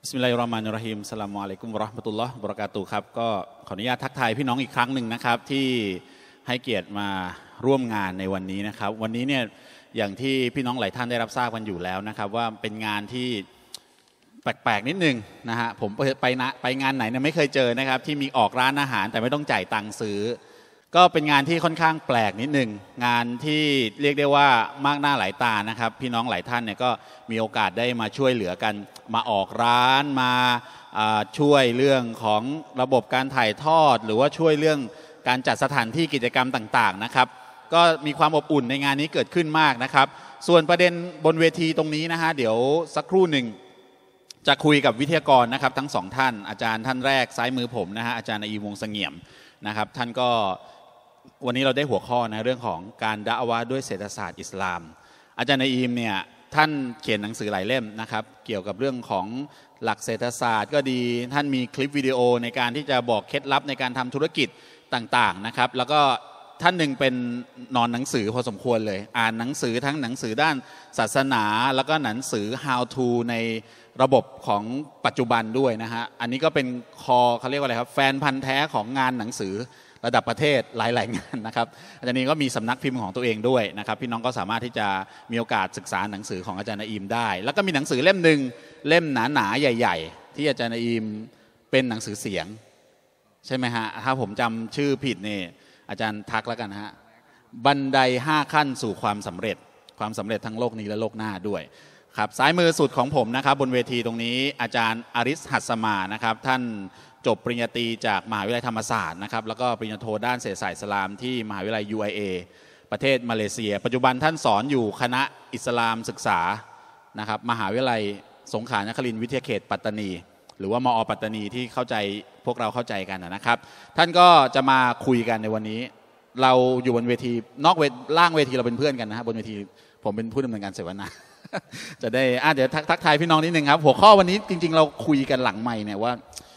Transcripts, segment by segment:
บิสมิลลาฮิรเราะห์มานิรเราะฮีมอัสสลามุอะลัยกุมวะเราะห์มะตุลลอฮ์วะบะเราะกาตุฮ์ครับก็ขออนุญาตทักทายพี่น้องอีกครั้งหนึ่งนะครับที่ให้เกียรติมาร่วมงานในวันนี้นะครับวันนี้เนี่ยอย่างที่พี่น้องหลายท่านได้รับทราบกันอยู่แล้วนะครับว่าเป็นงานที่แปลกๆนิดนึงนะฮะผมไปงานไหนเนี่ยไม่เคยเจอนะครับที่มีออกร้านอาหารแต่ไม่ต้องจ่ายตังค์ซื้อก็เป็นงานที่ค่อนข้างแปลกนิดนึงงานที่เรียกได้ว่ามากหน้าหลายตานะครับพี่น้องหลายท่านเนี่ยก็มีโอกาสได้มาช่วยเหลือกันมาออกร้านมาช่วยเรื่องของระบบการถ่ายทอดหรือว่าช่วยเรื่องการจัดสถานที่กิจกรรมต่างๆนะครับก็มีความอบอุ่นในงานนี้เกิดขึ้นมากนะครับส่วนประเด็นบนเวทีตรงนี้นะฮะเดี๋ยวสักครู่หนึ่งจะคุยกับวิทยากรนะครับทั้งสองท่านอาจารย์ท่านแรกซ้ายมือผมนะฮะอาจารย์นอีวงเสงี่ยมนะครับท่านก็วันนี้เราได้หัวข้อนะเรื่องของการดะอ์วะห์ด้วยเศรษฐศาสตร์อิสลามอาจารย์นอีมเนี่ยท่านเขียนหนังสือหลายเล่มนะครับเกี่ยวกับเรื่องของหลักเศรษฐศาสตร์ก็ดีท่านมีคลิปวิดีโอในการที่จะบอกเคล็ดลับในการทำธุรกิจต่างๆนะครับแล้วก็ท่านหนึ่งเป็นนอนหนังสือพอสมควรเลยอ่านหนังสือทั้งหนังสือด้านศาสนาแล้วก็หนังสือ how to ในระบบของปัจจุบันด้วยนะฮะอันนี้ก็เป็นเขาเรียกว่าอะไรครับแฟนพันธ์แท้ของงานหนังสือระดับประเทศหลายๆงานนะครับอาจารย์นีก็มีสำนักพิมพ์ของตัวเองด้วยนะครับพี่น้องก็สามารถที่จะมีโอกาสศึกษาหนังสือของอาจารย์นอีมได้แล้วก็มีหนังสือเล่มหนึ่งเล่มหนาๆใหญ่ๆที่อาจารย์นอีมเป็นหนังสือเสียงใช่ไหมฮะถ้าผมจำชื่อผิดเนี่ยอาจารย์ทักแล้วกันฮะบันได5ขั้นสู่ความสำเร็จทั้งโลกนี้และโลกหน้าด้วยครับซ้ายมือสุดของผมนะครับบนเวทีตรงนี้อาจารย์อาริสหัสมานะครับท่านจบปริญญาตรีจากมหาวิทยาลัยธรรมศาสตร์นะครับแล้วก็ปริญญาโทด้านเศรษฐศาสตร์อิสลามที่มหาวิทยาลัย UIA ประเทศมาเลเซียปัจจุบันท่านสอนอยู่คณะอิสลามศึกษานะครับมหาวิทยาลัยสงขลานครินทร์วิทยาเขตปัตตานีหรือว่ามอปัตตานีที่เข้าใจพวกเราเข้าใจกันนะครับท่านก็จะมาคุยกันในวันนี้เราอยู่บนเวทีนอกล่างเวทีเราเป็นเพื่อนกันนะครับบนเวทีผมเป็นผู้ดำเนินการเสวนาจะได้เดี๋ยวทักทายพี่น้องนิดนึงครับหัวข้อวันนี้จริงๆเราคุยกันหลังไมค์เนี่ยว่า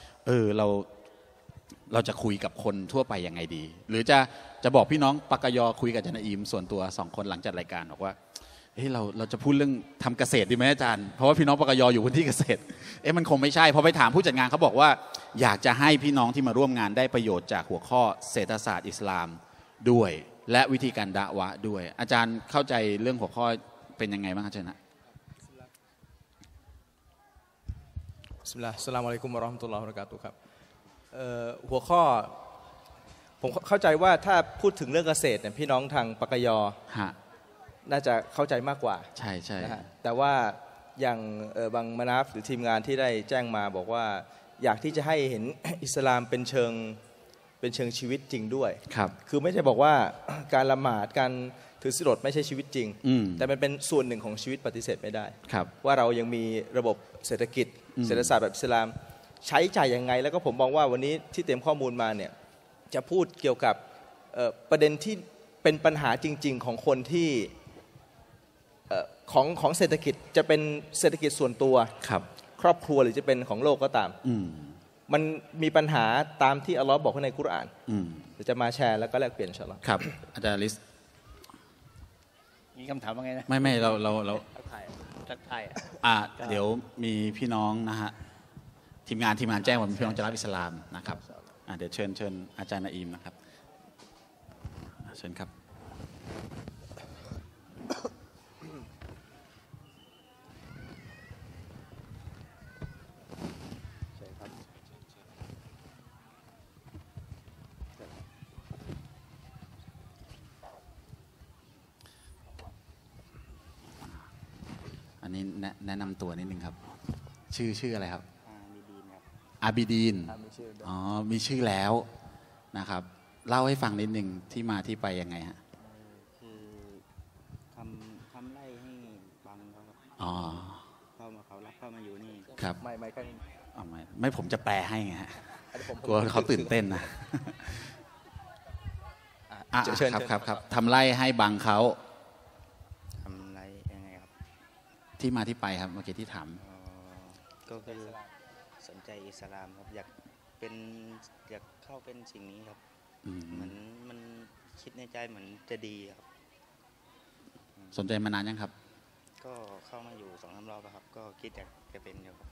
เราจะคุยกับคนทั่วไปยังไงดีหรือจะบอกพี่น้องปากยคุยกับอาจารย์อีมส่วนตัว2คนหลังจัดรายการบอกว่าเราจะพูดเรื่องทำเกษตรดีไหมอาจารย์เพราะว่าพี่น้องปากยอยู่พื้นที่เกษตรมันคงไม่ใช่พอไปถามผู้จัดงานเขาบอกว่าอยากจะให้พี่น้องที่มาร่วมงานได้ประโยชน์จากหัวข้อเศรษฐศาสตร์อิสลามด้วยและวิธีการดะอ์วะห์ด้วยอาจารย์เข้าใจเรื่องหัวข้อเป็นยังไงบ้างอาจารย์นะบิสมิลลาฮิรเราะห์มานิรเราะฮีมอัสสลามุอะลัยกุมวะเราะห์มะตุลลอฮิวะบะเราะกาตุฮ์ครับหัวข้อผมเข้าใจว่าถ้าพูดถึงเรื่องเกษตรเนี่ยพี่น้องทางปากยน่าจะเข้าใจมากกว่าใช่ใช่นะฮะแต่ว่าอย่างบางมนาฟหรือทีมงานที่ได้แจ้งมาบอกว่าอยากที่จะให้เห็นอิสลามเป็นเชิงชีวิตจริงด้วยครับคือไม่ใช่บอกว่าการละหมาดการถือศีลอดไม่ใช่ชีวิตจริงแต่มันเป็นส่วนหนึ่งของชีวิตปฏิเสธไม่ได้ว่าเรายังมีระบบเศรษฐกิจเศรษฐศาสตร์แบบอิสลามใช้จ่ายยังไงแล้วก็ผมมองว่าวันนี้ที่เตรียมข้อมูลมาเนี่ยจะพูดเกี่ยวกับประเด็นที่เป็นปัญหาจริงๆของคนที่ของเศรษฐกิจจะเป็นเศรษฐกิจส่วนตัวครอบครัวหรือจะเป็นของโลกก็ตามมันมีปัญหาตามที่อัลลอฮ์บอกในกุรอานจะมาแชร์แล้วก็แลกเปลี่ยนอินชาอัลลอฮ์ครับอาจารย์ลิสมีคำถามว่าไงนะไม่เราทักทายเดี๋ยวมีพี่น้องนะฮะทีมงานแจ้งว่ามีพี่น้องจะรับอิสลามนะครับเดี๋ยวเชิญอาจารย์นอีมนะครับเชิญครับอันนี้แนะนำตัวนิดนึงครับชื่ออะไรครับอาบิดีนมีชื่อแล้วนะครับเล่าให้ฟังนิดนึงที่มาที่ไปยังไงฮะคือทำไร่ให้บังเขาครับเขารับเข้ามาอยู่นี่ครับไม่แค่นี้ไม่ผมจะแปลให้ไงฮะกลัวเขาตื่นเต้นนะครับทำไร่ให้บังเขาทำไร่ยังไงครับที่มาที่ไปครับเมื่อกี้ที่ถามก็คือสนใจอิสลามครับอยากเข้าเป็นสิ่งนี้ครับเหมือนมันคิดในใจเหมือนจะดีครับสนใจมานานยังครับก็เข้ามาอยู่2-3 รอบครับก็คิดอยากจะเป็นอยู่ครับ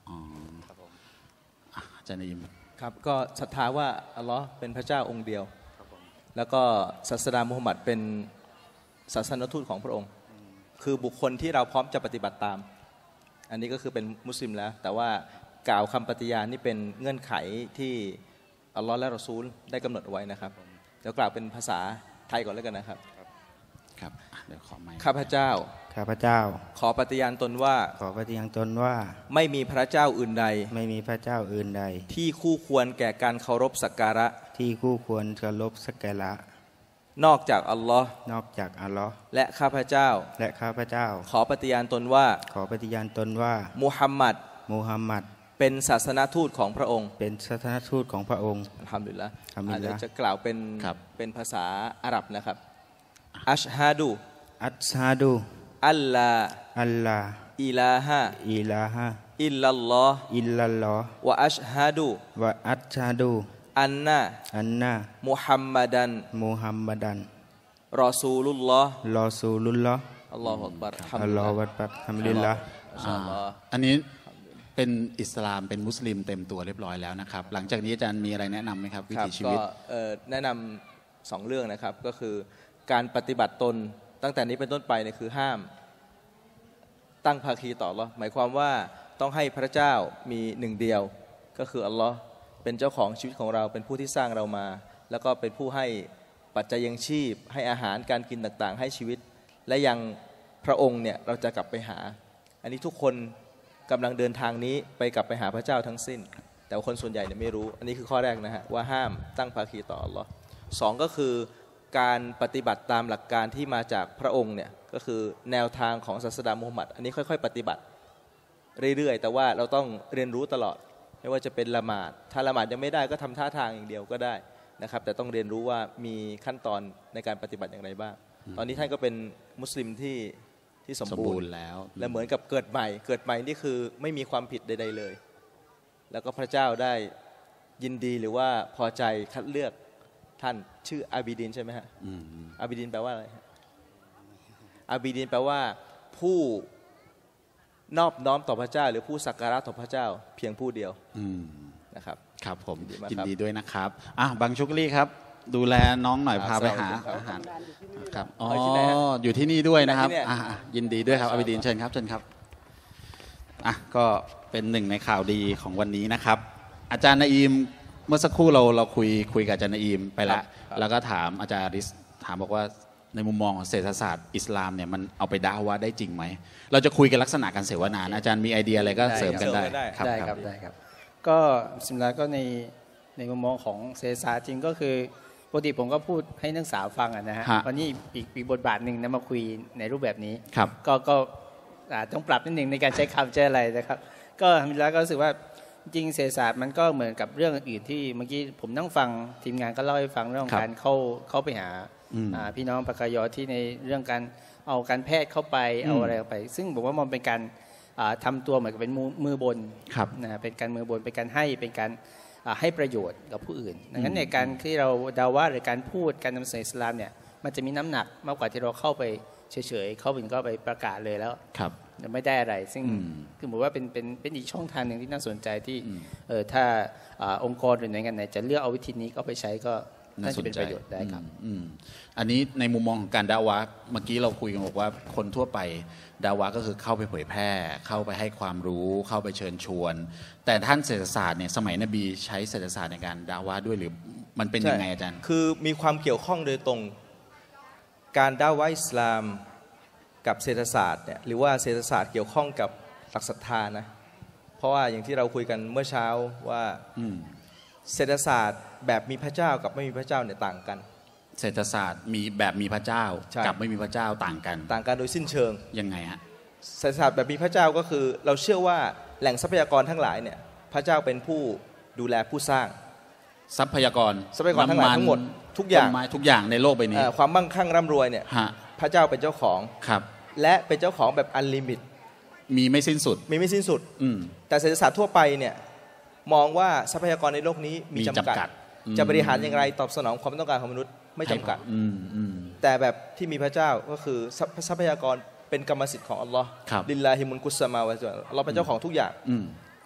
ครับผมอาจารย์นอิมครับก็ศรัทธาว่าอัลลอฮ์เป็นพระเจ้าองค์เดียวครับผมแล้วก็ศาสดามุฮัมมัดเป็นศาสนทูตของพระองค์ คือบุคคลที่เราพร้อมจะปฏิบัติตาม อันนี้ก็คือเป็นมุสลิมแล้ว แต่ว่ากล่าวคำปฏิญาณนี่เป็นเงื่อนไขที่อัลลอฮ์และรอซูลได้กำหนดเอาไว้นะครับเดี๋ยวกล่าวเป็นภาษาไทยก่อนแล้วกันนะครับครับเดี๋ยวขอไมค์ข้าพเจ้าข้าพเจ้าขอปฏิญาณตนว่าขอปฏิญาณตนว่าไม่มีพระเจ้าอื่นใดไม่มีพระเจ้าอื่นใดที่คู่ควรแก่การเคารพสักการะที่คู่ควรเคารพสักการะนอกจากอัลลอฮ์นอกจากอัลลอฮ์และข้าพเจ้าและข้าพเจ้าขอปฏิญาณตนว่าขอปฏิญาณตนว่ามุฮัมมัดมูฮัมหมัดเป็นศาสนทูตของพระองค์เป็นศาสนทูตของพระองค์อัลฮัมดุลิลละห์อัลฮัมดุลิลละห์เดี๋ยวจะกล่าวเป็นภาษาอาหรับนะครับอัชฮะดูอัสฮาดูอัลลาอัลลาอิลาฮะอิลาฮะอิลลัลลอฮ์อิลลัลลอฮ์วะอัชฮะดูวะอัสฮาดูอันนะอันนามุฮัมมัดันมูฮัมมัดันรอซูลุลลอฮ์รอซูลุลลอฮ์อัลลอฮฺอักบัรอัลลอฮฺวัดปัดฮัมดุลิลละห์อัลลอฮ์อันนี้เป็นอิสลามเป็นมุสลิมเต็มตัวเรียบร้อยแล้วนะครับหลังจากนี้อาจารย์มีอะไรแนะนำไหมครับวิถีชีวิตก็แนะนำ2 เรื่องนะครับก็คือการปฏิบัติตนตั้งแต่นี้เป็นต้นไปเนี่ยคือห้ามตั้งภาคีต่ออัลเลาะห์หมายความว่าต้องให้พระเจ้ามีหนึ่งเดียวก็คืออัลลอฮ์เป็นเจ้าของชีวิตของเราเป็นผู้ที่สร้างเรามา แล้วก็เป็นผู้ให้ปัจจัยยังชีพให้อาหารการกินต่างๆให้ชีวิตและยังพระองค์เนี่ยเราจะกลับไปหาอันนี้ทุกคนกำลังเดินทางนี้ไปกลับไปหาพระเจ้าทั้งสิ้นแต่คนส่วนใหญ่เนี่ยไม่รู้อันนี้คือข้อแรกนะฮะว่าห้ามตั้งภาคีต่ออัลลอฮ์สองก็คือการปฏิบัติตามหลักการที่มาจากพระองค์เนี่ยก็คือแนวทางของศาสดามุฮัมมัดอันนี้ค่อยๆปฏิบัติเรื่อยๆแต่ว่าเราต้องเรียนรู้ตลอดไม่ว่าจะเป็นละหมาดถ้าละหมาดยังไม่ได้ก็ทำท่าทางอย่างเดียวก็ได้นะครับแต่ต้องเรียนรู้ว่ามีขั้นตอนในการปฏิบัติอย่างไรบ้างตอนนี้ท่านก็เป็นมุสลิมที่สมบูรณ์แล้วและเหมือนกับเกิดใหม่นี่คือไม่มีความผิดใดๆเลยแล้วก็พระเจ้าได้ยินดีหรือว่าพอใจคัดเลือกท่านชื่ออาบิดินใช่ไหมฮะอาบิดินแปลว่าอะไรอาบิดินแปลว่าผู้นอบน้อมต่อพระเจ้าหรือผู้สักการะต่อพระเจ้าเพียงผู้เดียวนะครับครับผมยิยินนดีดีมากครับด้วยนะครับบังชุกลี่ครับดูแลน้องหน่อยพาไปหาอาหารครับอ๋ออยู่ที่นี่ด้วยนะครับยินดีด้วยครับอาบิดินเชิญครับเชิญครับก็เป็นหนึ่งในข่าวดีของวันนี้นะครับอาจารย์นอีมเมื่อสักครู่เราคุยกับอาจารย์นอีมไปแล้วก็ถามอาจารย์ริสถามบอกว่าในมุมมองของเศรษฐศาสตร์อิสลามเนี่ยมันเอาไปด่าว่าได้จริงไหมเราจะคุยกันลักษณะการเสวนาอาจารย์มีไอเดียอะไรก็เสริมกันได้ได้ครับก็สิมลาก็ในมุมมองของเศรษฐศาสตร์จริงก็คือปกติผมก็พูดให้นักศึกษาฟังนะฮะวันนี้อีกบทบาทหนึ่งนะมาคุยในรูปแบบนี้ก็ต้องปรับนิดหนึ่งในการใช้คำใช้อะไรนะครับก็สิมลาก็รู้สึกว่าจริงเศรษฐศาสตร์มันก็เหมือนกับเรื่องอื่นที่เมื่อกี้ผมนั่งฟังทีมงานก็เล่าให้ฟังเรื่องการเข้าไปหาพี่น้องปากยอที่ในเรื่องการเอาการแพทย์เข้าไปเอาอะไรเข้าไปซึ่งผมว่ามันเป็นการทำตัวเหมือนกับเป็นมือบนนะเป็นการมือบนเป็นการเป็นการให้ประโยชน์กับผู้อื่นดังนั้นในการที่เราดาวะหรือการพูดการนำเสนออิสลามเนี่ยมันจะมีน้ำหนักมากกว่าที่เราเข้าไปเฉยๆเข้าไปก็ไปประกาศเลยแล้วไม่ได้อะไรซึ่งคือผมว่าเป็นอีกช่องทางหนึ่งที่น่าสนใจที่ถ้าองค์กรหรือหน่วยงานไหนจะเลือกเอาวิธีนี้ก็ไปใช้ก็น่าจะเป็นประโยชน์ได้ครับอันนี้ในมุมมองของการดาวะเมื่อกี้เราคุยกันบอกว่าคนทั่วไปดาวะก็คือเข้าไปเผยแพร่เข้าไปให้ความรู้เข้าไปเชิญชวนแต่ท่านเศรษฐศาสตร์เนี่ยสมัยนบีใช้เศรษฐศาสตร์ในการดาวะด้วยหรือมันเป็นยังไงอาจารย์คือมีความเกี่ยวข้องโดยตรงการดาวะอิสลามกับเศรษฐศาสตร์เนี่ยหรือว่าเศรษฐศาสตร์เกี่ยวข้องกับหลักศรัทธานะเพราะว่าอย่างที่เราคุยกันเมื่อเช้าว่าเศรษฐศาสตร์แบบมีพระเจ้ากับไม่มีพระเจ้าเนี่ยต่างกันเศรษฐศาสตร์มีแบบมีพระเจ้ากับไม่มีพระเจ้าต่างกันโดยสิ้นเชิงยังไงฮะเศรษฐศาสตร์แบบมีพระเจ้าก็คือเราเชื่อว่าแหล่งทรัพยากรทั้งหลายเนี่ยพระเจ้าเป็นผู้ดูแลผู้สร้างทรัพยากรทั้งหลายทั้งหมดทุกอย่างในโลกใบนี้ความมั่งคั่งร่ำรวยเนี่ยพระเจ้าเป็นเจ้าของและเป็นเจ้าของแบบอันลิมิตมีไม่สิ้นสุดแต่เศรษฐศาสตร์ทั่วไปเนี่ยมองว่าทรัพยากรในโลกนี้มีจำกัดจะบริหารอย่างไรตอบสนองความต้องการของมนุษย์ไม่จำกัดแต่แบบที่มีพระเจ้าก็คือทรัพยากรเป็นกรรมสิทธิ์ของอัลลอฮ์ลิลลาฮิมุลกุสซามาวะตุอัลลอฮ์เป็นเจ้าของทุกอย่าง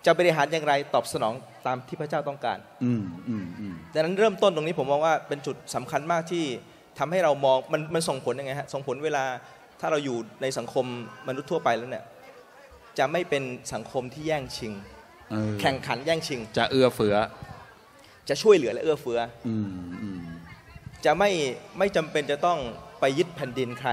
จะบริหารอย่างไรตอบสนองตามที่พระเจ้าต้องการดังนั้นเริ่มต้นตรงนี้ผมมองว่าเป็นจุดสำคัญมากที่ทำให้เรามองมันส่งผลยังไงฮะส่งผลเวลาถ้าเราอยู่ในสังคมมนุษย์ทั่วไปแล้วเนี่ยจะไม่เป็นสังคมที่แย่งชิงแข่งขันแย่งชิงจะเอื้อเฟื้อจะช่วยเหลือและเอื้อเฟื้อจะไม่จำเป็นจะต้องไปยึดแผ่นดินใคร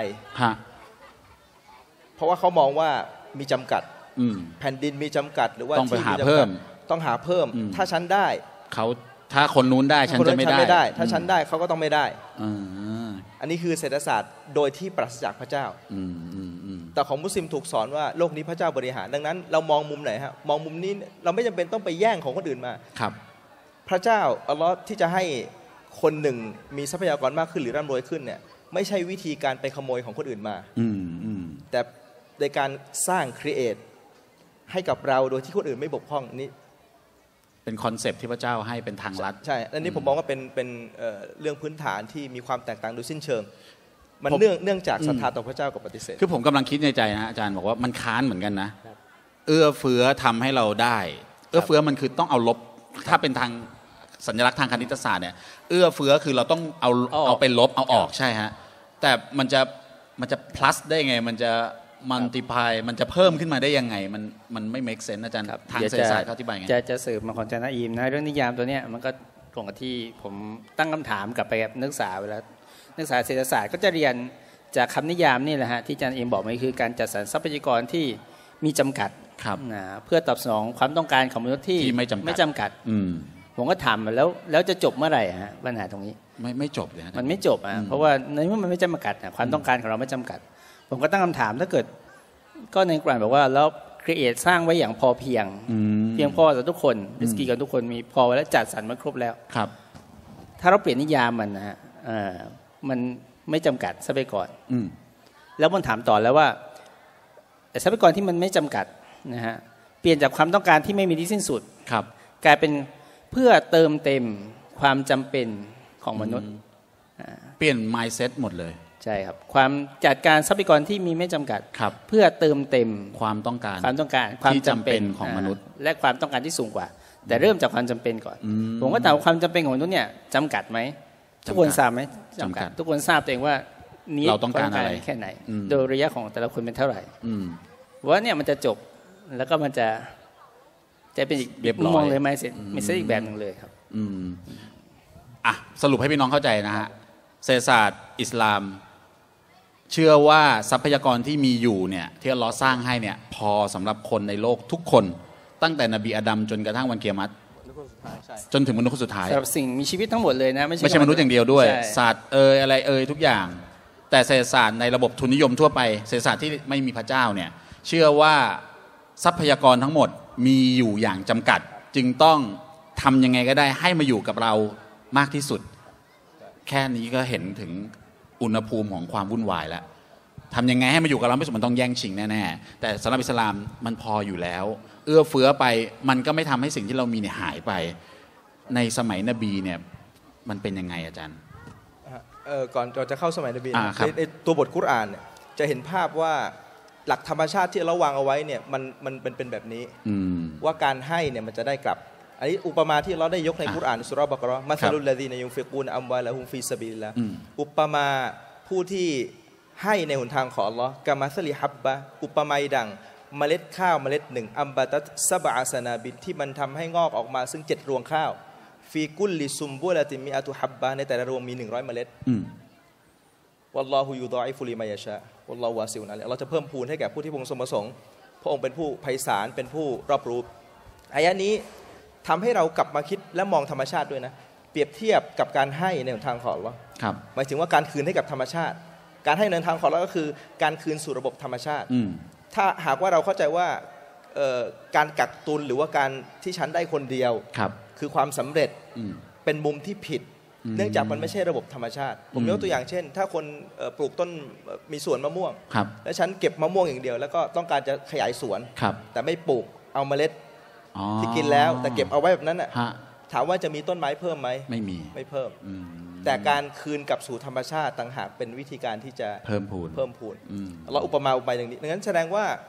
เพราะว่าเขามองว่ามีจำกัดแผ่นดินมีจำกัดหรือว่าต้องไปหาเพิ่มต้องหาเพิ่มถ้าฉันได้เขาถ้าคนนู้นได้ฉันจะไม่ได้ถ้าฉันได้เขาก็ต้องไม่ได้อันนี้คือเศรษฐศาสตร์โดยที่ปราศจากพระเจ้าแต่ของมุสลิมถูกสอนว่าโลกนี้พระเจ้าบริหารดังนั้นเรามองมุมไหนฮะมองมุมนี้เราไม่จำเป็นต้องไปแย่งของคนอื่นมาครับพระเจ้าอัลลอฮ์ที่จะให้คนหนึ่งมีทรัพยากรมากขึ้นหรือร่ำรวยขึ้นเนี่ยไม่ใช่วิธีการไปขโมยของคนอื่นมาแต่ในการสร้างครีเอทให้กับเราโดยที่คนอื่นไม่บกพร่องนี้เป็นคอนเซปต์ที่พระเจ้าให้เป็นทางลัดใช่อันนี้ผมมองว่าเป็นเรื่องพื้นฐานที่มีความแตกต่างโดยสิ้นเชิงมันเนื่องจากศรัทธาต่อพระเจ้ากับปฏิเสธคือผมกำลังคิดในใจนะอาจารย์บอกว่ามันค้านเหมือนกันนะเอื้อเฟื้อทำให้เราได้เอื้อเฟื้อมันคือต้องเอาลบถ้าเป็นทางสัญลักษณ์ทางคณิตศาสตร์เนี่ยเอื้อเฟื้อคือเราต้องเอาเป็นลบเอาออกใช่ฮะแต่มันจะ plus ได้ไงมันจะmultiply มันจะเพิ่มขึ้นมาได้ยังไงมันไม่ make sense อาจารย์ทางเศรษฐศาสตร์เขาอธิบายไงจะสืบมาของอาจารย์นาอิมนะเรื่องนิยามตัวเนี้ยมันก็ตรงกับที่ผมตั้งคำถามกลับไปกับนักศึกษาเวลานักศึกษาเศรษฐศาสตร์ก็จะเรียนจากคำนิยามนี่แหละฮะที่อาจารย์นาอิมบอกมันคือการจัดสรรทรัพยากรที่มีจำกัดเพื่อตอบสนองความต้องการของมนุษย์ที่ไม่จำกัดผมก็ถามมาแล้วจะจบเมื่อไหร่ฮะปัญหาตรงนี้ไม่จบเลยมันไม่จบเพราะว่าในเมื่อมันไม่จำกัดความต้องการของเราไม่จำกัดผมก็ตั้งคำถามถ้าเกิดก็ในกุรอานบอกว่าแล้วครีเอทสร้างไว้อย่างพอเพียงพอต่อทุกคนริสกีกับทุกคนมีพอไว้แล้วจัดสรรมาครบแล้วครับถ้าเราเปลี่ยนนิยามมันนะฮะมันไม่จำกัดทรัพยากรแล้วมันถามต่อแล้วว่าทรัพยากรที่มันไม่จำกัดนะฮะเปลี่ยนจากความต้องการที่ไม่มีที่สิ้นสุดกลายเป็นเพื่อเติมเต็มความจำเป็นของมนุษย์เปลี่ยน mindset หมดเลยใช่ครับความจัดการทรัพยากรที่มีไม่จำกัดเพื่อเติมเต็มความต้องการความจำเป็นของมนุษย์และความต้องการที่สูงกว่าแต่เริ่มจากความจำเป็นก่อนผมก็ถามความจำเป็นของมนุษย์เนี่ยจำกัดไหมทุกคนทราบไหมจำกัดทุกคนทราบตัวเองว่านี้เราต้องการอะไรแค่ไหนโดยระยะของแต่ละคนเป็นเท่าไหร่ว่าเนี่ยมันจะจบแล้วก็มันจะเป็นอีกมุมมองเลยไม่เสร็จไม่ใช่อีกแบบหนึ่งเลยครับสรุปให้พี่น้องเข้าใจนะฮะเศรษฐศาสตร์อิสลามเชื่อว่าทรัพยากรที่มีอยู่เนี่ยที่อัลเลาะห์สร้างให้เนี่ยพอสำหรับคนในโลกทุกคนตั้งแต่นบีอาดัมจนกระทั่งวันกิยามะฮ์จนถึงมนุษย์คนสุดท้ายสำหรับสิ่งมีชีวิตทั้งหมดเลยนะไม่ใช่มนุษย์อย่างเดียวด้วยสัตว์อะไรทุกอย่างแต่เศรษฐศาสตร์ในระบบทุนนิยมทั่วไปเศรษฐศาสตร์ที่ไม่มีพระเจ้าเนี่ยเชื่อว่าทรัพยากรทั้งหมดมีอยู่อย่างจำกัดจึงต้องทำยังไงก็ได้ให้มาอยู่กับเรามากที่สุดแค่นี้ก็เห็นถึงอุณหภูมิของความวุ่นวายแล้วทำยังไงให้มาอยู่กับเราไม่สมมันต้องแย่งชิงแน่ๆแต่สำหรับอิสลามมันพออยู่แล้วเอื้อเฟื้อไปมันก็ไม่ทำให้สิ่งที่เรามีเนี่ยหายไปในสมัยนบีเนี่ยมันเป็นยังไงอาจารย์ก่อนจะเข้าสมัยนบีในตัวบทกุรอานเนี่ยจะเห็นภาพว่าหลักธรรมชาติที่เราวางเอาไว้เนี่ยมันเป็นแบบนี้ว่าการให้เนี่ยมันจะได้กลับอันนี้อุปมาที่เราได้ยกในกุรอานสุเราะห์บะเกาะฮ์มัสลุลลซีนยุนฟิกูนอัมวาละฮุมฟีซะบีลิลลาฮ์อุปมาผู้ที่ให้ในหนทางของอัลเลาะห์กะมัสลิฮับบะอุปมาดังเมล็ดข้าวเมล็ดหนึ่งอัมบะตัตซะบะซะนาบิลที่มันทำให้งอกออกมาซึ่ง7รวงข้าวฟีกุลลิซุมบุละติมิอะตุฮับบะในแต่ละรวงมี100เมล็ดวัลลอฮุยุฎออิฟุลิมายะชาวัลลอฮุวาซิอุนอะลีเราจะเพิ่มพูนให้แก่ผู้ที่พระองค์ทรงประสงค์พระองค์เป็นผู้ไพศาลเป็นผู้รอบรู้อายะนี้ทำให้เรากลับมาคิดและมองธรรมชาติด้วยนะเปรียบเทียบกับการให้ในทางของอัลเลาะห์หมายถึงว่าการคืนให้กับธรรมชาติการให้ในทางของอัลเลาะห์ก็คือการคืนสู่ระบบธรรมชาติถ้าหากว่าเราเข้าใจว่าการกักตุนหรือว่าการที่ฉันได้คนเดียวคือความสำเร็จเป็นมุมที่ผิดเนื่องจากมันไม่ใช่ระบบธรรมชาติผมยกตัวอย่างเช่นถ้าคนปลูกต้นมีสวนมะม่วงแล้วฉันเก็บมะม่วงอย่างเดียวแล้วก็ต้องการจะขยายสวนแต่ไม่ปลูกเอาเมล็ดที่กินแล้วแต่เก็บเอาไว้แบบนั้นน่ะถามว่าจะมีต้นไม้เพิ่มไหมไม่เพิ่มแต่การคืนกลับสู่ธรรมชาติต่างหากเป็นวิธีการที่จะเพิ่มพูนเราอุปมาอย่างนี้ดังนั้นแสดงว่า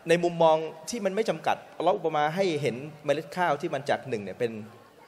ในมุมมองที่มันไม่จำกัดเราอุปมาให้เห็นเมล็ดข้าวที่มันจาก1เนี่ยเป็น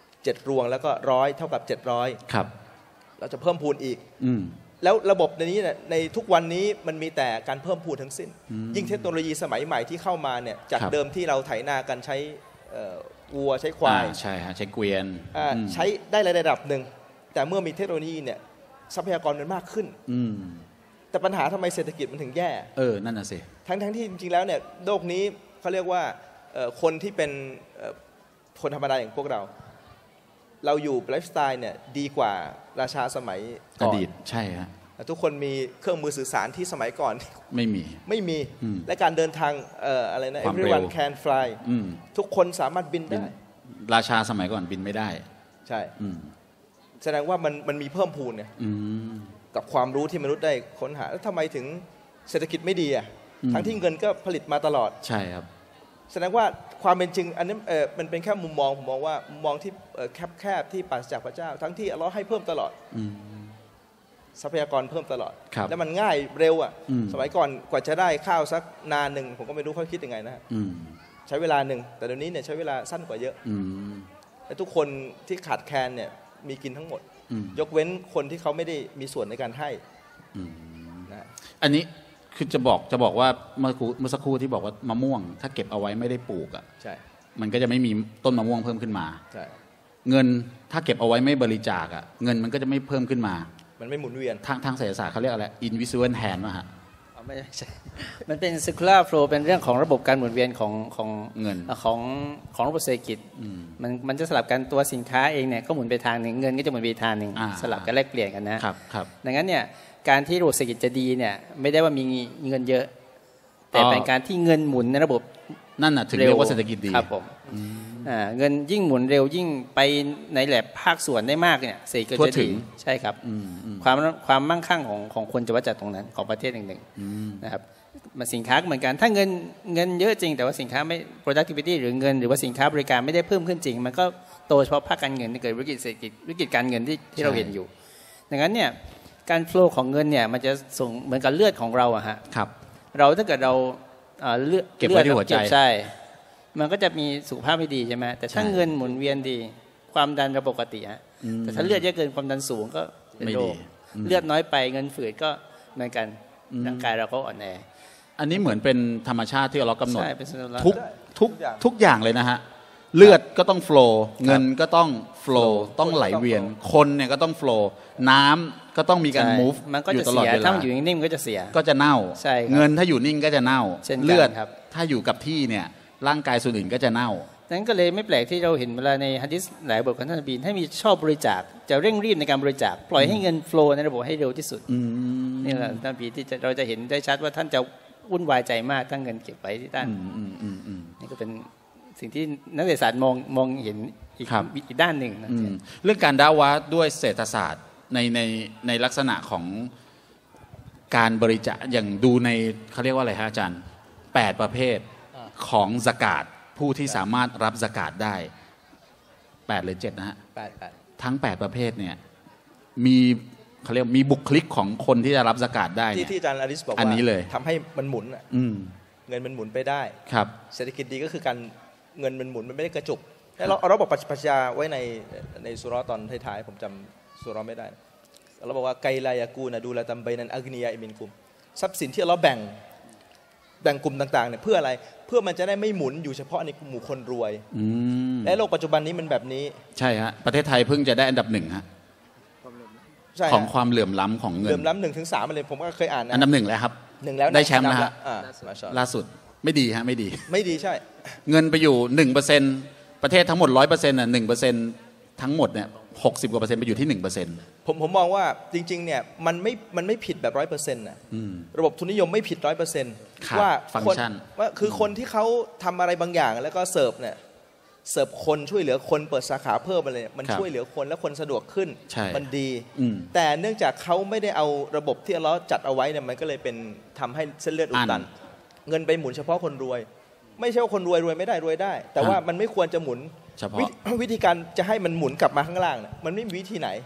7รวงแล้วก็100เท่ากับ700 ครับเราจะเพิ่มพูนอีกแล้วระบบในนี้เนี่ยในทุกวันนี้มันมีแต่การเพิ่มพูนทั้งสิ้นยิ่งเทคโนโลยีสมัยใหม่ที่เข้ามาเนี่ยจากเดิมที่เราไถนากันใช้วัวใช้ควายใช่ฮะใช้เกวียนใช้ได้ระดับหนึ่งแต่เมื่อมีเทคโนโลยีเนี่ยทรัพยากรมันมากขึ้นแต่ปัญหาทำไมเศรษฐกิจมันถึงแย่นั่นน่ะสิทั้งที่จริงๆแล้วเนี่ยโลกนี้เขาเรียกว่าคนที่เป็นคนธรรมดาอย่างพวกเราอยู่ไลฟ์สไตล์เนี่ยดีกว่าราชาสมัยก่อนอดีตใช่ฮะทุกคนมีเครื่องมือสื่อสารที่สมัยก่อนไม่มีและการเดินทางอะไรนะ everyone can fly ทุกคนสามารถบินได้ราชาสมัยก่อนบินไม่ได้ใช่แสดงว่ามันมีเพิ่มพูนเนี่ยกับความรู้ที่มนุษย์ได้ค้นหาแล้วทำไมถึงเศรษฐกิจไม่ดีอ่ะทั้งที่เงินก็ผลิตมาตลอดใช่ครับแสดงว่าความเป็นจริงอันนี้มันเป็นแค่มุมมองผมมองว่ามุมมองที่แคบที่ปราศจากพระเจ้าทั้งที่อัลเลาะห์ให้เพิ่มตลอดทรัพยากรเพิ่มตลอดแล้วมันง่ายเร็วอ่ะสมัยก่อนกว่าจะได้ข้าวสักนาหนึ่งผมก็ไม่รู้เขาคิดยังไงนะใช้เวลาหนึ่งแต่เดี๋ยวนี้เนี่ยใช้เวลาสั้นกว่าเยอะและทุกคนที่ขาดแคลนเนี่ยมีกินทั้งหมดยกเว้นคนที่เขาไม่ได้มีส่วนในการให้นะอันนี้คือจะบอกว่าเมื่อสักครู่ที่บอกว่ามะม่วงถ้าเก็บเอาไว้ไม่ได้ปลูกอ่ะใช่มันก็จะไม่มีต้นมะม่วงเพิ่มขึ้นมาใช่เงินถ้าเก็บเอาไว้ไม่บริจาคอ่ะเงินมันก็จะไม่เพิ่มขึ้นมามันไม่หมุนเวียนทางเศรษฐศาสตร์เขาเรียกอะไร invisible hand ป่ะฮะไม่ใช่มันเป็น circular flow เป็นเรื่องของระบบการหมุนเวียนของเงินของระบบเศรษฐกิจมันจะสลับกันตัวสินค้าเองเนี่ยก็หมุนไปทางหนึ่งเงินก็จะหมุนไปทางหนึ่งสลับกันแลกเปลี่ยนกันนะครับดังนั้นเนี่ยการที่ระบบเศรษฐกิจจะดีเนี่ยไม่ได้ว่ามีเงินเยอะแต่เป็นการที่เงินหมุนในระบบนั่นน่ะถึงเรียกว่าเศรษฐกิจดีครับผมเงินยิ่งหมุนเร็วยิ่งไปในแหลบภาคส่วนได้มากเนี่ยเศรษฐกิจจะดีใช่ครับความมั่งคั่งของคนจะวัดจากตรงนั้นของประเทศหนึ่งๆนะครับมาสินค้าเหมือนกันถ้าเงินเยอะจริงแต่ว่าสินค้าไม่ productivity หรือเงินหรือว่าสินค้าบริการไม่ได้เพิ่มขึ้นจริงมันก็โตเฉพาะภาคการเงินที่เกิดวิกฤตเศรษฐกิจวิกฤตการเงินที่เราเห็นอยู่ดังนั้นเนี่ยการโฟลว์ของเงินเนี่ยมันจะส่งเหมือนกับเลือดของเราอะฮะเราถ้าเกิดเราเลือดเก็บไว้ที่หัวใจใช่มันก็จะมีสุขภาพไม่ดีใช่ไหมแต่ถ้าเงินหมุนเวียนดีความดันเราปกติฮะแต่ถ้าเลือดเยอะเกินความดันสูงก็เป็นโรคเลือดน้อยไปเงินฝืดก็เหมือนกันร่างกายเราก็อ่อนแออันนี้เหมือนเป็นธรรมชาติที่เรากำหนดทุกอย่างเลยนะฮะเลือดก็ต้องโฟลว์เงินก็ต้องโฟลว์ต้องไหลเวียนคนเนี่ยก็ต้องโฟลว์น้ำก็ต้องมีการ move อยู่ตลอดเวลาถ้ามันอยู่นิ่งๆก็จะเสียก็จะเน่าเงินถ้าอยู่นิ่งก็จะเน่าเลือดถ้าอยู่กับที่เนี่ยร่างกายส่วนอื่นก็จะเน่านั้นก็เลยไม่แปลกที่เราเห็นเวลาในหะดีษหลายบทของท่านนบีให้มีชอบบริจาคจะเร่งรีบในการบริจาคปล่อยให้เงินโฟลว์ในระบบให้เร็วที่สุดนี่แหละท่านนบีที่เราจะเห็นได้ชัดว่าท่านจะวุ่นวายใจมากทั้งเงินเก็บไว้ที่ท่านนี่ก็เป็นสิ่งที่นักเศรษฐศาสตร์มองเห็นอีกด้านหนึ่งเรื่องการดาวะด้วยเศรษฐศาสตร์ในลักษณะของการบริจาคอย่างดูในเขาเรียกว่าอะไรฮะอาจารย์8ประเภทของซะกาตผู้ที่สามารถรับซะกาตได้8หรือ7นะฮะ8ทั้ง8ประเภทเนี่ยมีเขาเรียกมีบุคลิกของคนที่จะรับซะกาตได้ที่อาจารย์อาริสบอกว่าทำให้มันหมุนเงินมันหมุนไปได้เศรษฐกิจดีก็คือการเงินมันหมุนมันไม่ได้กระจุกเราบอกปรัชญาไว้ในสุเราะห์ตอนท้ายๆผมจำสุเราะห์ไม่ได้เราบอกว่าไกลายากูนะดูแลตัมไบนันอักนียาอิมินกุมทรัพย์สินที่เราแบ่งกลุ่มต่างๆเนี่ยเพื่ออะไรเพื่อมันจะได้ไม่หมุนอยู่เฉพาะในหมู่คนรวยและโลกปัจจุบันนี้มันแบบนี้ใช่ฮะประเทศไทยเพิ่งจะได้อันดับ1ฮะของความเหลื่อมล้ำของเงินเหลื่อมล้ำ1 ถึง 3อะไรผมก็เคยอ่านนะอันดับ1แล้วครับ 1แล้วได้แชมป์นะฮะล่าสุดไม่ดีฮะไม่ดีใช่เงินไปอยู่ 1% ประเทศทั้งหมด 100% น่ะ 1% ทั้งหมดเนี่ย60%กว่าไปอยู่ที่ 1% ผมมองว่าจริงๆเนี่ยมันไม่ผิดแบบ 100% น่ะระบบทุนนิยมไม่ผิด 100% ว่าฟังก์ชันว่าคือคนที่เขาทำอะไรบางอย่างแล้วก็เสิร์ฟคนช่วยเหลือคนเปิดสาขาเพิ่มอะไรมันช่วยเหลือคนและคนสะดวกขึ้นมันดีแต่เนื่องจากเขาไม่ได้เอาระบบที่เราจัดเอาไว้เนี่ยมันก็เลยเป็นทำให้เส้นเลือดอุดตันเงินไปหมุนเฉพาะคนรวยไม่ใช่ว่าคนรวยไม่ได้รวยได้แต่ว่ามันไม่ควรจะหมุนวิธีการจะให้มันหมุนกลับมาข้างล่างเนี่ยมันไม่มีวิธีไหน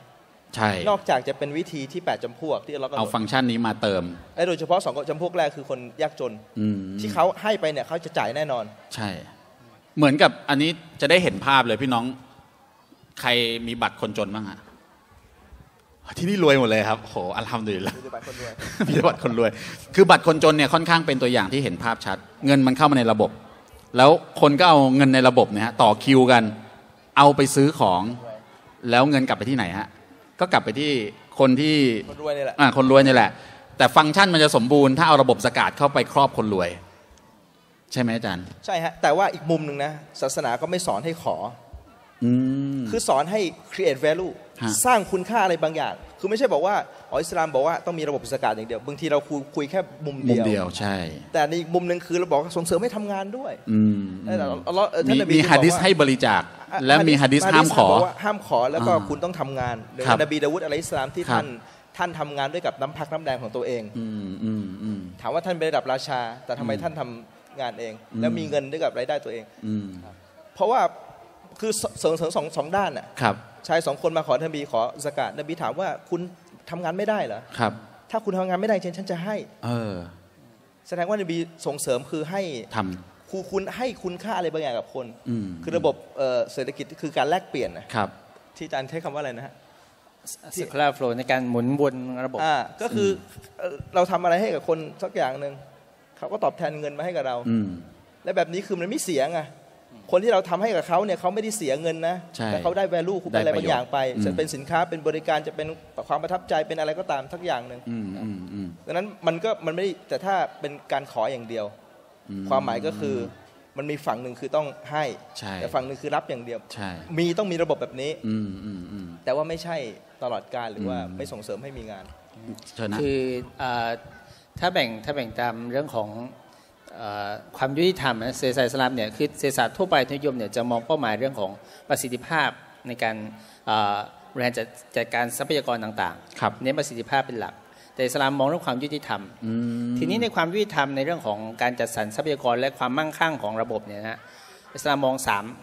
ใช่นอกจากจะเป็นวิธีที่8จำพวกที่เราเอาฟังก์ชันนี้มาเติมและโดยเฉพาะ2จำพวกแรกคือคนยากจนที่เขาให้ไปเนี่ยเขาจะจ่ายแน่นอนใช่เหมือนกับอันนี้จะได้เห็นภาพเลยพี่น้องใครมีบัตรคนจนบ้างฮะที่นี่รวยหมดเลยครับโหอัลฮัมดุลิลละห์มีบัตรคนรวยคือบัตรคนจนเนี่ยค่อนข้างเป็นตัวอย่างที่เห็นภาพชัดเงินมันเข้ามาในระบบแล้วคนก็เอาเงินในระบบเนี่ยต่อคิวกันเอาไปซื้อของแล้วเงินกลับไปที่ไหนฮะก็กลับไปที่คนที่คนรวยนี่แหละคนรวยนี่แหละแต่ฟังก์ชันมันจะสมบูรณ์ถ้าเอาระบบสกาดเข้าไปครอบคนรวยใช่ไหมอาจารย์ใช่ฮะแต่ว่าอีกมุมหนึ่งนะศาสนาก็ไม่สอนให้ขอคือสอนให้ create value สร้างคุณค่าอะไรบางอย่างคือไม่ใช่บอกว่าอิสลามบอกว่าต้องมีระบบสกาดอย่างเดียวบางทีเราคุยแค่มุมเดียวใช่แต่ในอีกมุมหนึ่งคือเราบอกส่งเสริมให้ทำงานด้วยมีหะดีษให้บริจาคและมีหะดีษห้ามขอห้ามขอแล้วก็คุณต้องทำงานหรือนบีดาวุฒอะลัยฮิสสลามที่ท่านทำงานด้วยกับน้ำพักน้ำแดงของตัวเองถามว่าท่านเป็นระดับราชาแต่ทำไมท่านทำงานเองแล้วมีเงินด้วยกับรายได้ตัวเองเพราะว่าคือเสริมสองด้านน่ะชาย2คนมาขอนบีขอซะกาตนบีถามว่าคุณทำงานไม่ได้เหรอถ้าคุณทำงานไม่ได้ฉันจะให้แสดงว่านบีส่งเสริมคือให้ทำคุณให้คุณค่าอะไรบางอย่างกับคนคือระบบเศรษฐกิจคือการแลกเปลี่ยนนะครับที่อาจารย์ใช้คำว่าอะไรนะฮะ circular flow ในการหมุนวนระบบก็คือเราทำอะไรให้กับคนสักอย่างนึงเขาก็ตอบแทนเงินมาให้กับเราและแบบนี้คือมันไม่เสียไงคนที่เราทำให้กับเขาเนี่ยเขาไม่ได้เสียเงินนะแต่เขาได้ value คุณอะไรบางอย่างไปจะเป็นสินค้าเป็นบริการจะเป็นความประทับใจเป็นอะไรก็ตามทักอย่างหนึ่งดังนั้นมันไม่ได้แต่ถ้าเป็นการขออย่างเดียวความหมายก็คือมันมีฝั่งหนึ่งคือต้องให้แต่ฝั่งหนึ่งคือรับอย่างเดียวต้องมีระบบแบบนี้แต่ว่าไม่ใช่ตลอดกาลหรือว่าไม่ส่งเสริมให้มีงานคือถ้าแบ่งตามเรื่องของความยุติธรรมเศรษฐศาสตร์อิสลามเนี่ยคือเศรษฐศาสตร์ทั่วไปนิยมเนี่ยจะมองเป้าหมายเรื่องของประสิทธิภาพในการบริหารจัดการทรัพยากรต่างๆเน้นประสิทธิภาพเป็นหลักแต่อิสลามมองเรื่องความยุติธรรมทีนี้ในความยุติธรรมในเรื่องของการจัดสรรทรัพยากรและความมั่งคั่งของระบบเนี่ยนะอิสลามมอง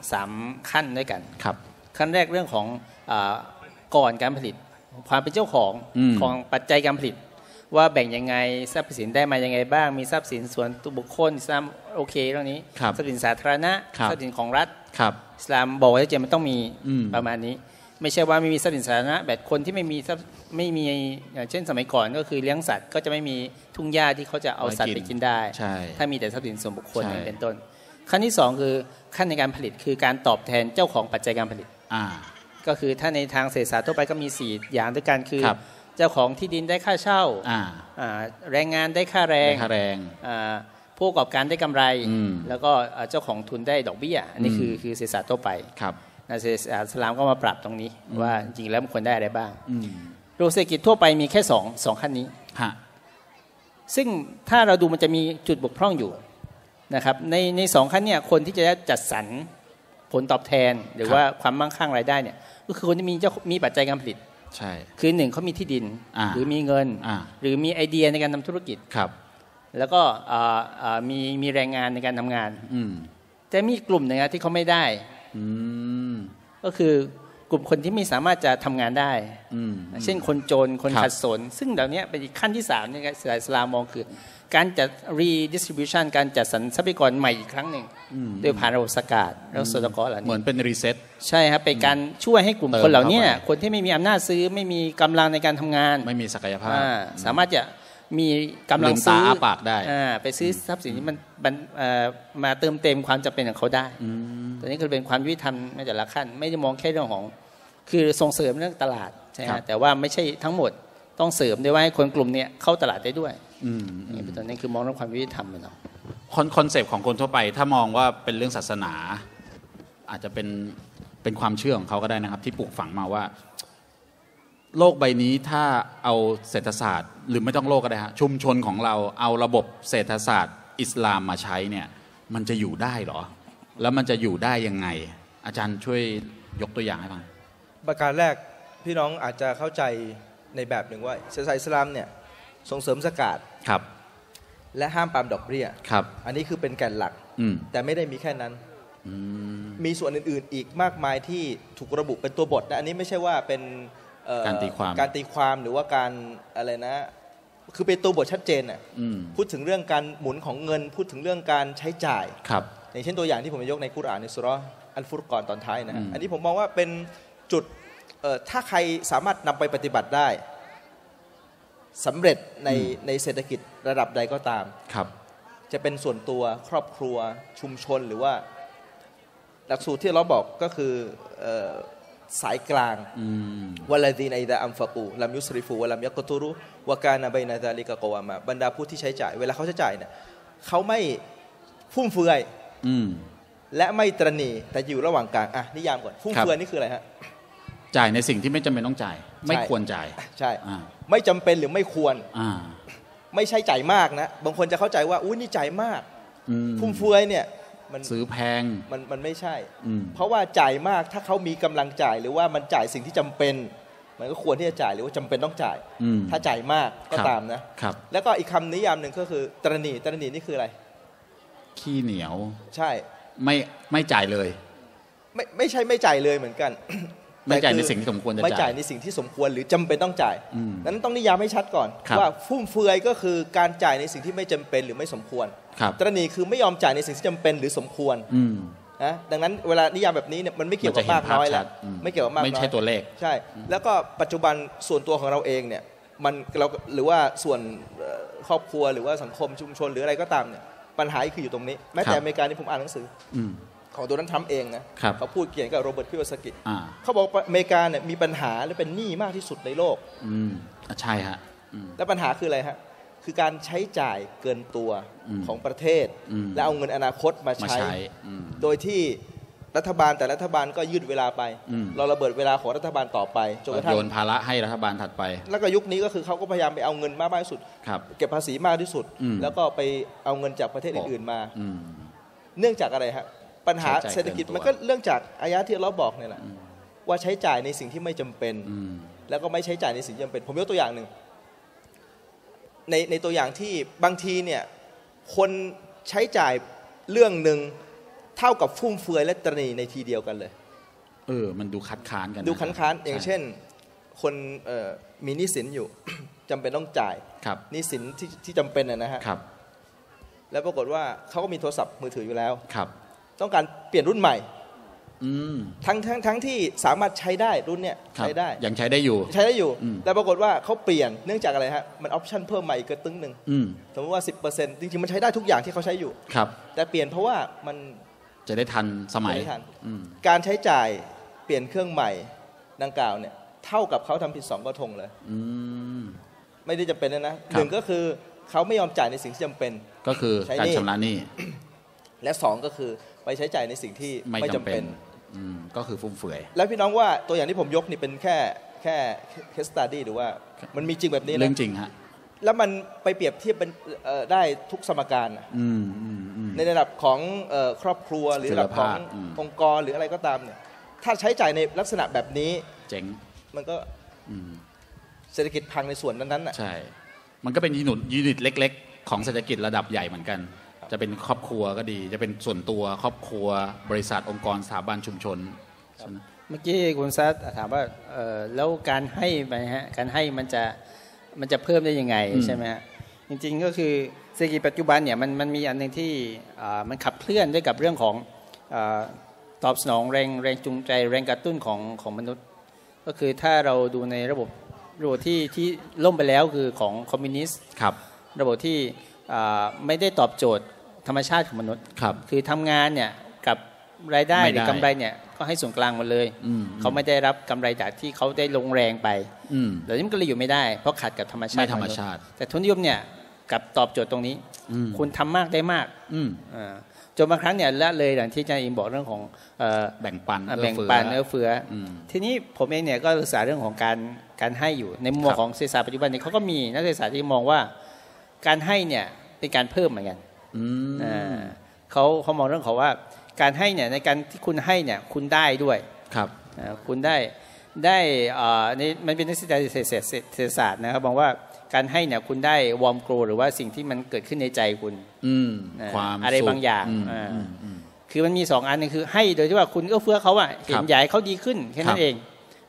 3ขั้นด้วยกันขั้นแรกเรื่องของก่อนการผลิตความเป็นเจ้าของปัจจัยการผลิตว่าแบ่งยังไงทรัพย์สินได้มายังไงบ้างมีทรัพย์สินส่วนตัวบุคคลอิสลามโอเคเรื่องนี้ทรัพย์สินสาธารณะทรัพย์สินของรัฐอิสลามบอกว่าจะมันต้องมีประมาณนี้ไม่ใช่ว่าไม่มีทรัพย์สินสาธารณะแบบคนที่ไม่มีอย่างเช่นสมัยก่อนก็คือเลี้ยงสัตว์ก็จะไม่มีทุ่งหญ้าที่เขาจะเอาสัตว์ไปกินได้ถ้ามีแต่ทรัพย์สินส่วนบุคคลเป็นต้นขั้นที่2คือขั้นในการผลิตคือการตอบแทนเจ้าของปัจจัยการผลิตก็คือถ้าในทางเศรษฐศาสตร์ทั่วไปก็มี4อย่างด้วยกันคือเจ้าของที่ดินได้ค่าเช่าแรงงานได้ค่าแรงผู้ประกอบการได้กำไรแล้วก็เจ้าของทุนได้ดอกเบี้ยอันนี้คือเศรษฐศาสตร์ทั่วไปเศรษฐศาสตร์อิสลามก็มาปรับตรงนี้ว่าจริงๆแล้วมันควรได้อะไรบ้างโดยเศรษฐกิจทั่วไปมีแค่2ขั้นนี้ซึ่งถ้าเราดูมันจะมีจุดบกพร่องอยู่นะครับใน2ขั้นเนี่ยคนที่จะจัดสรรผลตอบแทนหรือว่าความมั่งคั่งรายได้เนี่ยก็คือคนที่มีปัจจัยการผลิตคือ1เขามีที่ดินหรือมีเงินหรือมีไอเดียในการทำธุรกิจแล้วก็มีแรงงานในการทำงานแต่มีกลุ่มหนึ่งที่เขาไม่ได้ก็คือกลุ่มคนที่ไม่สามารถจะทำงานได้เช่นคนจนคนขัดสนซึ่งเหล่านี้เป็นอีกขั้นที่3ในอิสลามมองคือการจัด redistribution การจัดสรรทรัพยากรใหม่อีกครั้งหนึ่งโดยผ่านระบบสกาดแล้วสตกเหล่านี้เหมือนเป็นรีเซ็ตใช่ครับเป็นการช่วยให้กลุ่มคนเหล่านี้คนที่ไม่มีอำนาจซื้อไม่มีกำลังในการทำงานไม่มีศักยภาพสามารถจะมีกำลังซื้อปากได้ไปซื้อทรัพย์สินที่มันมาเติมเต็มความจำเป็นของเขาได้ตัวนี้คือเป็นความยุติธรรมในแต่ละขั้นไม่ได้มองแค่เรื่องของคือส่งเสริมเรื่องตลาดใช่ไหมแต่ว่าไม่ใช่ทั้งหมดต้องเสริมด้วยว่าให้คนกลุ่มนี้เข้าตลาดได้ด้วยตอนนี้คือมองเรื่องความยุติธรรมเนาะคอนเซปต์ของคนทั่วไปถ้ามองว่าเป็นเรื่องศาสนาอาจจะเป็นความเชื่อของเขาก็ได้นะครับที่ปลูกฝังมาว่าโลกใบนี้ถ้าเอาเศรษฐศาสตร์หรือไม่ต้องโลกก็ได้ฮะชุมชนของเราเอาระบบเศรษฐศาสตร์อิสลามมาใช้เนี่ยมันจะอยู่ได้หรอแล้วมันจะอยู่ได้ยังไงอาจารย์ช่วยยกตัวอย่างให้ฟังประการแรกพี่น้องอาจจะเข้าใจในแบบหนึ่งว่าเศรษฐศาสตร์อิสลามเนี่ยส่งเสริมซะกาตและห้ามปรามดอกเบี้ยอันนี้คือเป็นแก่นหลักแต่ไม่ได้มีแค่นั้นมีส่วนอื่นๆอีกมากมายที่ถูกระบุเป็นตัวบทนะอันนี้ไม่ใช่ว่าเป็นการตีความหรือว่าการอะไรนะคือเป็นตัวบทชัดเจนน่ะพูดถึงเรื่องการหมุนของเงินพูดถึงเรื่องการใช้จ่ายอย่างเช่นตัวอย่างที่ผมยกในกุรอานในสุเราะห์อัลฟุรกอนตอนท้ายนะอันนี้ผมมองว่าเป็นจุดถ้าใครสามารถนำไปปฏิบัติได้สำเร็จในเศรษฐกิจระดับใดก็ตามจะเป็นส่วนตัวครอบครัวชุมชนหรือว่าหลักสูตรที่เราบอกก็คือสายกลางวะลาดีนอิดะอัมฟะกูลัมยุสริฟูวะลัมยักตุรุวะกานะบัยนะซาลิกะกอวามะบรรดาผู้ที่ใช้จ่ายเวลาเขาใช้จ่ายเนี่ยเขาไม่ฟุ่มเฟือยและไม่ตระหนี่แต่อยู่ระหว่างกลางนิยามก่อนฟุ่มเฟือยนี่คืออะไรฮะจ่ายในสิ่งที่ไม่จำเป็นต้องจ่ายไม่ควรจ่ายใช่ไม่จำเป็นหรือไม่ควรไม่ใช่จ่ายมากนะบางคนจะเข้าใจว่าอุ้ยนี่จ่ายมากฟุ่มเฟือยเนี่ยมันซื้อแพงมันไม่ใช่เพราะว่าจ่ายมากถ้าเขามีกำลังจ่ายหรือว่ามันจ่ายสิ่งที่จำเป็นมันก็ควรที่จะจ่ายหรือว่าจำเป็นต้องจ่ายถ้าจ่ายมากก็ตามนะแล้วก็อีกคำนิยามหนึ่งก็คือตระหนี่นี่คืออะไรขี้เหนียวใช่ไม่จ่ายเลยไม่ใช่ไม่จ่ายเลยเหมือนกันไม่จ่ายในสิ่งที่สมควรจะจ่ายไม่จ่ายในสิ่งที่สมควรหรือจำเป็นต้องจ่ายนั้นต้องนิยามให้ชัดก่อนว่าฟุ่มเฟือยก็คือการจ่ายในสิ่งที่ไม่จำเป็นหรือไม่สมควรตระหนี่คือไม่ยอมจ่ายในสิ่งที่จำเป็นหรือสมควรนะดังนั้นเวลานิยามแบบนี้เนี่ยมันไม่เกี่ยวกับมากน้อยแล้วไม่เกี่ยวกับมากน้อยไม่ใช่ตัวเลขใช่แล้วก็ปัจจุบันส่วนตัวของเราเองเนี่ยมันเราหรือว่าส่วนครอบครัวหรือว่าสังคมชุมชนหรืออะไรก็ตามเนี่ยปัญหาคืออยู่ตรงนี้แม้แต่อเมริกาที่ผมอ่านหนังสือของโดนัลด์ทรัมป์เองนะเขาพูดเกี่ยวกับโรเบิร์ตคิโยซากิเขาบอกอเมริกาเนี่ยมีปัญหาและเป็นหนี้มากที่สุดในโลกใช่ฮะแล้วปัญหาคืออะไรฮะคือการใช้จ่ายเกินตัวของประเทศและเอาเงินอนาคตมาใช้โดยที่รัฐบาลแต่รัฐบาลก็ยืดเวลาไปเราระเบิดเวลาของรัฐบาลต่อไปจนกระทั่งโยนภาระให้รัฐบาลถัดไปแล้วก็ยุคนี้ก็คือเขาก็พยายามไปเอาเงินมากที่สุดเก็บภาษีมากที่สุดแล้วก็ไปเอาเงินจากประเทศอื่นๆมาเนื่องจากอะไรฮะปัญหาเศรษฐกิจมันก็เรื่องจากอายะที่เราบอกเนี่ยแหละว่าใช้จ่ายในสิ่งที่ไม่จำเป็นแล้วก็ไม่ใช้จ่ายในสิ่งที่จำเป็นผมยกตัวอย่างหนึ่งในตัวอย่างที่บางทีเนี่ยคนใช้จ่ายเรื่องหนึ่งเท่ากับฟุ่มเฟือยและตระหนี่ในทีเดียวกันเลยมันดูคัดค้านกันดูคัดค้านอย่างเช่นคนมีหนี้สินอยู่ จำเป็นต้องจ่ายหนี้สินที่จำเป็นนะฮะแล้วปรากฏว่าเขาก็มีโทรศัพท์มือถืออยู่แล้วต้องการเปลี่ยนรุ่นใหม่ทั้งที่สามารถใช้ได้รุ่นเนี้ยใช้ได้ยังใช้ได้อยู่แต่ปรากฏว่าเขาเปลี่ยนเนื่องจากอะไรฮะมันออปชั่นเพิ่มใหม่อีกกระตึ้งหนึ่งสมมติว่า 10% จริงๆมันใช้ได้ทุกอย่างที่เขาใช้อยู่แต่เปลี่ยนเพราะว่ามันจะได้ทันสมัยการใช้จ่ายเปลี่ยนเครื่องใหม่ดังกล่าวเนี่ยเท่ากับเขาทำผิด2กระทงเลยไม่ได้จำเป็นนะหนึ่งก็คือเขาไม่ยอมจ่ายในสิ่งที่จำเป็นก็คือการชำระหนี้และ2ก็คือไปใช้จ่ายในสิ่งที่ไม่จำเป็นก็คือฟุ่มเฟือยแล้วพี่น้องว่าตัวอย่างที่ผมยกนี่เป็นแค่เคสสตัดดี้หรือว่ามันมีจริงแบบนี้นะเรื่องจริงฮะแล้วมันไปเปรียบเทียบเป็นได้ทุกสมการในระดับของครอบครัวหรือระดับขององค์กรหรืออะไรก็ตามเนี่ยถ้าใช้จ่ายในลักษณะแบบนี้เจ๋งมันก็เศรษฐกิจพังในส่วนนั้นๆใช่มันก็เป็นยูนิตเล็กๆของเศรษฐกิจระดับใหญ่เหมือนกันจะเป็นครอบครัวก็ดีจะเป็นส่วนตัวครอบครัวบริษัทองค์กรสถาบันชุมชนเมื่อกี้คุณซัดถามว่าแล้วการให้ไปฮะการให้มันจะเพิ่มได้ยังไงใช่ไหมฮะจริงๆก็คือเศรษฐกิจปัจจุบันเนี่ยมันมีอันหนึ่งที่มันขับเคลื่อนด้วยกับเรื่องของตอบสนองแรงจูงใจแรงกระตุ้นของมนุษย์ก็คือถ้าเราดูในระบบที่ล่มไปแล้วคือของคอมมิวนิสต์ระบบที่ไม่ได้ตอบโจทย์ธรรมชาติของมนุษย์คือทำงานเนี่ยกับรายได้หรือกำไรเนี่ยก็ให้ส่วนกลางหมดเลยเขาไม่ได้รับกำไรจากที่เขาได้ลงแรงไปเดี๋ยวนี้มันก็เลยอยู่ไม่ได้เพราะขัดกับธรรมชาติแต่ทุนนิยมเนี่ยกับตอบโจทย์ตรงนี้คุณทำมากได้มากจนบางครั้งเนี่ยละเลยอย่างที่อาจารย์อิมบอกเรื่องของแบ่งปันเอื้อเฟื้อทีนี้ผมเองเนี่ยก็ศึกษาเรื่องของการให้อยู่ในมุมของเศรษฐศาสตร์ปัจจุบันนี้เขาก็มีนักเศรษฐศาสตร์ที่มองว่าการให้เนี่ยเป็นการเพิ่มเหมือนกันเขามองเรื่องของว่าการให้เนี่ยในการที่คุณให้เนี่ยคุณได้ด้วยคุณได้ในมันเป็นนักเศรษฐศาสตร์นะครับบอกว่าการให้เนี่ยคุณได้วอร์มโกรหรือว่าสิ่งที่มันเกิดขึ้นในใจคุณอะไรบางอย่างคือมันมี2อันนึงคือให้โดยที่ว่าคุณเอื้อเฟื้อเขาเห็นใหญ่เขาดีขึ้นแค่นั้นเอง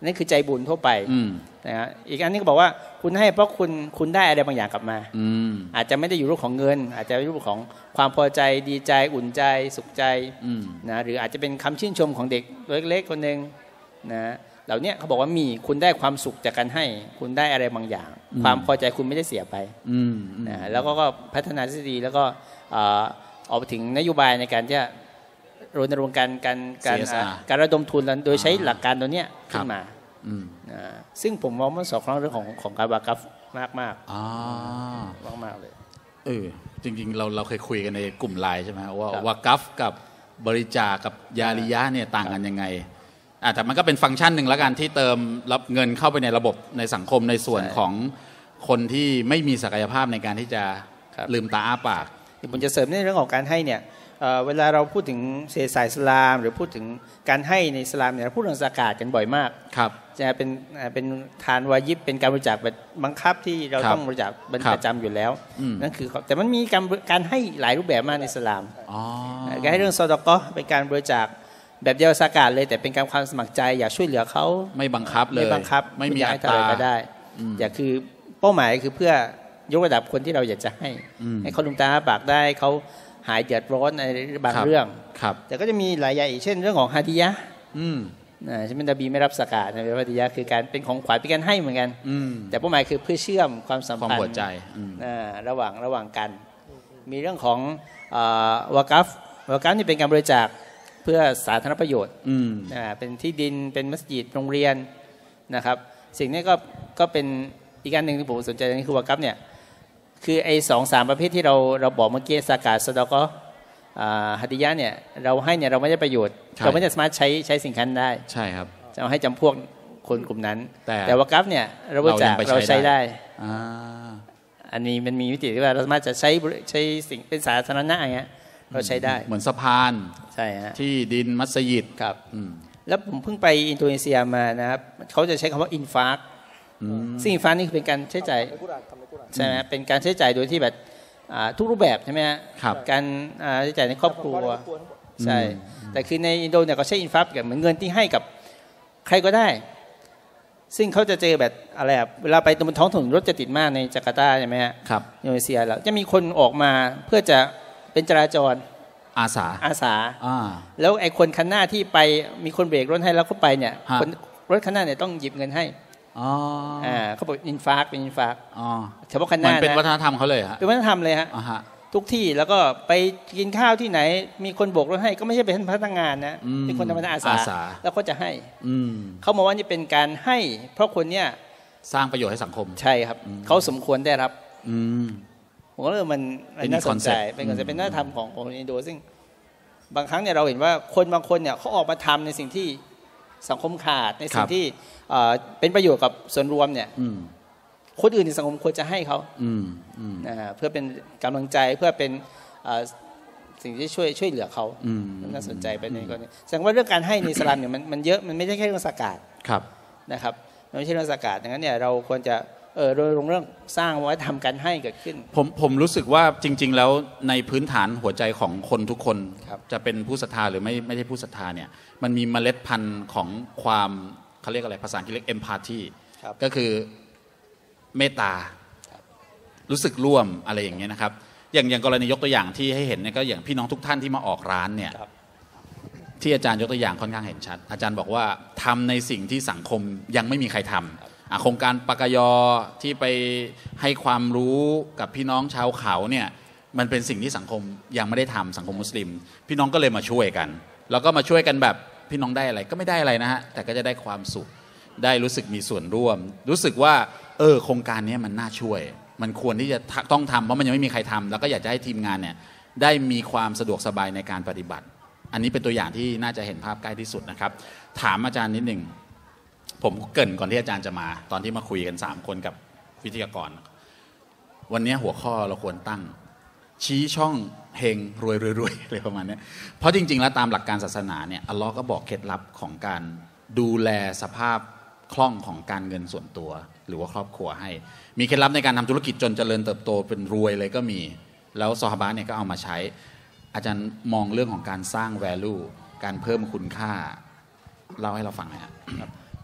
นั่นคือใจบุญทั่วไปนะฮะอีกอันนี้ก็บอกว่าคุณให้เพราะคุณได้อะไรบางอย่างกลับมาอาจจะไม่ได้อยู่รูปของเงินอาจจะเป็นรูปของความพอใจดีใจอุ่นใจสุขใจนะหรืออาจจะเป็นคำชื่นชมของเด็กเล็กๆคนหนึ่งนะเหล่านี้เขาบอกว่ามีคุณได้ความสุขจากการให้คุณได้อะไรบางอย่างความพอใจคุณไม่ได้เสียไปนะแล้วก็พัฒนาทฤษฎีแล้วก็ออกไปถึงนโยบายในการที่จะรณรงค์การระดมทุนโดยใช้หลักการตัวเนี้ยขึ้นมาซึ่งผมมองมันสอดคล้องเรื่องของการวากัฟมากมากเลยจริงๆเราเคยคุยกันในกลุ่มไลน์ใช่ไหมว่าวากัฟกับบริจาคกับยาริยะเนี่ยต่างกันยังไงแต่มันก็เป็นฟังก์ชันหนึ่งแล้วกันที่เติมรับเงินเข้าไปในระบบในสังคมในส่วนของคนที่ไม่มีศักยภาพในการที่จะลืมตาอ้าปากผมจะเสริมในเรื่องของการให้เนี่ยเวลาเราพูดถึงเศรษฐศาสตร์อิสลามหรือพูดถึงการให้ในอิสลามเนี่ยเราพูดเรื่องซะกาตกันบ่อยมากจะเป็นทานวาญิบเป็นการบริจาคแบบบังคับที่เราต้องบริจาคเป็นประจำอยู่แล้วนั่นคือแต่มันมีการให้หลายรูปแบบมากในอิสลามการให้เรื่องซอดาเกาะห์เป็นการบริจาคแบบเดียวซะกาตเลยแต่เป็นการความสมัครใจอยากช่วยเหลือเขาไม่บังคับเลยไม่บังคับไม่มีอัตราก็ได้อยากคือเป้าหมายคือเพื่อยกระดับคนที่เราอยากจะให้เขาลืมตาอ้าปากได้เขาหายเดือดร้อนในบางเรื่องแต่ก็จะมีหลายอย่างอีกเช่นเรื่องของฮาดิยะห์ใช่ไหมนบีไม่รับซะกาตในฮาดิยะห์คือการเป็นของขวัญเป็นการให้เหมือนกันแต่เป้าหมายคือเพื่อเชื่อมความสัมพันธ์หัวใจระหว่างกันมีเรื่องของวากัฟนี่เป็นการบริจาคเพื่อสาธารณประโยชน์เป็นที่ดินเป็นมัสยิดโรงเรียนนะครับสิ่งนี้ก็เป็นอีกอันหนึ่งที่ผมสนใจนี่คือวากัฟเนี่ยคือไอ้2-3ประเภทที่เราบอกเมื่อกี้ซะกาตซอดาเกาะห์ฮาดิยะห์เนี่ยเราให้เนี่ยเราไม่ได้ประโยชน์เราไม่ได้สามารถใช้สิ่งนั้นได้ใช่ครับจะเอาให้จำพวกคนกลุ่มนั้นแต่วากัฟเนี่ยเราบริจาคเราใช้ได้อันนี้มันมีวิธีที่ว่าเราสามารถจะใช้สิ่งเป็นสาธารณะอย่างเงี้ยเราใช้ได้เหมือนสะพานใช่ฮะที่ดินมัสยิดครับแล้วผมเพิ่งไปอินโดนีเซียมานะครับเขาจะใช้คำว่าอินฟากซึ่งอินฟากนี่คือเป็นการใช้จ่ายใช่ไหมเป็นการใช้จ่ายโดยที่แบบทุกรูปแบบใช่ไหมฮะการใช้จ่ายในครอบครัวใช่แต่คือในอินโดเนี่ยเขาใช้อินฟากแบบเหมือนเงินที่ให้กับใครก็ได้ซึ่งเขาจะเจอแบบอะไรเวลาไปบนท้องถนนรถจะติดมากในจาการ์ตาใช่ไหมฮะอินโดนีเซียแล้วจะมีคนออกมาเพื่อจะเป็นจราจรอาสาแล้วไอ้คนคันหน้าที่ไปมีคนเบรกรถให้แล้วเขาไปเนี่ยคนรถคันหน้าเนี่ยต้องหยิบเงินให้เขาบอกอินฟากเป็นอินฟากเฉพาะคันหน้ามันเป็นวัฒนธรรมเขาเลยฮะเป็นวัฒนธรรมเลยฮะทุกที่แล้วก็ไปกินข้าวที่ไหนมีคนโบกรถให้ก็ไม่ใช่เป็นพนักงานนะเป็นคนธรรมดาอาสาแล้วก็จะให้เขาบอกว่านี่เป็นการให้เพราะคนเนี่ยสร้างประโยชน์ให้สังคมใช่ครับเขาสมควรได้รับผมก็เลยมันน่าสนใจเป็นวัฒนธรรมของอินโดซึ่งบางครั้งเนี่ยเราเห็นว่าคนบางคนเนี่ยเขาออกมาทำในสิ่งที่สังคมขาดในสิ่งที่เป็นประโยชน์กับส่วนรวมเนี่ยคนอื่นในสังคมควรจะให้เขาเพื่อเป็นกำลังใจเพื่อเป็นสิ่งที่ช่วยเหลือเขาน่าสนใจไปในกรณีแสดงว่าเรื่องการให้ในอิสลามเนี่ยมันเยอะมันไม่ใช่แค่เรื่องซะกาตนะครับมันไม่ใช่เรื่องซะกาตดังนั้นเนี่ยเราควรจะโดยเรื่องสร้างวัฒนธรรมการให้เกิดขึ้นผมรู้สึกว่าจริงๆแล้วในพื้นฐานหัวใจของคนทุกคนจะเป็นผู้ศรัทธาหรือไม่ใช่ผู้ศรัทธาเนี่ยมันมีเมล็ดพันธุ์ของความเขาเรียกอะไรภาษาอังกฤษเรียก empathy ก็คือเมตตารู้สึกร่วมอะไรอย่างเงี้ยนะครับอย่างกรณียกตัวอย่างที่ให้เห็นเนี่ยก็อย่างพี่น้องทุกท่านที่มาออกร้านเนี่ยที่อาจารย์ยกตัวอย่างค่อนข้างเห็นชัดอาจารย์บอกว่าทำในสิ่งที่สังคมยังไม่มีใครทำโครงการปกย.ที่ไปให้ความรู้กับพี่น้องชาวเขาเนี่ยมันเป็นสิ่งที่สังคมยังไม่ได้ทำสังคมมุสลิมพี่น้องก็เลยมาช่วยกันแล้วก็มาช่วยกันแบบพี่น้องได้อะไรก็ไม่ได้อะไรนะฮะแต่ก็จะได้ความสุขได้รู้สึกมีส่วนร่วมรู้สึกว่าโครงการนี้มันน่าช่วยมันควรที่จะต้องทำเพราะมันยังไม่มีใครทำแล้วก็อยากจะให้ทีมงานเนี่ยได้มีความสะดวกสบายในการปฏิบัติอันนี้เป็นตัวอย่างที่น่าจะเห็นภาพใกล้ที่สุดนะครับถามอาจารย์นิดหนึ่งผมเกริ่นก่อนที่อาจารย์จะมาตอนที่มาคุยกัน3คนกับวิทยากรวันนี้หัวข้อเราควรตั้งชี้ช่องเฮงรวยอะไรประมาณนี้เพราะจริงๆแล้วตามหลักการศาสนาเนี่ยอัลลอฮ์ก็บอกเคล็ดลับของการดูแลสภาพคล่องของการเงินส่วนตัวหรือว่าครอบครัวให้มีเคล็ดลับในการทำธุรกิจจนเจริญเติบโตเป็นรวยเลยก็มีแล้วซอฮาบะห์เนี่ยก็เอามาใช้อาจารย์มองเรื่องของการสร้าง value การเพิ่มคุณค่าเล่าให้เราฟังหน่อยครับ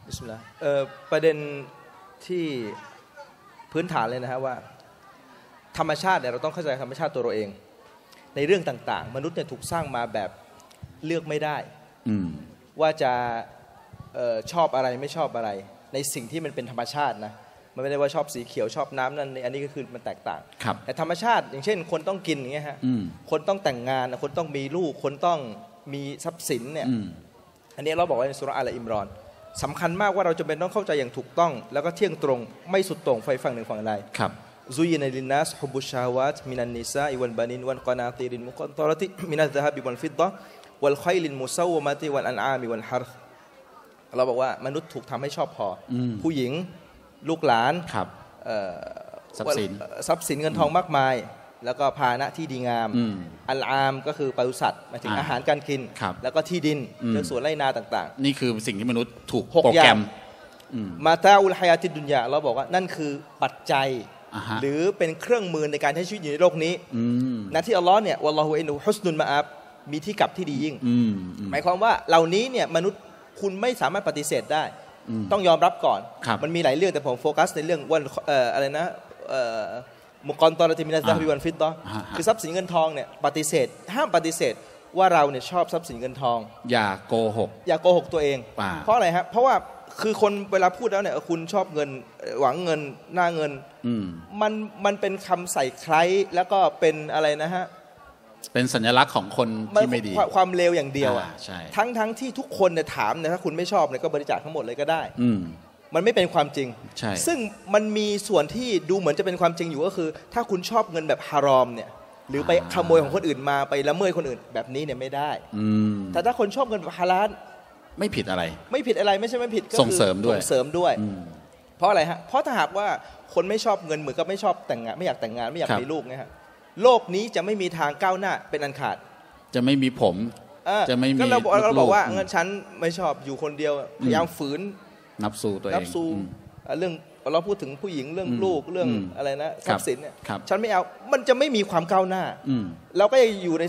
บิสมิลลาห์ประเด็นที่พื้นฐานเลยนะฮะว่าธรรมชาติเนี่ยเราต้องเข้าใจธรรมชาติตัวเราเองในเรื่องต่างๆมนุษย์เนี่ยถูกสร้างมาแบบเลือกไม่ได้ว่าจะชอบอะไรไม่ชอบอะไรในสิ่งที่มันเป็นธรรมชาตินะมันไม่ได้ว่าชอบสีเขียวชอบน้ำนั่นอันนี้ก็คือมันแตกต่างแต่ธรรมชาติอย่างเช่นคนต้องกินอย่างเงี้ยฮะคนต้องแต่งงานคนต้องมีลูกคนต้องมีทรัพย์สินเนี่ยอันนี้เราบอกว่าในสุราอะลอิมรอนสำคัญมากว่าเราจำเป็นต้องเข้าใจอย่างถูกต้องแล้วก็เที่ยงตรงไม่สุดโต่งไฟฝั่งหนึ่งฝั่งใดซุยนะลินนัสฮุบุชชาวาตมินันนิซาอิวัลบานินวัลกอนาตีรินมุกอนตอรติมินัซซะฮับิวัลฟิดดะวัลค็อยลินมุซาวมะติวัลอันอามิวัลฮารเราบอกว่ามนุษย์ถูกทำให้ชอบพอผู้หญิงลูกหลานทรัพย์สินเงินทองมากมายแล้วก็พาหนะที่ดีงามอัลอามก็คือปศุสัตว์หมายถึงอาหารการกินแล้วก็ที่ดินเรื่องสวนไร่นาต่างๆนี่คือสิ่งที่มนุษย์ถูกโปรแกรมมาตาอุลฮายาติดุนยาเราบอกว่านั่นคือปัจจัยหรือเป็นเครื่องมือในการใช้ชีวิตอยู่ในโลกนี้นะที่อัลลอฮ์เนี่ยวัลลอฮุอินุฮุสนุลมาอับมีที่กลับที่ดียิ่งหมายความว่าเหล่านี้เนี่ยมนุษย์คุณไม่สามารถปฏิเสธได้ต้องยอมรับก่อนมันมีหลายเรื่องแต่ผมโฟกัสในเรื่องวันอะไรนะมุกอนตอรติมินัสซะฮบิวันฟิดดะคือทรัพย์สินเงินทองเนี่ยปฏิเสธห้ามปฏิเสธว่าเราเนี่ยชอบทรัพย์สินเงินทองอย่าโกหกตัวเองเพราะอะไรครับเพราะว่าคือคนเวลาพูดแล้วเนี่ยคุณชอบเงินหวังเงินหน้าเงินมันเป็นคำใส่ไคล้แล้วก็เป็นอะไรนะฮะเป็นสัญลักษณ์ของคนที่ไม่ดีความเลวอย่างเดียวอ่ะทั้งที่ทุกคนเนี่ยถามเนี่ยถ้าคุณไม่ชอบเนี่ยก็บริจาคทั้งหมดเลยก็ได้มันไม่เป็นความจริงซึ่งมันมีส่วนที่ดูเหมือนจะเป็นความจริงอยู่ก็คือถ้าคุณชอบเงินแบบฮารอมเนี่ยหรือไปขโมยของคนอื่นมาไปละเมิดคนอื่นแบบนี้เนี่ยไม่ได้แต่ถ้าคนชอบเงินแบบฮาลาลไม่ผิดอะไรไม่ใช่ไม่ผิดก็คือส่งเสริมด้วยเพราะอะไรฮะเพราะถ้าหากว่าคนไม่ชอบเงินเหมือนกับไม่ชอบแต่งงานไม่อยากแต่งงานไม่อยากมีลูกนะฮะโลกนี้จะไม่มีทางก้าวหน้าเป็นอันขาดจะไม่มีผมจะไม่มีเราบอกว่าเงินฉันไม่ชอบอยู่คนเดียวพยายามฝืนนับสู้ตัวเองเรื่องเราพูดถึงผู้หญิงเรื่องลูกเรื่องอะไรนะทรัพย์สินเนี่ยฉันไม่เอามันจะไม่มีความก้าวหน้าเราก็ยังอยู่ใน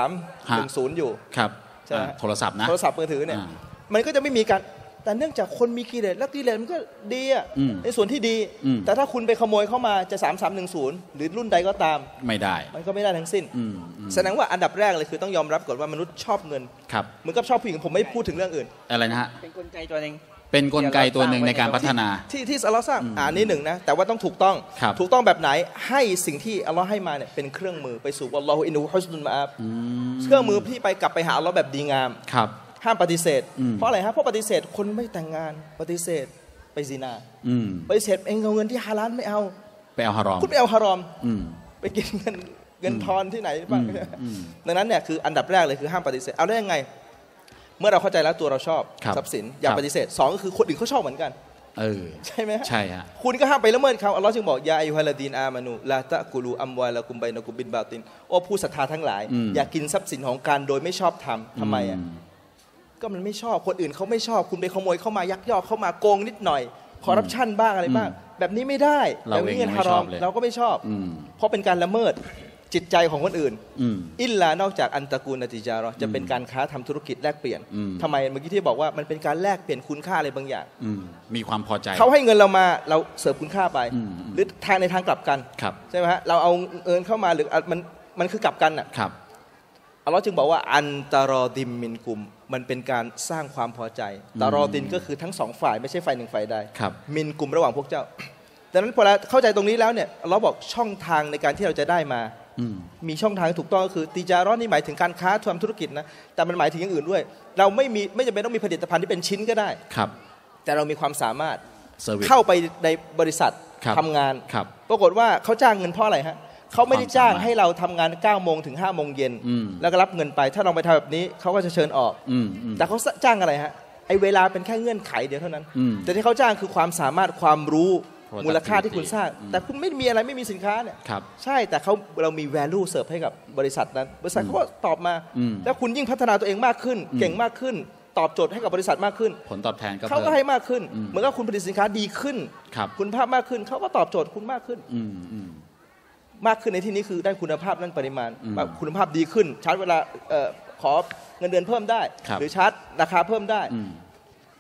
3310อยู่ใช่ไหมโทรศัพท์มือถือเนี่ยมันก็จะไม่มีการแต่เนื่องจากคนมีกิเลสแล้วกิเลสมันก็ดีอ่ะในส่วนที่ดีแต่ถ้าคุณไปขโมยเข้ามาจะ3310หรือรุ่นใดก็ตามไม่ได้มันก็ไม่ได้ทั้งสิ้นแสดงว่าอันดับแรกเลยคือต้องยอมรับก่อนว่ามนุษย์ชอบเงินเหมือนกับชอบผู้หญิงผมไม่พูดถึงเรื่องอื่นอะไรนะฮะเป็นกลไกตัวนึงเป็นกลไกตัวหนึ่งในการพัฒนาที่อัลเลาะห์สร้างนี่หนึ่งนะแต่ว่าต้องถูกต้องแบบไหนให้สิ่งที่อัลเลาะห์ให้มาเนี่ยเป็นเครื่องมือไปสู่วัลลอฮุอินนุฮุสนุลมาอับเครื่องมือที่ไปกลับไปหาอัลเลาะห์แบบดีงามห้ามปฏิเสธเพราะอะไรครับเพราะปฏิเสธคนไม่แต่งงานปฏิเสธไปซินาปฏิเสธเองเอาเงินที่ฮาลาลไม่เอาไปเอาฮารอมคุณไปเอาฮารอมไปกินเงินทอนที่ไหนบ้างดังนั้นเนี่ยคืออันดับแรกเลยคือห้ามปฏิเสธเอาได้ยังไงเมื่อเราเข้าใจแล้วตัวเราชอบทรัพย์สินอย่าปฏิเสธ2ก็คือคนอื่นเขาชอบเหมือนกันใช่ไหมใช่ฮะคุณก็ห้ามไปละเมิดเขาอัลลอฮ์จึงบอกยาอัยยูฮัลลดีนอามานูลาตะกุลูอัมวาละกุมไบนะกุมบินบาตินโอ้ผู้ศรัทธาทั้งหลายอย่ากินทรัพย์สินของการโดยไม่ชอบทำไมอ่ะก็มันไม่ชอบคนอื่นเขาไม่ชอบคุณไปขโมยเข้ามายักยอกเข้ามาโกงนิดหน่อยคอร์รัปชันบ้างอะไรบ้างแบบนี้ไม่ได้แบบนี้เงินฮารอมเราก็ไม่ชอบเพราะเป็นการละเมิดจิตใจของคนอื่นอิลลานอกจากอันตะกูลนติจารอจะเป็นการค้าทำธุรกิจแลกเปลี่ยนทำไมเมื่อกี้ที่บอกว่ามันเป็นการแลกเปลี่ยนคุณค่าอะไรบางอย่างมีความพอใจเขาให้เงินเรามาเราเสิร์ฟคุณค่าไปหรือทางในทางกลับกันใช่ไหมฮะเราเอาเงินเข้ามาหรือมันคือกลับกันอ่ะอัลลอฮ์จึงบอกว่าอันตารอดิมมินกุมมันเป็นการสร้างความพอใจตารอดินก็คือทั้งสองฝ่ายไม่ใช่ฝ่ายหนึ่งฝ่ายใดมินกุมระหว่างพวกเจ้าดังนั้นพอเราเข้าใจตรงนี้แล้วเนี่ยอัลลอฮ์บอกช่องทางในการที่เราจะได้มามีช่องทางถูกต้องก็คือติจารอนี่หมายถึงการค้าทำธุรกิจนะแต่มันหมายถึงอย่างอื่นด้วยเราไม่จำเป็นต้องมีผลิตภัณฑ์ที่เป็นชิ้นก็ได้แต่เรามีความสามารถเข้าไปในบริษัททำงานปรากฏว่าเขาจ้างเงินเพราะอะไรฮะเขาไม่ได้จ้างให้เราทำงาน9 โมงถึง5 โมงเย็นแล้วก็รับเงินไปถ้าลองไปทำแบบนี้เขาก็จะเชิญออกแต่เขาจ้างอะไรฮะไอเวลาเป็นแค่เงื่อนไขเดียวเท่านั้นแต่ที่เขาจ้างคือความสามารถความรู้มูลค่าที่คุณสร้างแต่คุณไม่มีอะไรไม่มีสินค้าเนี่ยใช่แต่เรามี value เสิร์ฟให้กับบริษัทนั้นบริษัทเขาก็ตอบมาแล้วคุณยิ่งพัฒนาตัวเองมากขึ้นเก่งมากขึ้นตอบโจทย์ให้กับบริษัทมากขึ้นผลตอบแทนเขาก็ให้มากขึ้นเหมือนกับคุณผลิตสินค้าดีขึ้นคุณภาพมากขึ้นเขาก็ตอบโจทย์คุณมากขึ้นมากขึ้นในที่นี้คือได้คุณภาพนั่นปริมาณคุณภาพดีขึ้นชาร์จเวลาขอเงินเดือนเพิ่มได้หรือชาร์จราคาเพิ่มได้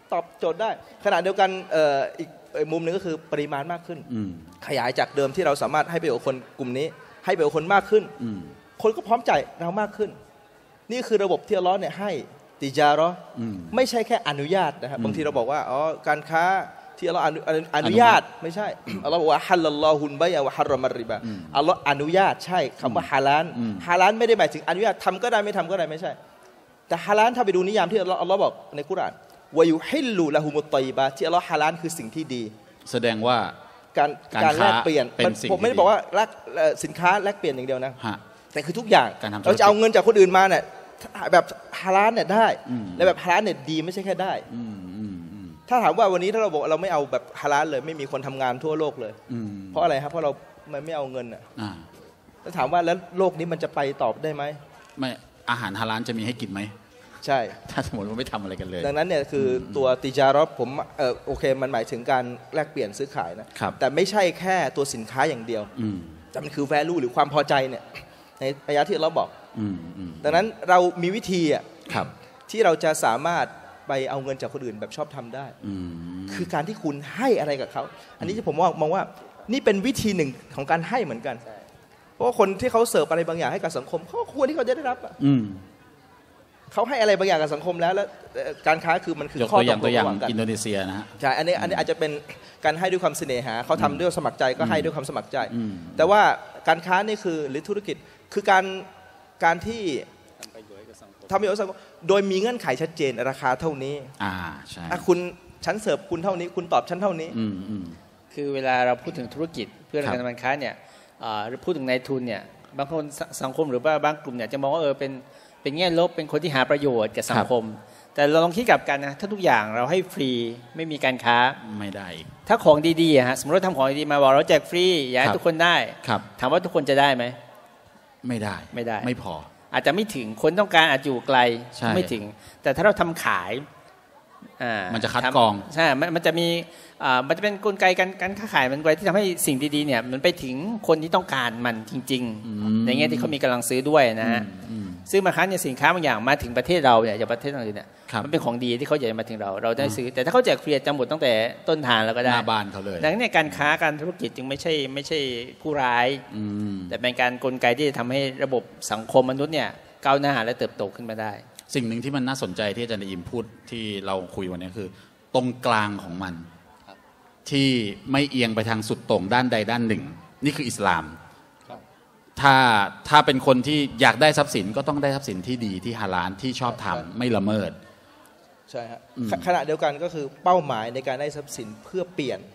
ตอบโจทย์ได้ขณะเดียวกันอีกมุมหนึ่งก็คือปริมาณมากขึ้นขยายจากเดิมที่เราสามารถให้ประโยชน์คนกลุ่มนี้ให้ประโยชน์คนมากขึ้นคนก็พร้อมจ่ายเรามากขึ้นนี่คือระบบที่อัลเลาะห์เนี่ยให้ติจาเราะห์ไม่ใช่แค่อนุญาตนะครับบางทีเราบอกว่าอ๋อการค้าที่อัลเลาะห์อนุญาตไม่ใช่อัลเลาะห์บอกว่าฮัลลัลลอฮุลบัยอะวะฮัรรอมัรริบะอัลเลาะห์อนุญาตใช่คำว่าฮาลาลฮาลาลไม่ได้หมายถึงอนุญาตทำก็ได้ไม่ทำก็ได้ไม่ใช่แต่ฮาลาลถ้าไปดูนิยามที่อัลเลาะห์บอกในกุรอานวะยุฮิลลูละฮุมุตฏอยบาตที่อัลเลาะห์ฮาลาลคือสิ่งที่ดีแสดงว่าการแลกเปลี่ยนผมไม่ได้บอกว่าสินค้าแลกเปลี่ยนอย่างเดียวนะแต่คือทุกอย่างเราจะเอาเงินจากคนอื่นมาเนี่ยแบบฮาลาลเนี่ยได้และแบบฮาลาลเนี่ยดีไม่ใช่แค่ได้ถ้าถามว่าวันนี้ถ้าเราบอกเราไม่เอาแบบฮาลาลเลยไม่มีคนทำงานทั่วโลกเลยเพราะอะไรครับเพราะเราไม่เอาเงินอ่ะถ้าถามว่าแล้วโลกนี้มันจะไปต่อได้ไหมไม่อาหารฮาลาลจะมีให้กินไหมใช่ถ้าสมมติว่าไม่ทำอะไรกันเลยดังนั้นเนี่ยคือตัวติจาเราะห์ผมโอเคมันหมายถึงการแลกเปลี่ยนซื้อขายนะแต่ไม่ใช่แค่ตัวสินค้าอย่างเดียวแต่มันคือ value หรือความพอใจเนี่ยในอายะห์ที่เราบอกดังนั้นเรามีวิธีอ่ะที่เราจะสามารถไปเอาเงินจากคนอื่นแบบชอบทำได้คือการที่คุณให้อะไรกับเขาอันนี้ที่ผมมองว่านี่เป็นวิธีหนึ่งของการให้เหมือนกันเพราะว่าคนที่เขาเสิร์ฟอะไรบางอย่างให้กับสังคมเขาควรที่เขาจะได้รับอ่ะเขาให้อะไรบางอย่างกับสังคมแล้วการค้าคือมันคือข้อตกลงระหว่างกันอินโดนีเซียนะฮะใช่อันนี้อาจจะเป็นการให้ด้วยความเสน่หาเขาทำด้วยสมัครใจก็ให้ด้วยความสมัครใจแต่ว่าการค้านี่คือหรือธุรกิจคือการที่ทำประโยชน์กับสังคมโดยมีเงื่อนไขชัดเจนราคาเท่านี้ใช่คุณฉันเสิร์ฟคุณเท่านี้คุณตอบฉันเท่านี้คือเวลาเราพูดถึงธุรกิจเพื่อการค้าเนี่ยหรือพูดถึงนายทุนเนี่ยบางคนสังคมหรือว่าบางกลุ่มเนี่ยจะมองว่าเป็นแง่ลบเป็นคนที่หาประโยชน์กับสังคมแต่เราลองคิดกลับกันนะถ้าทุกอย่างเราให้ฟรีไม่มีการค้าไม่ได้ถ้าของดีๆฮะสมมติเราทำของดีๆมาบอกเราแจกฟรีอยากให้ทุกคนได้ถามว่าทุกคนจะได้ไหมไม่ได้ไม่พออาจจะไม่ถึงคนต้องการอาจอยู่ไกลไม่ถึงแต่ถ้าเราทำขายมันจะคัดกรองใช่มันจะเป็นกลไกการค้าขายมันไว้ที่ทำให้สิ่งดีๆเนี่ยมันไปถึงคนที่ต้องการมันจริงๆในแง่ที่เขามีกำลังซื้อด้วยนะฮะซึ่งบางครั้งเนี่ยสินค้าบางอย่างมาถึงประเทศเราเนี่ยอย่างประเทศอื่นเนี่ยมันเป็นของดีที่เขาอยากมาถึงเราได้ซื้อแต่ถ้าเขาแจกฟรีจะหมดตั้งแต่ต้นทางแล้วก็ได้หน้าบ้านเขาเลยดังนั้นการค้าการธุรกิจจึงไม่ใช่ผู้ร้ายแต่เป็นการกลไกที่จะทำให้ระบบสังคมมนุษย์เนี่ยก้าวหน้าและเติบโตขึ้นมาได้สิ่งหนึ่งที่มันน่าสนใจที่อาจารย์อิมพูดที่เราคุยวันนี้คือตรงกลางของมันที่ไม่เอียงไปทางสุดโต่งด้านใดด้านหนึ่งนี่คืออิสลามถ้าเป็นคนที่อยากได้ทรัพย์สินก็ต้องได้ทรัพย์สินที่ดีที่ฮาลาลที่ชอบทำไม่ละเมิดใช่ฮะขณะเดียวกันก็คือเป้าหมายในการได้ทรัพย์สินเพื่อเปลี่ยน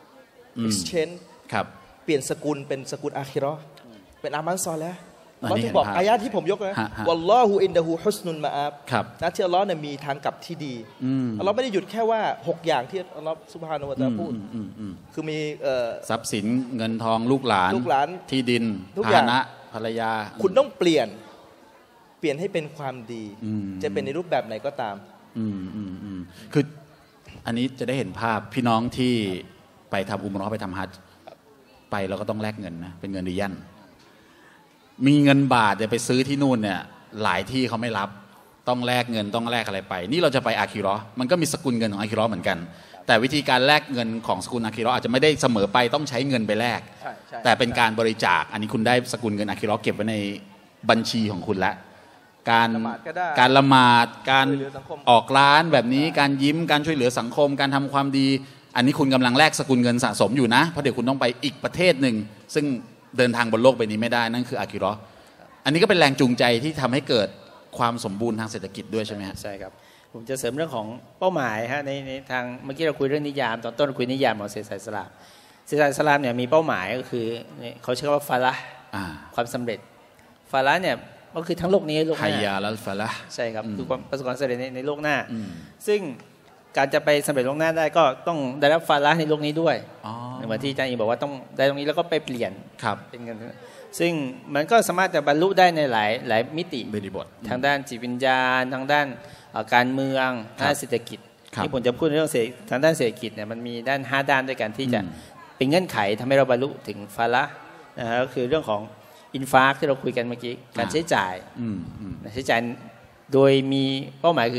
exchange เปลี่ยนสกุลเป็นสกุลอาคิเราะห์เป็นอามัลซอลิฮ์เราถึงบอกอายะที่ผมยกนะวัลลอฮุอินดะฮูฮุสนุลมาอาบนะที่อัลเลาะห์เนี่ยมีทางกลับที่ดีอัลเลาะห์ไม่ได้หยุดแค่ว่า6อย่างที่อัลเลาะห์ซุบฮานะฮูวะตะอาลาพูดคือมีทรัพย์สินเงินทองลูกหลานที่ดินพาหนะภรรยาคุณต้องเปลี่ยนให้เป็นความดีจะเป็นในรูปแบบไหนก็ตามคืออันนี้จะได้เห็นภาพพี่น้องที่ไปทำอุมเราะห์ไปทำฮัจญ์ไปเราก็ต้องแลกเงินนะเป็นเงินริยัลมีเงินบาทจะไปซื้อที่นู่นเนี่ยหลายที่เขาไม่รับต้องแลกเงินต้องแลกอะไรไปนี่เราจะไปอาคิเราะห์มันก็มีสกุลเงินของอาคิเราะห์เหมือนกันแต่วิธีการแลกเงินของสกุลอาคิเราะห์อาจจะไม่ได้เสมอไปต้องใช้เงินไปแลกแต่เป็นการบริจาคอันนี้คุณได้สกุลเงินอาคิเราะห์เก็บไว้ในบัญชีของคุณแล้วการละหมาดการออกร้านแบบนี้การยิ้มการช่วยเหลือสังคมการทำความดีอันนี้คุณกำลังแลกสกุลเงินสะสมอยู่นะเพราะเดี๋ยวคุณต้องไปอีกประเทศหนึ่งซึ่งเดินทางบนโลกใบนี้ไม่ได้นั่นคืออาคิเราะห์อันนี้ก็เป็นแรงจูงใจที่ทำให้เกิดความสมบูรณ์ทางเศรษฐกิจด้วยใช่ไหมฮะใช่ครับผมจะเสริมเรื่องของเป้าหมายฮะในทางเมื่อกี้เราคุยเรื่องนิยามตอนต้นเราคุยนิยามของเศรษฐศาสตร์อิสลามเศรษฐศาสตร์อิสลามเนี่ยมีเป้าหมายก็คือเขาใช้คำว่าฟาละความสำเร็จฟาละเนี่ยก็คือทั้งโลกนี้โลกหน้าไฮยาลัลฟาละใช่ครับคือความประสบความสำเร็จในโลกหน้าซึ่งการจะไปสำเร็จโลกหน้าได้ก็ต้องได้รับฟาละในโลกนี้ด้วยเหมือนที่อาจารย์อิมบอกว่าต้องได้ตรงนี้แล้วก็ไปเปลี่ยนเป็นเงินซึ่งมันก็สามารถจะบรรลุได้ในหลายมิติทางด้านจิตวิญญาณทางด้านการเมืองทางด้านเศรษฐกิจที่ผมจะพูดเรื่องทางด้านเศรษฐกิจเนี่ยมันมีด้าน5ด้านด้วยกันที่จะเป็นเงื่อนไขทำให้เราบรรลุถึงฟาละนะฮะก็คือเรื่องของอินฟาที่เราคุยกันเมื่อกี้การใช้จ่ายโดยมีเป้าหมายคือ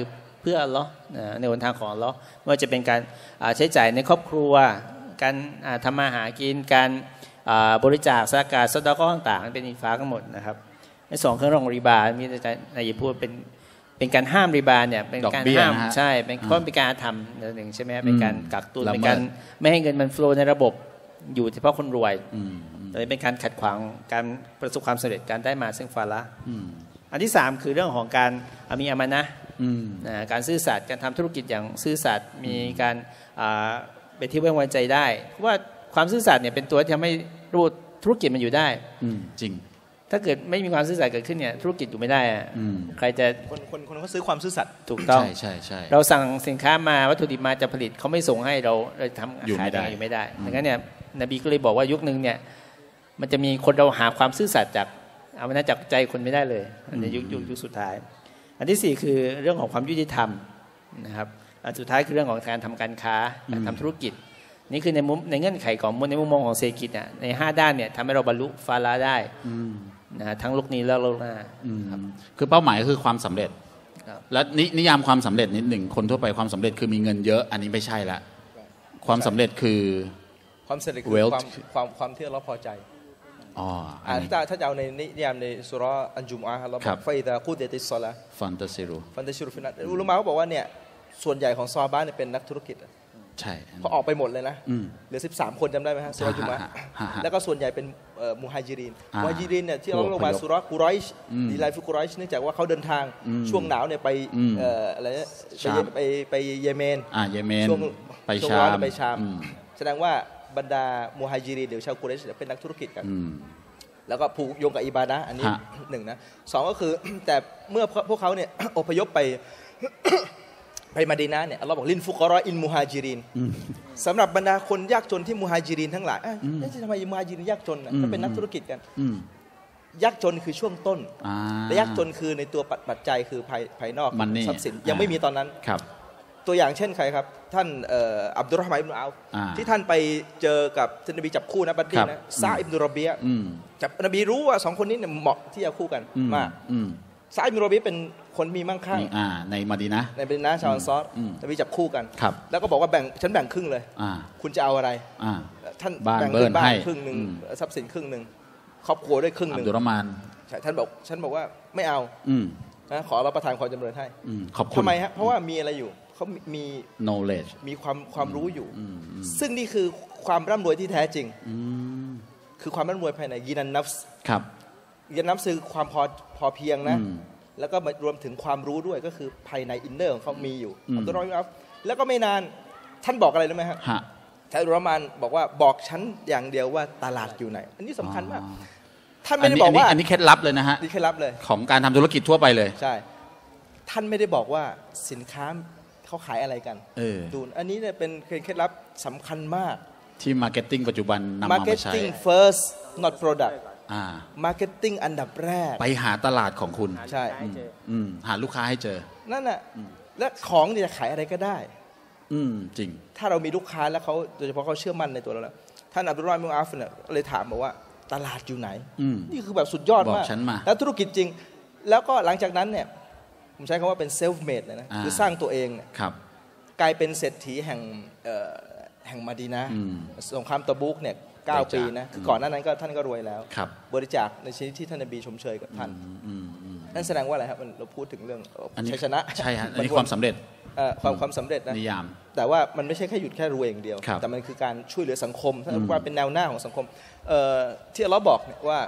เพื่ออัลเลาะห์ในหนทางของอัลเลาะห์ไม่ว่าจะเป็นการใช้จ่ายในครอบครัวการทำมาหากินการบริจาคซะกาตซะดะกอฮ์ต่างๆเป็นอินฟาทั้งหมดนะครับใน2 เครื่องรองริบามีแต่นายพูดเป็นการห้ามริบาเนี่ยเป็นการห้ามใช่เป็นข้อเป็นการทำหนึ่งใช่ไหมเป็นการกักตุนเป็นการไม่ให้เงินมันโฟลว์ในระบบอยู่เฉพาะคนรวยเลยเป็นการขัดขวางการประสบความสำเร็จการได้มาซึ่งฟาละอันที่3คือเรื่องของการมีอามานะห์การซื่อสัตย์การทำธุรกิจอย่างซื่อสัตย์มีการเป็นที่ไว้วางใจได้เพราะว่าความซื่อสัตย์เนี่ยเป็นตัวที่ทำให้ระบบธุรกิจมันอยู่ได้จริงถ้าเกิดไม่มีความซื่อสัตย์เกิดขึ้นเนี่ยธุรกิจอยู่ไม่ได้ใครจะคนเขาซื้อความซื่อสัตย์ถูกต้องใช่เราสั่งสินค้ามาวัตถุดิบมาจะผลิตเขาไม่ส่งให้เราทำอยู่ไม่ได้ดังนั้นเนี่ยนบีก็เลยบอกว่ายุคนึงเนี่ยมันจะมีคนเราหาความซื่อสัตย์จากเอามาจากใจคนไม่ได้เลยในยุคสุดท้ายอันที่4คือเรื่องของความยุติธรรมนะครับอันสุดท้ายคือเรื่องของการทำการค้าการทำธุรกิจนี่คือในเงื่อนไขของในมุมมองของเศรษฐกิจเนี่ยใน5ด้านเนี่ยทำให้เราบรรลุฟาลาได้นะทั้งโลกนี้และโลกหน้าคือเป้าหมายคือความสำเร็จและนิยามความสำเร็จนิดหนึ่งคนทั่วไปความสำเร็จคือมีเงินเยอะอันนี้ไม่ใช่ละความสำเร็จคือความสำเร็จคือความที่เราพอใจถ้าจะเอาในนิยามในสุเราะห์อันจุมอะห์เราบอกฟะอิซากุดิยัติศศอลาฟันตัซิรุฟินัตอุลามะเขาบอกว่าเนี่ยส่วนใหญ่ของซอฮาบะห์เนี่ยเป็นนักธุรกิจใช่เขาออกไปหมดเลยนะเหลือ13 คนจำได้ไหมฮะสุเราะห์จุมอะห์แล้วก็ส่วนใหญ่เป็นมุฮาจิรินเนี่ยที่เราลงมาสุเราะห์กุรอยชดีไลฟ์กุรอยชเนื่องจากว่าเขาเดินทางช่วงหนาวเนี่ยไปอะไรไปเยเมนช่วงร้อนไปชามแสดงว่าบรรดามุฮาจิรินหรือชาวกุรอยชเป็นนักธุรกิจกันแล้วก็ผูกโยงกับอิบาดะห์อันนี้1นะ2ก็คือแต่เมื่อพวกเขาเนี่ยอพยพไปมะดีนะห์เนี่ยอัลเลาะห์บอกลินฟุกะรออินมุฮาจิรินสำหรับบรรดาคนยากจนที่มุฮาจิรินทั้งหลายทำไมมุฮาจิรินยากจนก็เป็นนักธุรกิจกันยากจนคือช่วงต้นและยากจนคือในตัวปัจจัยคือภายนอกทรัพย์สินยังไม่มีตอนนั้นตัวอย่างเช่นใครครับท่านอับดุลเราะห์มานอิบนุอัฟที่ท่านไปเจอกับท่านนบีจับคู่นะบัดรีนะซะอิบนุรอบียะห์จับนบีรู้ว่า2คนนี้เนี่ยเหมาะที่จะคู่กันมากซะอิบนุรอบียะห์เป็นคนมีมั่งคั่งในมะดีนะห์ชาวอันซอรนบีจับคู่กันแล้วก็บอกว่าฉันแบ่งครึ่งเลยคุณจะเอาอะไรท่านแบ่งบ้านครึ่งนึงทรัพย์สินครึ่งนึงครอบครัวด้วยครึ่งนึงอับดุลเราะห์มานใช่ฉันบอกว่าไม่เอานะขอรับประทานความจำเริญให้ขอบคุณทำไมฮะเพราะว่ามีอะไรอยู่เขามี knowledge มีความรู้อยู่ซึ่งนี่คือความร่ำรวยที่แท้จริงคือความร่ำรวยภายในยินันนัฟส์ครับยินันนัฟส์คือความพอเพียงนะแล้วก็รวมถึงความรู้ด้วยก็คือภายในอินเนอร์ของเขามีอยู่ตัวน้อยครับแล้วก็ไม่นานท่านบอกอะไรรู้ไหมครับท่านอับดุลเราะห์มานบอกว่าบอกฉันอย่างเดียวว่าตลาดอยู่ไหนอันนี้สำคัญมากท่านไม่ได้บอกว่าอันนี้เคล็ดลับเลยนะฮะนี่เคล็ดลับเลยของการทำธุรกิจทั่วไปเลยใช่ท่านไม่ได้บอกว่าสินค้าเขาขายอะไรกันดูอันนี้เนี่ยเป็นเคล็ดลับสำคัญมากที่มาร์เก็ตติ้งปัจจุบันนำมาใช้ Marketing first not product Marketing อันดับแรกไปหาตลาดของคุณใช่หาลูกค้าให้เจอนั่นแหละและของเนี่ยขายอะไรก็ได้จริงถ้าเรามีลูกค้าแล้วเขาโดยเฉพาะเขาเชื่อมั่นในตัวเราแล้วท่านอับดุลเราะห์มานอิบนุอัฟเนี่ยเลยถามบอกว่าตลาดอยู่ไหนนี่คือแบบสุดยอดมากแล้วธุรกิจจริงแล้วก็หลังจากนั้นเนี่ยผมใช้คำว่าเป็นเซลฟ์เมดเลยนะคือสร้างตัวเองกลายเป็นเศรษฐีแห่งมะดีนะห์สงครามตะบุกเนี่ย9 ปีนะคือก่อนหน้านั้นก็ท่านก็รวยแล้วบริจาคในชนิดที่ท่านนบีชมเชยกับท่านนั่นแสดงว่าอะไรครับเราพูดถึงเรื่องชัยชนะใช่ฮะอันนี้ความสำเร็จความสำเร็จนะนิยามแต่ว่ามันไม่ใช่แค่หยุดแค่รวยอย่างเดียวแต่มันคือการช่วยเหลือสังคมถ้าว่าเป็นแนวหน้าของสังคมที่อัลเลาะห์บอกเนี่ยว่า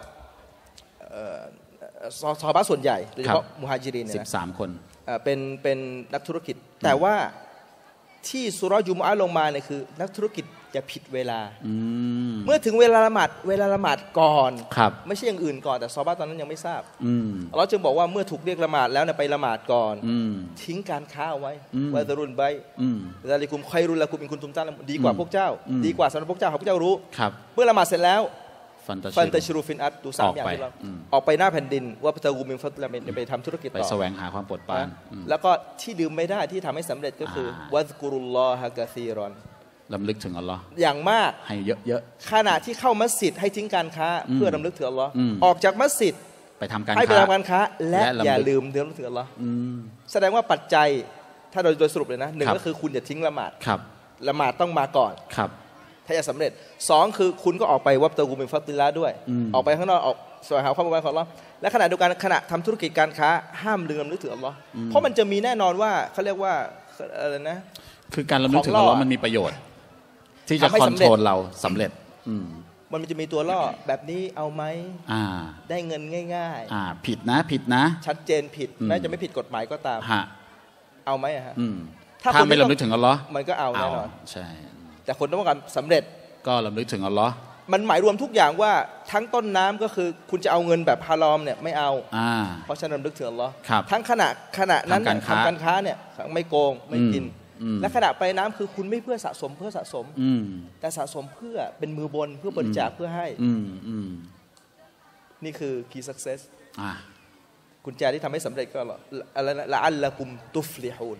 ซอฮาบะห์ส่วนใหญ่โดยเฉพาะมุฮาจิรินเนี่ย 13 คนเป็นนักธุรกิจแต่ว่าที่สุเราะห์จุมอะห์ลงมาเนี่ยคือนักธุรกิจอย่าผิดเวลาเมื่อถึงเวลาละหมาดก่อนไม่ใช่อย่างอื่นก่อนแต่ซอฮาบะห์ตอนนั้นยังไม่ทราบอัลเลาะห์จึงบอกว่าเมื่อถูกเรียกละหมาดแล้วเนี่ยไปละหมาดก่อนทิ้งการค้าเอาไว้วะซะรุนไบซาลิกุมค็อยรุลละกุมอินกุนตุมตะละดีกว่าพวกเจ้าดีกว่าสำหรับพวกเจ้าพวกเจ้ารู้เมื่อละหมาดเสร็จแล้วฟันตะชิรูฟินอัตดู3อย่างที่เราออกไปหน้าแผ่นดินว่าปะตะกูมินฟัตละมินไปทำธุรกิจต่อไปแสวงหาความโปรดปรานแล้วก็ที่ลืมไม่ได้ที่ทำให้สำเร็จก็คือวะซกุรุลลอฮะกะซีรอนรำลึกถึงอัลลอฮ์อย่างมากให้เยอะๆขณะที่เข้ามัสยิดให้ทิ้งการค้าเพื่อรำลึกถึงอัลลอฮ์ออกจากมัสยิดไปทำการให้ไปทำการค้าและอย่าลืมรำลึกถึงอัลลอฮ์แสดงว่าปัจจัยถ้าโดยสรุปเลยนะหนึ่งก็คือคุณอย่าทิ้งละหมาดละหมาดต้องมาก่อนถ้าจะสำเร็จสองคือคุณก็ออกไปวับตะกูมินฟัตติลลาด้วยออกไปข้างนอกออกแสวงหาความเป็นของอัลเลาะห์และขณะเดียวกันขณะทำธุรกิจการค้าห้ามลืมนึกถึงอัลเลาะห์เพราะมันจะมีแน่นอนว่าเขาเรียกว่าอะไรนะคือการระลึกถึงอัลเลาะห์มันมีประโยชน์ที่จะคอนโทรลเราสำเร็จมันจะมีตัวล่อแบบนี้เอาไหมได้เงินง่ายๆผิดนะชัดเจนผิดแม้จะไม่ผิดกฎหมายก็ตามเอาไหมฮะถ้าไม่ระลึกถึงอัลเลาะห์มันก็เอาแน่นอนใช่แต่คนต้องการสำเร็จก็ระลึกถึงอัลเลาะห์มันหมายรวมทุกอย่างว่าทั้งต้นน้ำก็คือคุณจะเอาเงินแบบฮารอมเนี่ยไม่เอาเพราะฉะนั้นระลึกถึงอัลเลาะห์ทั้งขณะนั้นทำการค้าเนี่ยไม่โกงไม่กินและขณะไปน้ำคือคุณไม่เพื่อสะสมแต่สะสมเพื่อเป็นมือบนเพื่อบริจาคเพื่อให้นี่คือ key success กุญแจที่ทำให้สำเร็จก็อะไรนะละอัลละกุมตุฟลิฮูน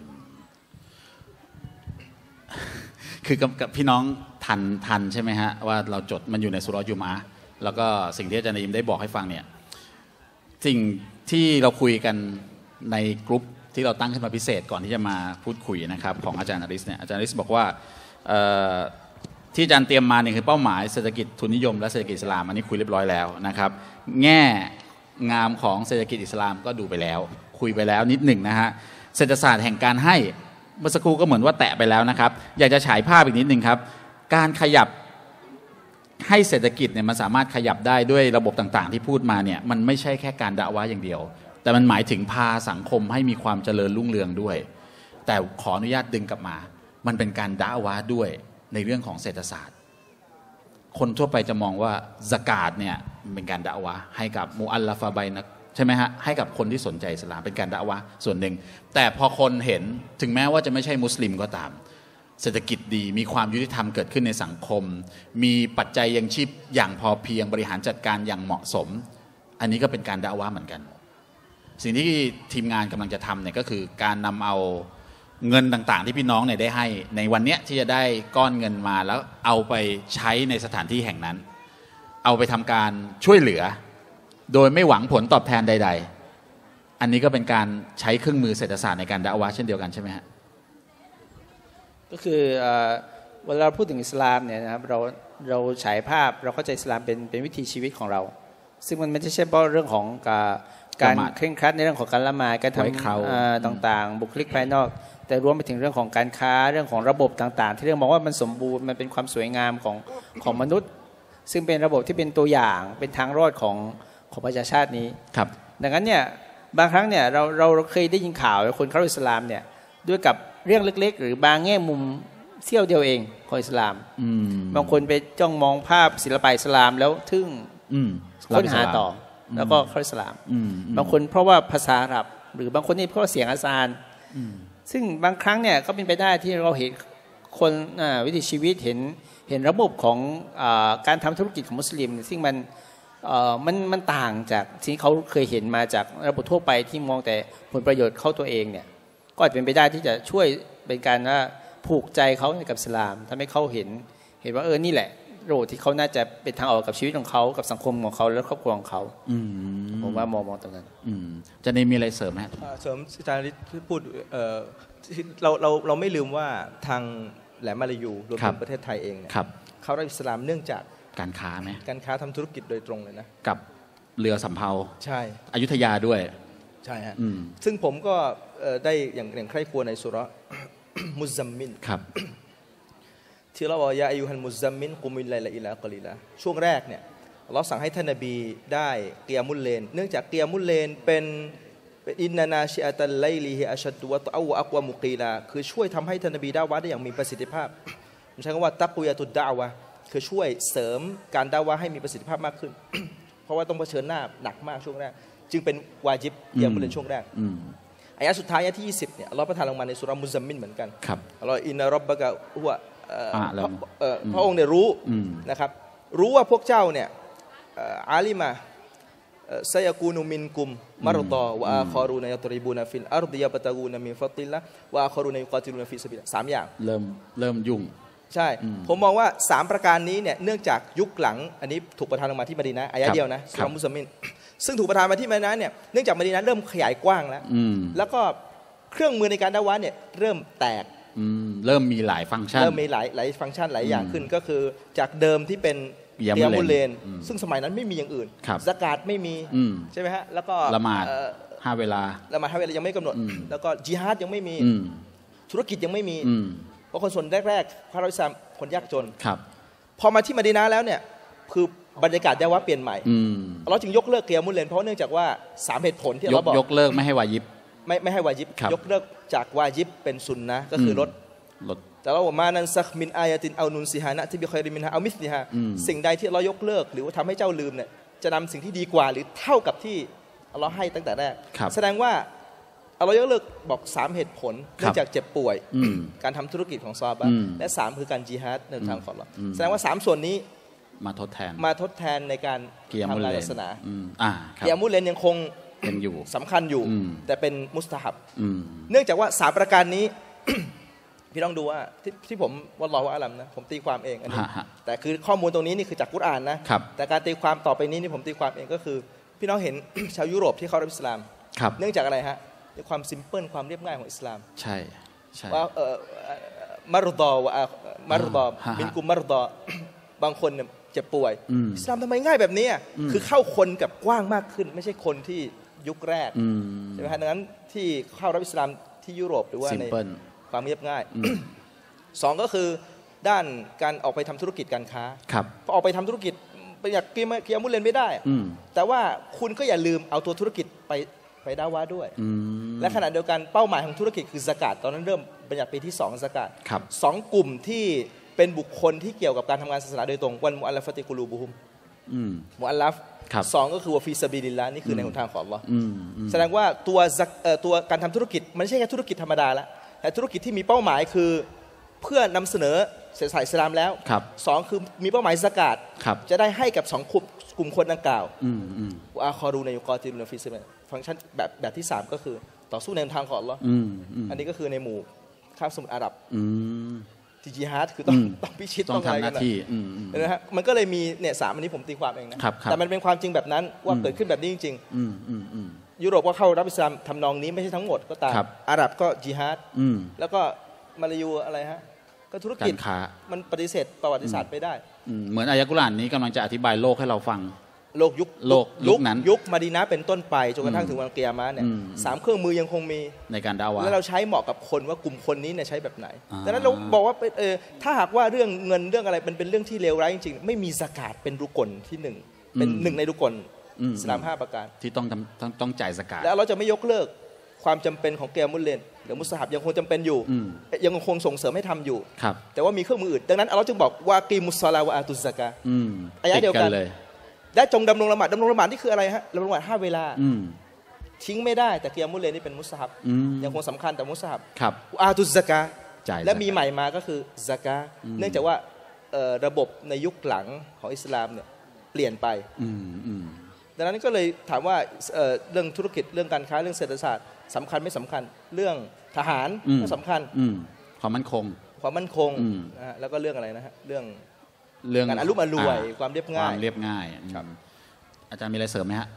คือกับพี่น้องทันใช่ไหมฮะว่าเราจดมันอยู่ในสุเราะห์ยุมอะห์แล้วก็สิ่งที่อาจารย์นอิมได้บอกให้ฟังเนี่ยสิ่งที่เราคุยกันในกลุ่มที่เราตั้งขึ้นมาพิเศษก่อนที่จะมาพูดคุยนะครับของอาจารย์อาริสเนี่ยอาจารย์อาริสบอกว่าที่อาจารย์เตรียมมาเนี่ยคือเป้าหมายเศรษฐกิจทุนนิยมและเศรษฐกิจอิสลามอันนี้คุยเรียบร้อยแล้วนะครับแง่งามของเศรษฐกิจอิสลามก็ดูไปแล้วคุยไปแล้วนิดหนึ่งนะฮะเศรษฐศาสตร์แห่งการให้เมื่อสักครู่ก็เหมือนว่าแตะไปแล้วนะครับอยากจะฉายภาพอีกนิดนึงครับการขยับให้เศรษฐกิจเนี่ยมันสามารถขยับได้ด้วยระบบต่างๆที่พูดมาเนี่ยมันไม่ใช่แค่การดะอ์วะห์อย่างเดียวแต่มันหมายถึงพาสังคมให้มีความเจริญรุ่งเรืองด้วยแต่ขออนุญาตดึงกลับมามันเป็นการดะอ์วะห์ด้วยในเรื่องของเศรษฐศาสตร์คนทั่วไปจะมองว่าซะกาตเนี่ยเป็นการดะอ์วะห์ให้กับมุอัลลฟะบัยนะใช่ไหมฮะให้กับคนที่สนใจอิสลามเป็นการดะอ์วะห์ส่วนหนึ่งแต่พอคนเห็นถึงแม้ว่าจะไม่ใช่มุสลิมก็ตามเศรษฐกิจดีมีความยุติธรรมเกิดขึ้นในสังคมมีปัจจัยยังชีพอย่างพอเพียงบริหารจัดการอย่างเหมาะสมอันนี้ก็เป็นการดะอ์วะห์เหมือนกันสิ่งที่ทีมงานกำลังจะทำเนี่ยก็คือการนำเอาเงินต่างๆที่พี่น้องเนี่ยได้ให้ในวันนี้ที่จะได้ก้อนเงินมาแล้วเอาไปใช้ในสถานที่แห่งนั้นเอาไปทำการช่วยเหลือโดยไม่หวังผลตอบแทนใดๆอันนี้ก็เป็นการใช้เครื่องมือเศรษฐศาสตร์ในการดะอ์วะห์เช่นเดียวกันใช่ไหมฮะก็คือเวลาพูดถึงอิสลามเนี่ยนะครับเราฉายภาพเราเข้าใจอิสลามเป็นวิถีชีวิตของเราซึ่งมันไม่ใช่เฉพาะเรื่องของการเคร่งครัดในเรื่องของการละหมาดการทำต่างๆบุคลิกภายนอกแต่รวมไปถึงเรื่องของการค้าเรื่องของระบบต่างๆที่เรื่องมองว่ามันสมบูรณ์มันเป็นความสวยงามของมนุษย์ซึ่งเป็นระบบที่เป็นตัวอย่างเป็นทางรอดของประชาชาตินี้ครับดังนั้นเนี่ยบางครั้งเนี่ยเราเคยได้ยินข่าวคนเข้าอิสลามเนี่ยด้วยกับเรื่องเล็กๆหรือบางแง่มุมเสี้ยวเดียวเองของอิสลามบางคนไปจ้องมองภาพศิลปะอิสลามแล้วทึ่งค้นหาต่อแล้วก็เข้าอิสลามบางคนเพราะว่าภาษาอาหรับหรือบางคนนี่เพราะเสียงอาซานซึ่งบางครั้งเนี่ยก็เป็นไปได้ที่เราเห็นคนวิถีชีวิตเห็นระบบของการทำธุรกิจของมุสลิมซึ่งมันต่างจากที่เขาเคยเห็นมาจากระบบทั่วไปที่มองแต่ผลประโยชน์เข้าตัวเองเนี่ยก็อาจเป็นไปได้ที่จะช่วยเป็นการผูกใจเขากับอิสลามทำให้เขาเห็นว่านี่แหละโรคที่เขาน่าจะเป็นทางออกกับชีวิตของเขากับสังคมของเขาและครอบครัวของเขาผมว่ามองตรงนั้นจะได้มีอะไรเสริมไหมเสริมอาจารย์ที่พูดเราไม่ลืมว่าทางแหลมมาลายูรวมถึงประเทศไทยเองเนี่ยเขารับอิสลามเนื่องจากการค้าไหมการค้าทำธุรกิจโดยตรงเลยนะกับเรือสำเภาใช่อยุธยาด้วยใช่ฮะซึ่งผมก็ได้อย่างใคร่ครวญในสุเราะห์มุซัมมินครับที่เราบอกยาอายุฮันมุซัมมินกุมิลไลละอิลากอลิละช่วงแรกเนี่ยเราสั่งให้ท่านนบีได้กิยามุลเลนเนื่องจากกิยามุลเลนเป็นอินนานาชิอะตัลไลลิฮิอัชดุวะตะอวะอักวะมุกีลาคือช่วยทำให้ท่านนบีดะอ์วะห์ได้อย่างมีประสิทธิภาพผมใช้คำว่าตักกุยะตุดดะอ์วะห์คือช่วยเสริมการดะอ์วะห์ให้มีประสิทธิภาพมากขึ้น เพราะว่าต้องเผชิญหน้าหนักมากช่วงแรกจึงเป็นวาญิบกิยามุลเลนช่วงแรกอายะสุดท้ายอายะที่20เนี่ยอัลเลาะห์ประทานลงมาในสุเราะห์มุซัมมินเหมือนกันอัลเลาะห์อินนะร็อบบะกะฮุวะพระองค์เนี่ยรู้นะครับรู้ว่าพวกเจ้าเนี่ยอาลิมาไซยะกูนุมินกุมมารฎอวะอาคอรูนยัตริบูนฟิลอัรฎิยะบะตะกูนมินฟัติลละวะอาคอรูนยุกาติลูนฟิซะบิล3อย่างเริ่มยุ่งใช่ผมมองว่า3ประการนี้เนี่ยเนื่องจากยุคหลังอันนี้ถูกประทานลงมาที่มะดีนะห์อายะเดียวนะสุเราะห์มุซัมมินซึ่งถูกประทานมาที่มะดีนะห์เนี่ยเนื่องจากมะดีนะห์เริ่มขยายกว้างแล้วก็เครื่องมือในการดะวะเนี่ยเริ่มแตกเริ่มมีหลายฟังก์ชันเริ่มมีหลายฟังก์ชันหลายอย่างขึ้นก็คือจากเดิมที่เป็นเกียมุเลนซึ่งสมัยนั้นไม่มีอย่างอื่นซะกาตไม่มีใช่ไหมฮะแล้วก็ละหมาด5 เวลาละหมาด5 เวลายังไม่กำหนดแล้วก็จิฮาดยังไม่มีธุรกิจยังไม่มีเพราะคนส่วนแรกๆพระอิสลามคนยากจนพอมาที่มะดีนะห์แล้วเนี่ยคือบรรยากาศดะวะเปลี่ยนใหม่เราจึงยกเลิกเกียมุเลนเพราะเนื่องจากว่า3เหตุผลที่เราบอกยกเลิกไม่ให้วาญิบไม่ให้วาญิบยกเลิกจากวาญิบเป็นซุนนะห์ก็คือลดแต่เราบอกมานันซักมินอายะตินเอานุนซิฮานะที่บิคอยริมินฮาเอามิสลิฮาสิ่งใดที่เรายกเลิกหรือว่าทำให้เจ้าลืมเนี่ยจะนำสิ่งที่ดีกว่าหรือเท่ากับที่เราให้ตั้งแต่แรกแสดงว่าเรายกเลิกบอก3เหตุผลเนื่องจากเจ็บป่วยการทำธุรกิจของซอฮาบะห์และ3คือการจิฮาดในทางของเราแสดงว่า3ส่วนนี้มาทดแทนในการทำงานศาสนาเกียมุเลนยังคงเป็นอยู่สำคัญอยู่แต่เป็นมุสตะฮับเนื่องจากว่า3ประการนี้ พี่ต้องดูว่าที่ผมวัลลอฮุอะลัมนะผมตีความเองอันนี้แต่คือข้อมูลตรงนี้นี่คือจากกุรอานนะแต่การตีความต่อไปนี้นี่ผมตีความเองก็คือพี่น้องเห็น ชาวยุโรปที่เข้ารับอิสลามเนื่องจากอะไรฮะความซิมเพิลความเรียบง่ายของอิสลามใช่ว่ามารดอบินกุมมารดอบางคนเนี่ยเจ็บป่วยอิสลามทำไมง่ายแบบนี้คือเข้าคนกับกว้างมากขึ้นไม่ใช่คนที่ยุคแรกใช่ไหมฮะดังนั้นที่เข้ารับอิสลามที่ยุโรปหรือว่าในความเรียบง่าย2ก็คือด้านการออกไปทำธุรกิจการค้าพอออกไปทำธุรกิจอยากเกียมุเลนไม่ได้แต่ว่าคุณก็อย่าลืมเอาตัวธุรกิจไปดาวะด้วยและขณะเดียวกันเป้าหมายของธุรกิจคือซะกาตตอนนั้นเริ่มบัญญัติปีที่2ซะกาต2กลุ่มที่เป็นบุคคลที่เกี่ยวกับการทำงานศาสนาโดยตรงวันมุอัลลัฟติกุลูบุฮุมมุอัลลัฟ2ก็คือวะฟีซะบีลิลลาห์นี่คือในหนทางของอัลเลาะห์แสดงว่าตัวการทำธุรกิจมันไม่ใช่แค่ธุรกิจธรรมดาแล้วแต่ธุรกิจที่มีเป้าหมายคือเพื่อนำเสนอศาสนาอิสลามแล้ว2คือมีเป้าหมายซะกาตจะได้ให้กับ2กลุ่มคนดังกล่าวอาคอรูในยุกอติลุนฟีซิเมฟังก์ชันแบบที่3ก็คือต่อสู้ในทางของอัลเลาะห์อันนี้ก็คือในหมู่คาบสมุทรอาหรับที่จิฮาดคือต้องพิชิตต้องทำหน้าที่นะฮะมันก็เลยมีเนี่ย3อันนี้ผมตีความเองนะแต่มันเป็นความจริงแบบนั้นว่าเกิดขึ้นแบบนี้จริงๆยุโรปก็เข้ารับอิสลามทำนองนี้ไม่ใช่ทั้งหมดก็ตามอาหรับก็จิฮาดแล้วก็มาลายูอะไรฮะก็ธุรกิจมันปฏิเสธประวัติศาสตร์ไม่ได้เหมือนอายะกุรอานนี้กำลังจะอธิบายโลกให้เราฟังโลกยุคนั้นยุคมะดีนะห์เป็นต้นไปจนกระทั่งถึงวันกิยามะห์เนี่ย3เครื่องมือยังคงมีในการดะวะแล้วเราใช้เหมาะกับคนว่ากลุ่มคนนี้เนี่ยใช้แบบไหนดังนั้นเราบอกว่าถ้าหากว่าเรื่องเงินเรื่องอะไรมันเป็นเรื่องที่เลวร้ายจริงๆไม่มีซะกาตเป็นรุกลที่1เป็น1ในรุกลอิสลาม5ประการที่ต้องจ่ายซะกาตแล้วเราจะไม่ยกเลิกความจำเป็นของเกียมุเลนหรือมุสฮับยังคงจำเป็นอยู่ยังคงส่งเสริมให้ทำอยู่แต่ว่ามีเครื่องมืออื่นดังนั้นเราจึงบอกว่ากีมุสซาลาวะอาตุซะกาตอายะเดียวกันและจงดำรงละหมาดนี่คืออะไรฮะดำรงละหมาด5 เวลาทิ้งไม่ได้แต่เกียมุเลนนี่เป็นมุสฮับยังคงสำคัญแต่มุสฮับอาตุซะกาตและมีใหม่มาก็คือซะกาตเนื่องจากว่าระบบในยุคหลังของอิสลามเนี่ยเปลี่ยนไปดังนั้นก็เลยถามว่าเรื่องธุรกิจเรื่องการค้าเรื่องเศรษฐศาสตร์สำคัญไม่สำคัญเรื่องทหารก็สำคัญความมั่นคงแล้วก็เรื่องอะไรนะฮะเรื่องการอารมณ์อร่วยความเรียบง่ายอาจารย์มีอะไรเสริมไหมฮะ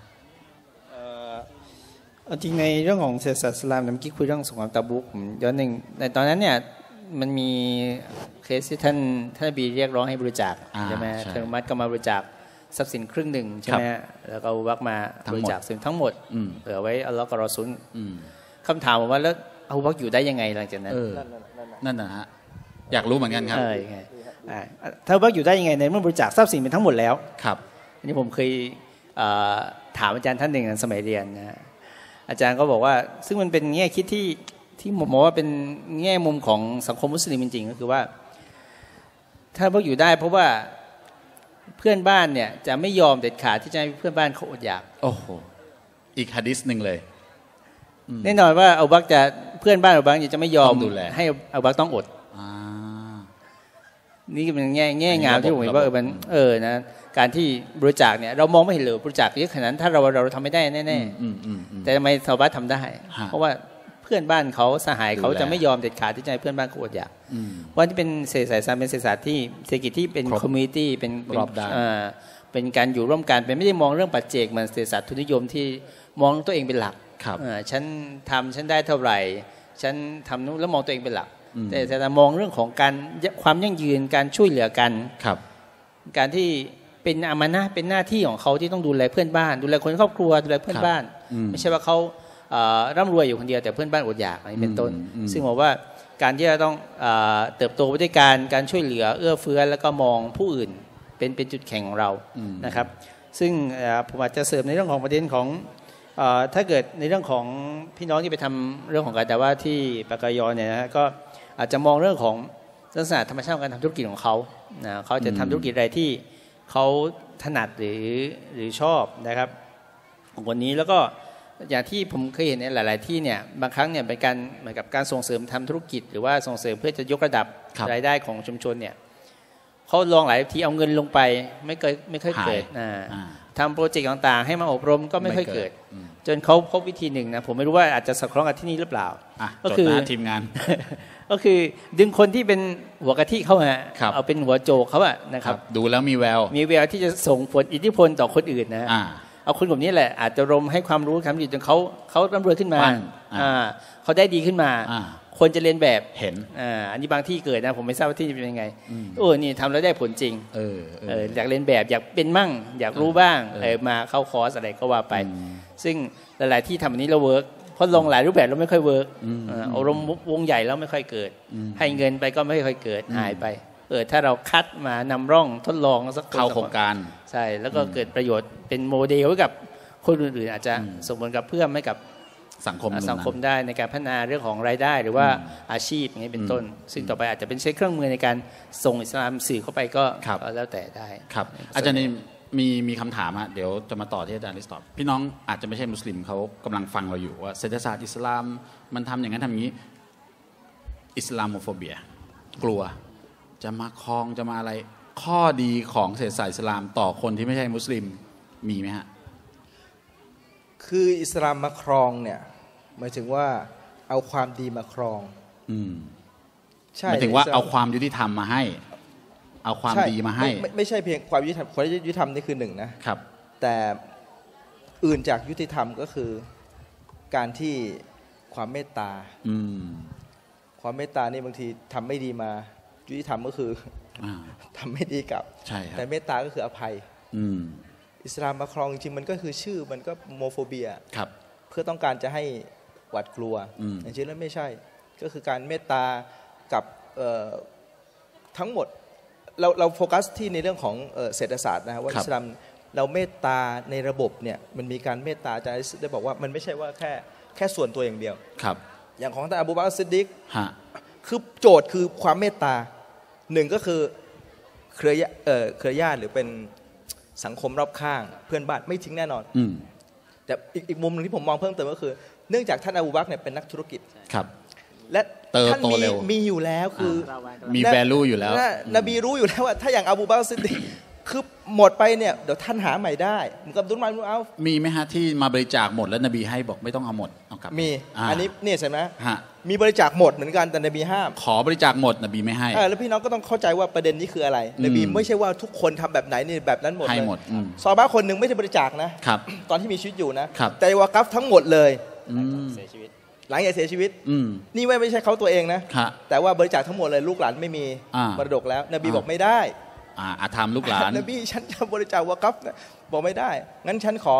จริงในเรื่องของเศรษฐศาสตร์อิสลามเมื่อกี้คุยเรื่องสงครามตะบุกผมย้อนหนึ่งในตอนนั้นเนี่ยมันมีเคสที่ท่านบีเรียกร้องให้บริจาคใช่ไหมท่านมัดก็มาบริจาคทรัพย์สินครึ่งหนึ่งใช่ไหมแล้วก็วักมาบริจาคสินทั้งหมดเหลือไว้อัลลอฮ์กับรอซูลคำถามว่าแล้วอาวักอยู่ได้ยังไงหลังจากนั้นนั่นนะฮะอยากรู้เหมือนกันครับถ้าวักอยู่ได้ยังไงในเมื่อบริจาคทรัพย์สินเป็นทั้งหมดแล้วครับอันนี้ผมเคยถามอาจารย์ท่านหนึ่งสมัยเรียนนะอาจารย์ก็บอกว่าซึ่งมันเป็นแง่คิดที่ผมมองว่าเป็นแง่มุมของสังคมมุสลิมจริงๆก็คือว่าถ้าวักอยู่ได้เพราะว่าเพื่อนบ้านเนี่ยจะไม่ยอมเด็ดขาดที่จะให้เพื่อนบ้านเขาอดอยากโอ้โหอีกหะดีษหนึ่งเลยแน่นอนว่าอาบักจะเพื่อนบ้านอาบักจะไม่ยอมให้อาบักต้องอดนี่เป็นแง่งามที่ผมเห็นว่ามันนะการที่บริจาคเนี่ยเรามองไม่เห็นเลยบริจาคเยอะขนาดนั้นถ้าเราทำไม่ได้แน่ๆแต่ทำไมชาวบ้านทำได้เพราะว่าเพื่อนบ้านเขาสหายเขาจะไม่ยอมเด็ดขาดที่จะให้เพื่อนบ้านเขาอดอยากว่าที่เป็นเศรษฐศาสตร์เป็นเศรษฐศาสตร์ที่เศรษฐกิจที่เป็นคอมมูนิตี้เป็นการอยู่ร่วมกันเป็นไม่ได้มองเรื่องปัจเจกเหมือนเศรษฐศาสตร์ทุนนิยมที่มองตัวเองเป็นหลักฉันทำฉันได้เท่าไหร่ฉันทำนู้นแล้วมองตัวเองเป็นหลักแต่จะมองเรื่องของการความยั่งยืนการช่วยเหลือกันครับการที่เป็นอามานะห์เป็นหน้าที่ของเขาที่ต้องดูแลเพื่อนบ้านดูแลคนครอบครัวดูแลเพื่อนบ้านไม่ใช่ว่าเขาร่ำรวยอยู่คนเดียวแต่เพื่อนบ้านอดอยากอะไรเป็นต้นซึ่งบอกว่าการที่เราต้องเติบโตไปด้วยการช่วยเหลือเอื้อเฟื้อแล้วก็มองผู้อื่นเป็นจุดแข็งของเรานะครับซึ่งผมอาจจะเสริมในเรื่องของประเด็นของถ้าเกิดในเรื่องของพี่น้องที่ไปทำเรื่องของการแต่ว่าที่ปากกยเนี่ยนะก็อาจจะมองเรื่องของลักษณะธรรมชาติการทำธุรกิจของเขาเขาจะทำธุรกิจอะไรที่เขาถนัดหรือชอบนะครับของคนนี้แล้วก็อย่างที่ผมเคยเห็นในหลายๆที่เนี่ยบางครั้งเนี่ยเป็นการเหมือนกับการส่งเสริมทำธุรกิจหรือว่าส่งเสริมเพื่อจะยกระดับรายได้ของชุมชนเนี่ยเขาลองหลายทีเอาเงินลงไปไม่ค่อยเกิดทำโปรเจกต์ต่างๆให้มาอบรมก็ไม่ค่อยเกิดจนเขาพบวิธีหนึ่งนะผมไม่รู้ว่าอาจจะสอดคล้องกับที่นี่หรือเปล่าก็คือทีมงานก็คือดึงคนที่เป็นหัวกะทิเข้ามาเอาเป็นหัวโจกเขาอะนะครับดูแล้วมีแววที่จะส่งผลอิทธิพลต่อคนอื่นนะเอาคนกลุ่มนี้แหละอาจจะรมให้ความรู้คำดีจนเขาร่ำรวยขึ้นมาเขาได้ดีขึ้นมาคนจะเรียนแบบเห็นอันนี้บางที่เกิดนะผมไม่ทราบว่าที่เป็นยังไงนี่ทำแล้วได้ผลจริงอยากเรียนแบบอยากเป็นมั่งอยากรู้บ้างมาเข้าคอร์สอะไรก็ว่าไปซึ่งหลายๆที่ทำอันนี้เราเวิร์กเพราะลงหลายรูปแบบเราไม่ค่อยเวิร์กอารมณ์วงใหญ่แล้วไม่ค่อยเกิดให้เงินไปก็ไม่ค่อยเกิดหายไปถ้าเราคัดมานำร่องทดลองสักเข้าโครงการใช่แล้วก็เกิดประโยชน์เป็นโมเดลให้กับคนอื่นๆอาจจะส่งผลกับเพื่อให้กับสังคมได้ในการพัฒนาเรื่องของรายได้หรือว่าอาชีพอย่างนี้เป็นต้นซึ่งต่อไปอาจจะเป็นใช้เครื่องมือในการส่งอิสลามสื่อเข้าไปก็แล้วแต่ได้ครับอาจารย์นี่มีคำถามเดี๋ยวจะมาต่อที่อาจารย์ลิสตอบพี่น้องอาจจะไม่ใช่มุสลิมเขากำลังฟังเราอยู่ว่าเศรษฐศาสตร์อิสลามมันทำอย่างนั้นทำอย่างนี้อิสลามโมโฟเบียกลัวจะมาคลองจะมาอะไรข้อดีของเศรษฐศาสตร์อิสลามต่อคนที่ไม่ใช่มุสลิมมีไหมฮะคืออิสลามมาครองเนี่ยหมายถึงว่าเอาความดีมาครองใช่หมายถึงว่าเอาความยุติธรรมมาให้เอาความดีมาให้ไม่ใช่เพียงความยุติธรรมความยุติธรรมนี่คือหนึ่งนะครับแต่อื่นจากยุติธรรมก็คือการที่ความเมตตาความเมตตานี่บางทีทำไม่ดีมายุติธรรมก็คือทำไม่ดีกลับแต่เมตตาก็คืออภัยอิสลามมาครองจริงๆมันก็คือชื่อมันก็โมโฟเบียเพื่อต้องการจะให้หวาดกลัวจริงๆแล้วไม่ใช่ก็คือการเมตตากับทั้งหมดเราโฟกัสที่ในเรื่องของเศรษฐศาสตร์นะว่าอิสลามเราเมตตาในระบบเนี่ยมันมีการเมตตาอาจารย์ได้บอกว่ามันไม่ใช่ว่าแค่ส่วนตัวอย่างเดียวอย่างของท่านอบูบักร ซิดดิกคือโจทย์คือความเมตตาหนึ่งก็คือเครือญาติหรือเป็นสังคมรอบข้างเพื่อนบ้านไม่ทิ้งแน่นอนแต่อีกมุมหนึ่งที่ผมมองเพิ่มเติมก็คือเนื่องจากท่านอบูบักรเนี่ยเป็นนักธุรกิจและท่านมีอยู่แล้วคือมี value อยู่แล้วนบีรู้อยู่แล้วว่าถ้าอย่างอบูบักร ซิดดิกคือหมดไปเนี่ยเดี๋ยวท่านหาใหม่ได้เหมือนกับดุลมาเอามีไหมฮะที่มาบริจาคหมดแล้วนบีให้บอกไม่ต้องเอาหมดเอากลับมีอันนี้เนี่ยใช่ไหมมีบริจาคหมดเหมือนกันแต่นบีห้ามขอบริจาคหมดนบีไม่ให้แล้วพี่น้องก็ต้องเข้าใจว่าประเด็นนี้คืออะไรนบีไม่ใช่ว่าทุกคนทำแบบไหนนี่แบบนั้นหมดให้หมดซอฮาบะห์คนหนึ่งไม่ใช่บริจาคนะครับตอนที่มีชีวิตอยู่นะแต่วากัฟทั้งหมดเลยเสียชีวิตหลังจากเสียชีวิตนี่ไม่ใช่เขาตัวเองนะแต่ว่าบริจาคทั้งหมดเลยลูกหลานไม่มีมรดกแล้วนบีบอกไม่ได้อาธรรมลูกหลานนบีฉันจะบริจาควากัฟนะบอกไม่ได้งั้นฉันขอ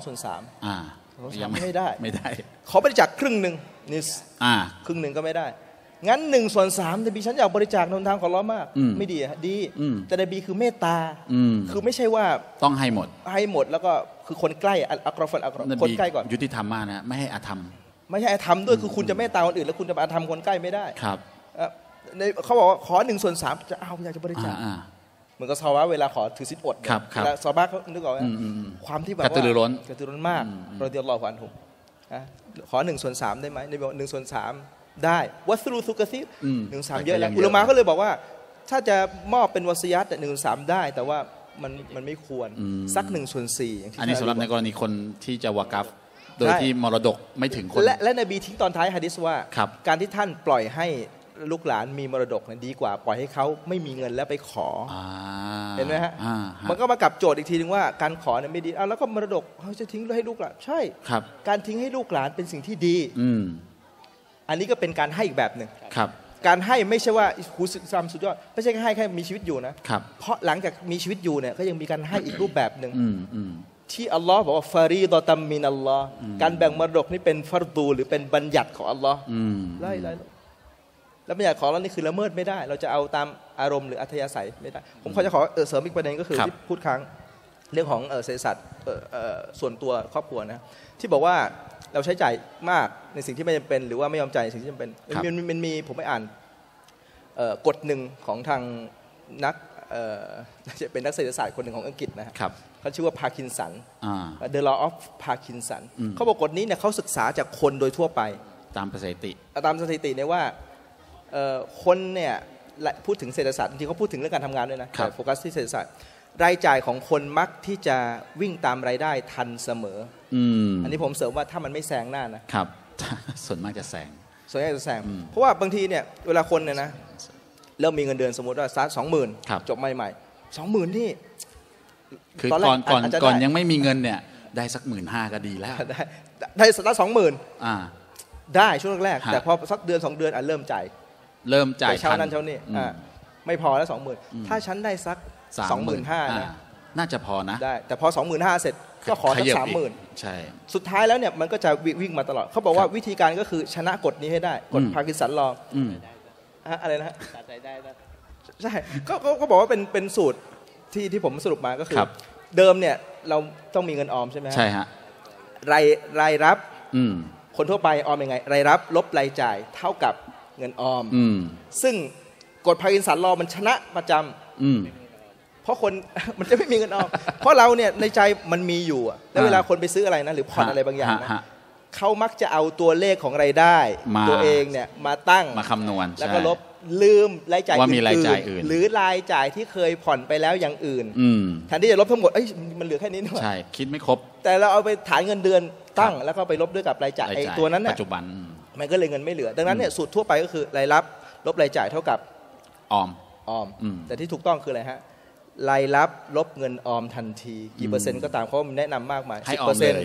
2/3ไม่ได้ขอบริจาคครึ่งนึงนิสครึ่งนึงก็ไม่ได้งั้น1/3นบีฉันอยากบริจาคในทางของอัลเลาะห์มากไม่ดีดีแต่นบีคือเมตตาคือไม่ใช่ว่าต้องให้หมดแล้วก็คือคนใกล้อักรอฟัลคนใกล้ก่อนยุติธรรมมากนะไม่ให้อาธรรมไม่ใช่อาธรรมด้วยคือคุณจะเมตตาคนอื่นแล้วคุณจะอาธรรมคนใกล้ไม่ได้ครับเขาบอกว่าขอ1/3จะเอาอยากจะบริจาคเหมือนกับซอฮาบะห์เวลาขอถือศีลอดเวลาซอฮาบะห์เขานึกออกไหมความที่แบบว่ากระตือรือร้นมากรอฎิยัลลอฮุอันฮุขอ1/3ได้ไหมนบีบอก1/3ได้วัสลุสุกะซีร1/3เยอะแล้วอุลามะก็เลยบอกว่าถ้าจะมอบเป็นวะซียะห์1/3ได้แต่ว่ามันไม่ควรสัก1/4 อันนี้สำหรับในกรณีคนที่จะวากัฟโดยที่มรดกไม่ถึงคนและนบีทิ้งตอนท้ายหะดีษว่าการที่ท่านปล่อยให้ลูกหลานมีมรดกดีกว่าปล่อยให้เขาไม่มีเงินแล้วไปขอเห็นไหมฮะมันก็มากับโจทย์อีกทีนึงว่าการขอเนี่ยไม่ดีแล้วก็มรดกเขาจะทิ้งให้ลูกหลานใช่การทิ้งให้ลูกหลานเป็นสิ่งที่ดีอันนี้ก็เป็นการให้อีกแบบหนึ่งครับการให้ไม่ใช่ว่าครูอิสลามสุดยอดไม่ใช่ให้แค่มีชีวิตอยู่นะครับ เพราะหลังจากมีชีวิตอยู่เนี่ยก็ยังมีการให้อีกรูปแบบหนึ่งที่อัลลอฮ์บอกว่าฟารีดอตัมมินัลลอฮ์การแบ่งมรดกนี่เป็นฟัรดูหรือเป็นบัญญัติของอัลลอฮ์ไล่แล้วบัญญัติของเรานี่คือละเมิดไม่ได้เราจะเอาตามอารมณ์หรืออัธยาศัยไม่ได้ผมขอจะขอเสริมอีกประเด็นก็คือที่พูดครั้งเรื่องของเศรษฐศาสตร์ส่วนตัวครอบครัวนะที่บอกว่าเราใช้จ่ายมากในสิ่งที่ไม่จำเป็นหรือว่าไม่ยอมจ่ายในสิ่งที่จำเป็นมันมีผมไปอ่านกฎหนึ่งของทางนักเป็นนักเศรษฐศาสตร์คนหนึ่งของอังกฤษนะครับเขาชื่อว่าพาคินสัน The Law of Parkinson เขาบอกกฎนี้เนี่ยเขาศึกษาจากคนโดยทั่วไปตามสถิติเนี่ยว่าคนเนี่ยพูดถึงเศรษฐศาสตร์จริงๆเขาพูดถึงเรื่องการทำงานด้วยนะแต่โฟกัสที่เศรษฐศาสตร์รายจ่ายของคนมักที่จะวิ่งตามรายได้ทันเสมออันนี้ผมเสริมว่าถ้ามันไม่แซงหน้านะครับส่วนมากจะแซงเพราะว่าบางทีเนี่ยเวลาคนเนี่ยนะเริ่มมีเงินเดือนสมมติว่า20,000จบใหม่ๆ20,000ที่คือก่อนยังไม่มีเงินเนี่ยได้สัก15,000ก็ดีแล้วได้สัก20,000ได้ช่วงแรกแต่พอสักเดือน2เดือนเริ่มจ่ายเช้านั้นเช้านี้ไม่พอแล้ว20,000ถ้าฉันได้สัก25,000นะน่าจะพอนะได้แต่พอ25,000เสร็จก็ขอสัก30,000 ใช่สุดท้ายแล้วเนี่ยมันก็จะวิ่งมาตลอดเขาบอกว่าวิธีการก็คือชนะกฎนี้ให้ได้กฎพาร์กินสันลออะไรนะใช่ก็บอกว่าเป็นสูตรที่ผมสรุปมาก็คือเดิมเนี่ยเราต้องมีเงินออมใช่ไหมใช่ฮะรายรับคนทั่วไปออมยังไงรายรับลบรายจ่ายเท่ากับเงินออมซึ่งกฎพาร์กินสันลอมันชนะประจำเพราะคนมันจะไม่มีเงินออมเพราะเราเนี่ยในใจมันมีอยู่แล้วเวลาคนไปซื้ออะไรนะหรือผ่อนอะไรบางอย่างนะเขามักจะเอาตัวเลขของรายได้ตัวเองเนี่ยมาตั้งมาคำนวณแล้วก็ลบลืมรายจ่ายอื่นหรือรายจ่ายที่เคยผ่อนไปแล้วอย่างอื่นแทนที่จะลบทั้งหมดมันเหลือแค่นี้หน่อยใช่คิดไม่ครบแต่เราเอาไปฐานเงินเดือนตั้งแล้วก็ไปลบด้วยกับรายจ่ายตัวนั้นเนี่ยปัจจุบันมันก็เลยเงินไม่เหลือดังนั้นเนี่ยสูตรทั่วไปก็คือรายรับลบรายจ่ายเท่ากับออมแต่ที่ถูกต้องคืออะไรฮะรายรับลบเงินออมทันทีกี่เปอร์เซ็นต์ก็ตามเขาแนะนำมากมาย 10%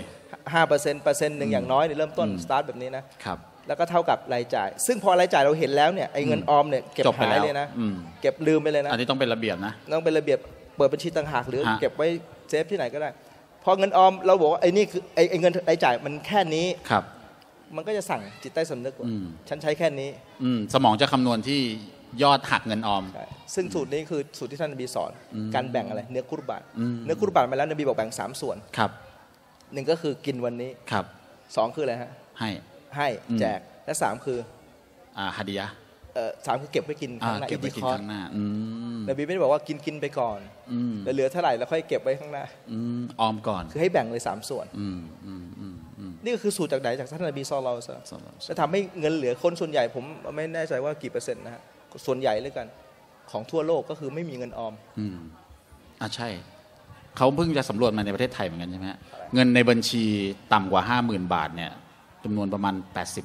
5% หนึ่งอย่างน้อยในเริ่มต้นสตาร์ทแบบนี้นะครับแล้วก็เท่ากับรายจ่ายซึ่งพอรายจ่ายเราเห็นแล้วเนี่ยไอ้เงินออมเนี่ยเก็บหายเลยนะเก็บลืมไปเลยนะอันนี้ต้องเป็นระเบียบนะต้องเป็นระเบียบเปิดบัญชีต่างหากหรือเก็บไว้เซฟที่ไหนก็ได้พอเงินออมเราบอกว่าไอ้นี่คือไอ้เงินรายจ่ายมันแค่นี้มันก็จะสั่งจิตใต้สำนึกว่าฉันใช้แค่นี้สมองจะคำนวณที่ยอดหักเงินออมซึ่งสูตรนี้คือสูตรที่ท่านนบีสอนการแบ่งอะไรเนื้อกุรบานเนื้อกุรบานมาแล้วนบีบอกแบ่ง3ส่วนหนึ่งก็คือกินวันนี้2คืออะไรฮะให้แจกและ3คือฮะดียะ 3คือเก็บไว้กินข้างหน้าเก็บไว้กินข้างหน้านบีไม่ได้บอกว่ากินไปก่อนแล้วเหลือเท่าไหร่แล้วค่อยเก็บไว้ข้างหน้าออมก่อนคือให้แบ่งเลย3ส่วนนี่ก็คือสูตรจากไหนจากท่านนบีศ็อลลัลลอฮุอะลัยฮิวะซัลลัมจะทำให้เงินเหลือคนส่วนใหญ่ผมไม่แน่ใจว่ากี่เปอร์เซ็นต์นะฮะส่วนใหญ่เลยกันของทั่วโลกก็คือไม่มีเงินออมใช่เขาเพิ่งจะสำรวจมาในประเทศไทยเหมือนกันใช่ไหมเงินในบัญชีต่ำกว่า 50,000 บาทเนี่ยจำนวนประมาณ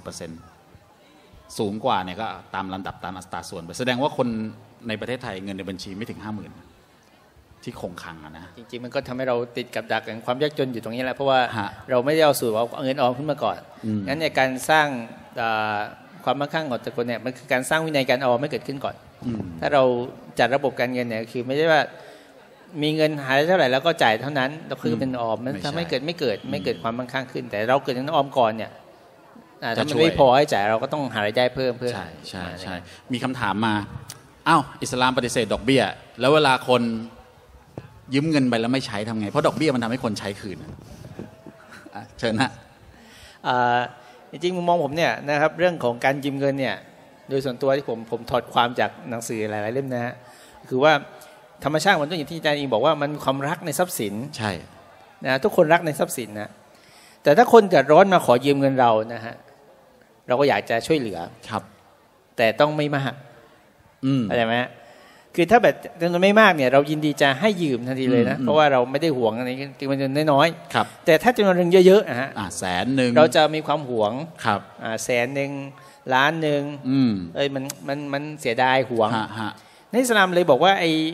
80%สูงกว่าเนี่ยก็ตามลำดับตามอัตราส่วนแสดงว่าคนในประเทศไทยเงินในบัญชีไม่ถึง 50,000 ที่คงคลังนะจริงๆมันก็ทำให้เราติดกับดักแห่งความยากจนอยู่ตรงนี้แหละเพราะว่าเราไม่ได้เอาสูตรเอาเงินออมขึ้นมาก่อนงั้นในการสร้างความมั่งคั่งของแต่คนเนี่ยมันคือการสร้างวินัยการออมไม่เกิดขึ้นก่อนถ้าเราจัดระบบการเงินเนี่ยคือไม่ใช่ว่ามีเงินหายเท่าไหร่แล้วก็จ่ายเท่านั้นเราคือเป็นออมมันทำให้ไม่เกิดความมั่งคั่งขึ้นแต่เราเกิดเงินออมก่อนเนี่ยถ้ามันไม่พอให้จ่ายเราก็ต้องหารายได้เพิ่มใช่มีคำถามมาอ้าวอิสลามปฏิเสธดอกเบี้ยแล้วเวลาคนยืมเงินไปแล้วไม่ใช้ทำไงเพราะดอกเบี้ยมันทำให้คนใช้คืนเชิญนะจริงๆมุมมองผมเนี่ยนะครับเรื่องของการยืมเงินเนี่ยโดยส่วนตัวที่ผมถอดความจากหนังสือหลายๆเล่มนะฮะคือว่าธรรมชาติมันต้องอย่างที่อาจารย์เองบอกว่ามันความรักในทรัพย์สินใช่นะทุกคนรักในทรัพย์สินนะแต่ถ้าคนเดือดร้อนมาขอยืมเงินเรานะฮะเราก็อยากจะช่วยเหลือครับแต่ต้องไม่มากเข้าใจไหมคือถ้าแบบจำนวนไม่มากเนี่ยเรายินดีจะให้ยืมทันทีเลยนะเพราะว่าเราไม่ได้หวงอะไรจำนวนน้อยๆแต่ถ้าจำนวนเยอะๆนะฮะ 100,000 เราจะมีความหวงครับ 100,000 ล้านหนึ่งมันเสียดายหวงในอิสลามเลยบอกว่าไอ้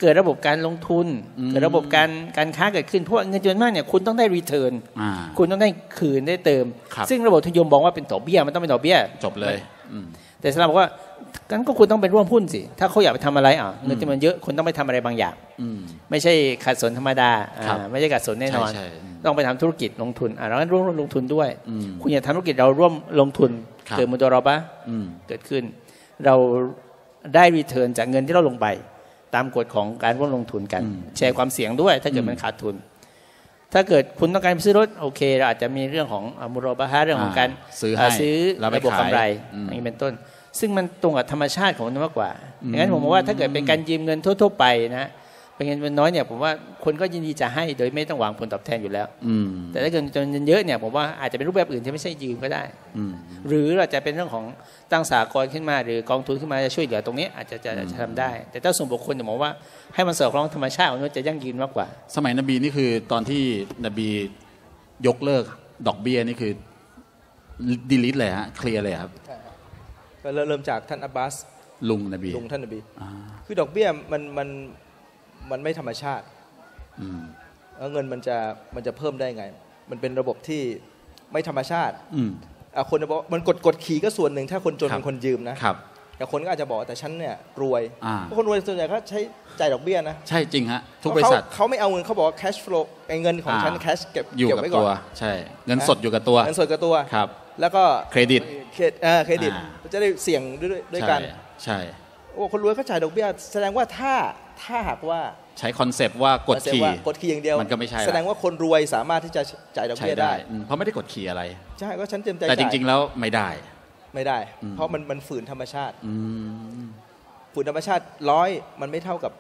เกิดระบบการลงทุนเกิดระบบการค้าเกิดขึ้นเพราะเงินจำนวนมากเนี่ยคุณต้องได้รีเทิร์นคุณต้องได้คืนได้เติมซึ่งระบบทุนนิยมบอกว่าเป็นดอกเบี้ยมันต้องเป็นดอกเบี้ยจบเลยแต่อิสลามบอกว่างั้นก็คุณต้องไปร่วมหุ้นสิถ้าเขาอยากไปทำอะไรเงินจำนวนเยอะคุณต้องไปทำอะไรบางอย่างไม่ใช่ขัดสนธรรมดาไม่ใช่ขัดสนแน่นอนต้องไปทำธุรกิจลงทุนเราก็ร่วมลงทุนด้วยคุณอยากทำธุรกิจเราร่วมลงทุนเกิดมุดอรอบะเกิดขึ้นเราได้รีเทิร์นจากเงินที่เราลงไปตามกฎของการร่วมลงทุนกันแชร์ความเสี่ยงด้วยถ้าเกิดมันขาดทุนถ้าเกิดคุณต้องการซื้อรถโอเคเราอาจจะมีเรื่องของมุรอบะฮะเรื่องของการซื้อระบบกำไรอย่างนี้เป็นต้นซึ่งมันตรงกับธรรมชาติของมันมากกว่าอย่างนั้นผมบอกว่าถ้าเกิดเป็นการยืมเงินทั่วๆไปนะเป็นเงินน้อยเนี่ยผมว่าคนก็ยินดีจะให้โดยไม่ต้องหวังผลตอบแทนอยู่แล้วแต่ถ้าเกิดจำนวนเยอะเนี่ยผมว่าอาจจะเป็นรูปแบบอื่นที่ไม่ใช่ยืมก็ได้หรืออาจจะเป็นเรื่องของตั้งสหกรณ์ขึ้นมาหรือกองทุนขึ้นมาจะช่วยเหลือตรงนี้อาจจะทำได้แต่ถ้าส่วนบุคคลผมว่าให้มันสอดคล้องธรรมชาติมันจะยั่งยืนมากกว่าสมัยนบีนี่คือตอนที่นบียกเลิกดอกเบี้ยนี่คือดีลิทเลยฮะเคลียร์เลยครับก็เริ่มจากท่านอับบาสลุงนบีท่านนบีคือดอกเบี้ยมันไม่ธรรมชาติแล้วเงินมันจะเพิ่มได้ไงมันเป็นระบบที่ไม่ธรรมชาติคนจะบอกมันกดขี่ก็ส่วนหนึ่งถ้าคนจนเป็นคนยืมนะแต่คนก็อาจจะบอกแต่ฉันเนี่ยรวยเพราะคนรวยส่วนใหญ่เขาใช้จ่ายดอกเบี้ยนะใช่จริงฮะทุกบริษัทเขาไม่เอาเงินเขาบอกว่า cash flow ไอ้เงินของฉัน cash เก็บไว้ก่อนใช่เงินสดอยู่กับตัวเงินสดกับตัวครับแล้วก็เครดิตจะได้เสี่ยงด้วยกันใช่โอ้คนรวยเขาจ่ายดอกเบี้ยแสดงว่าถ้าหากว่าใช้คอนเซปต์ว่ากดขี่อย่างเดียวมันก็ไม่ใช่แสดงว่าคนรวยสามารถที่จะจ่ายดอกเบี้ยได้เพราะไม่ได้กดขี่อะไรใช่ก็ฉันเต็มใจแต่จริงๆแล้วไม่ได้เพราะมันฝืนธรรมชาติฝืนธรรมชาติ100มันไม่เท่ากับ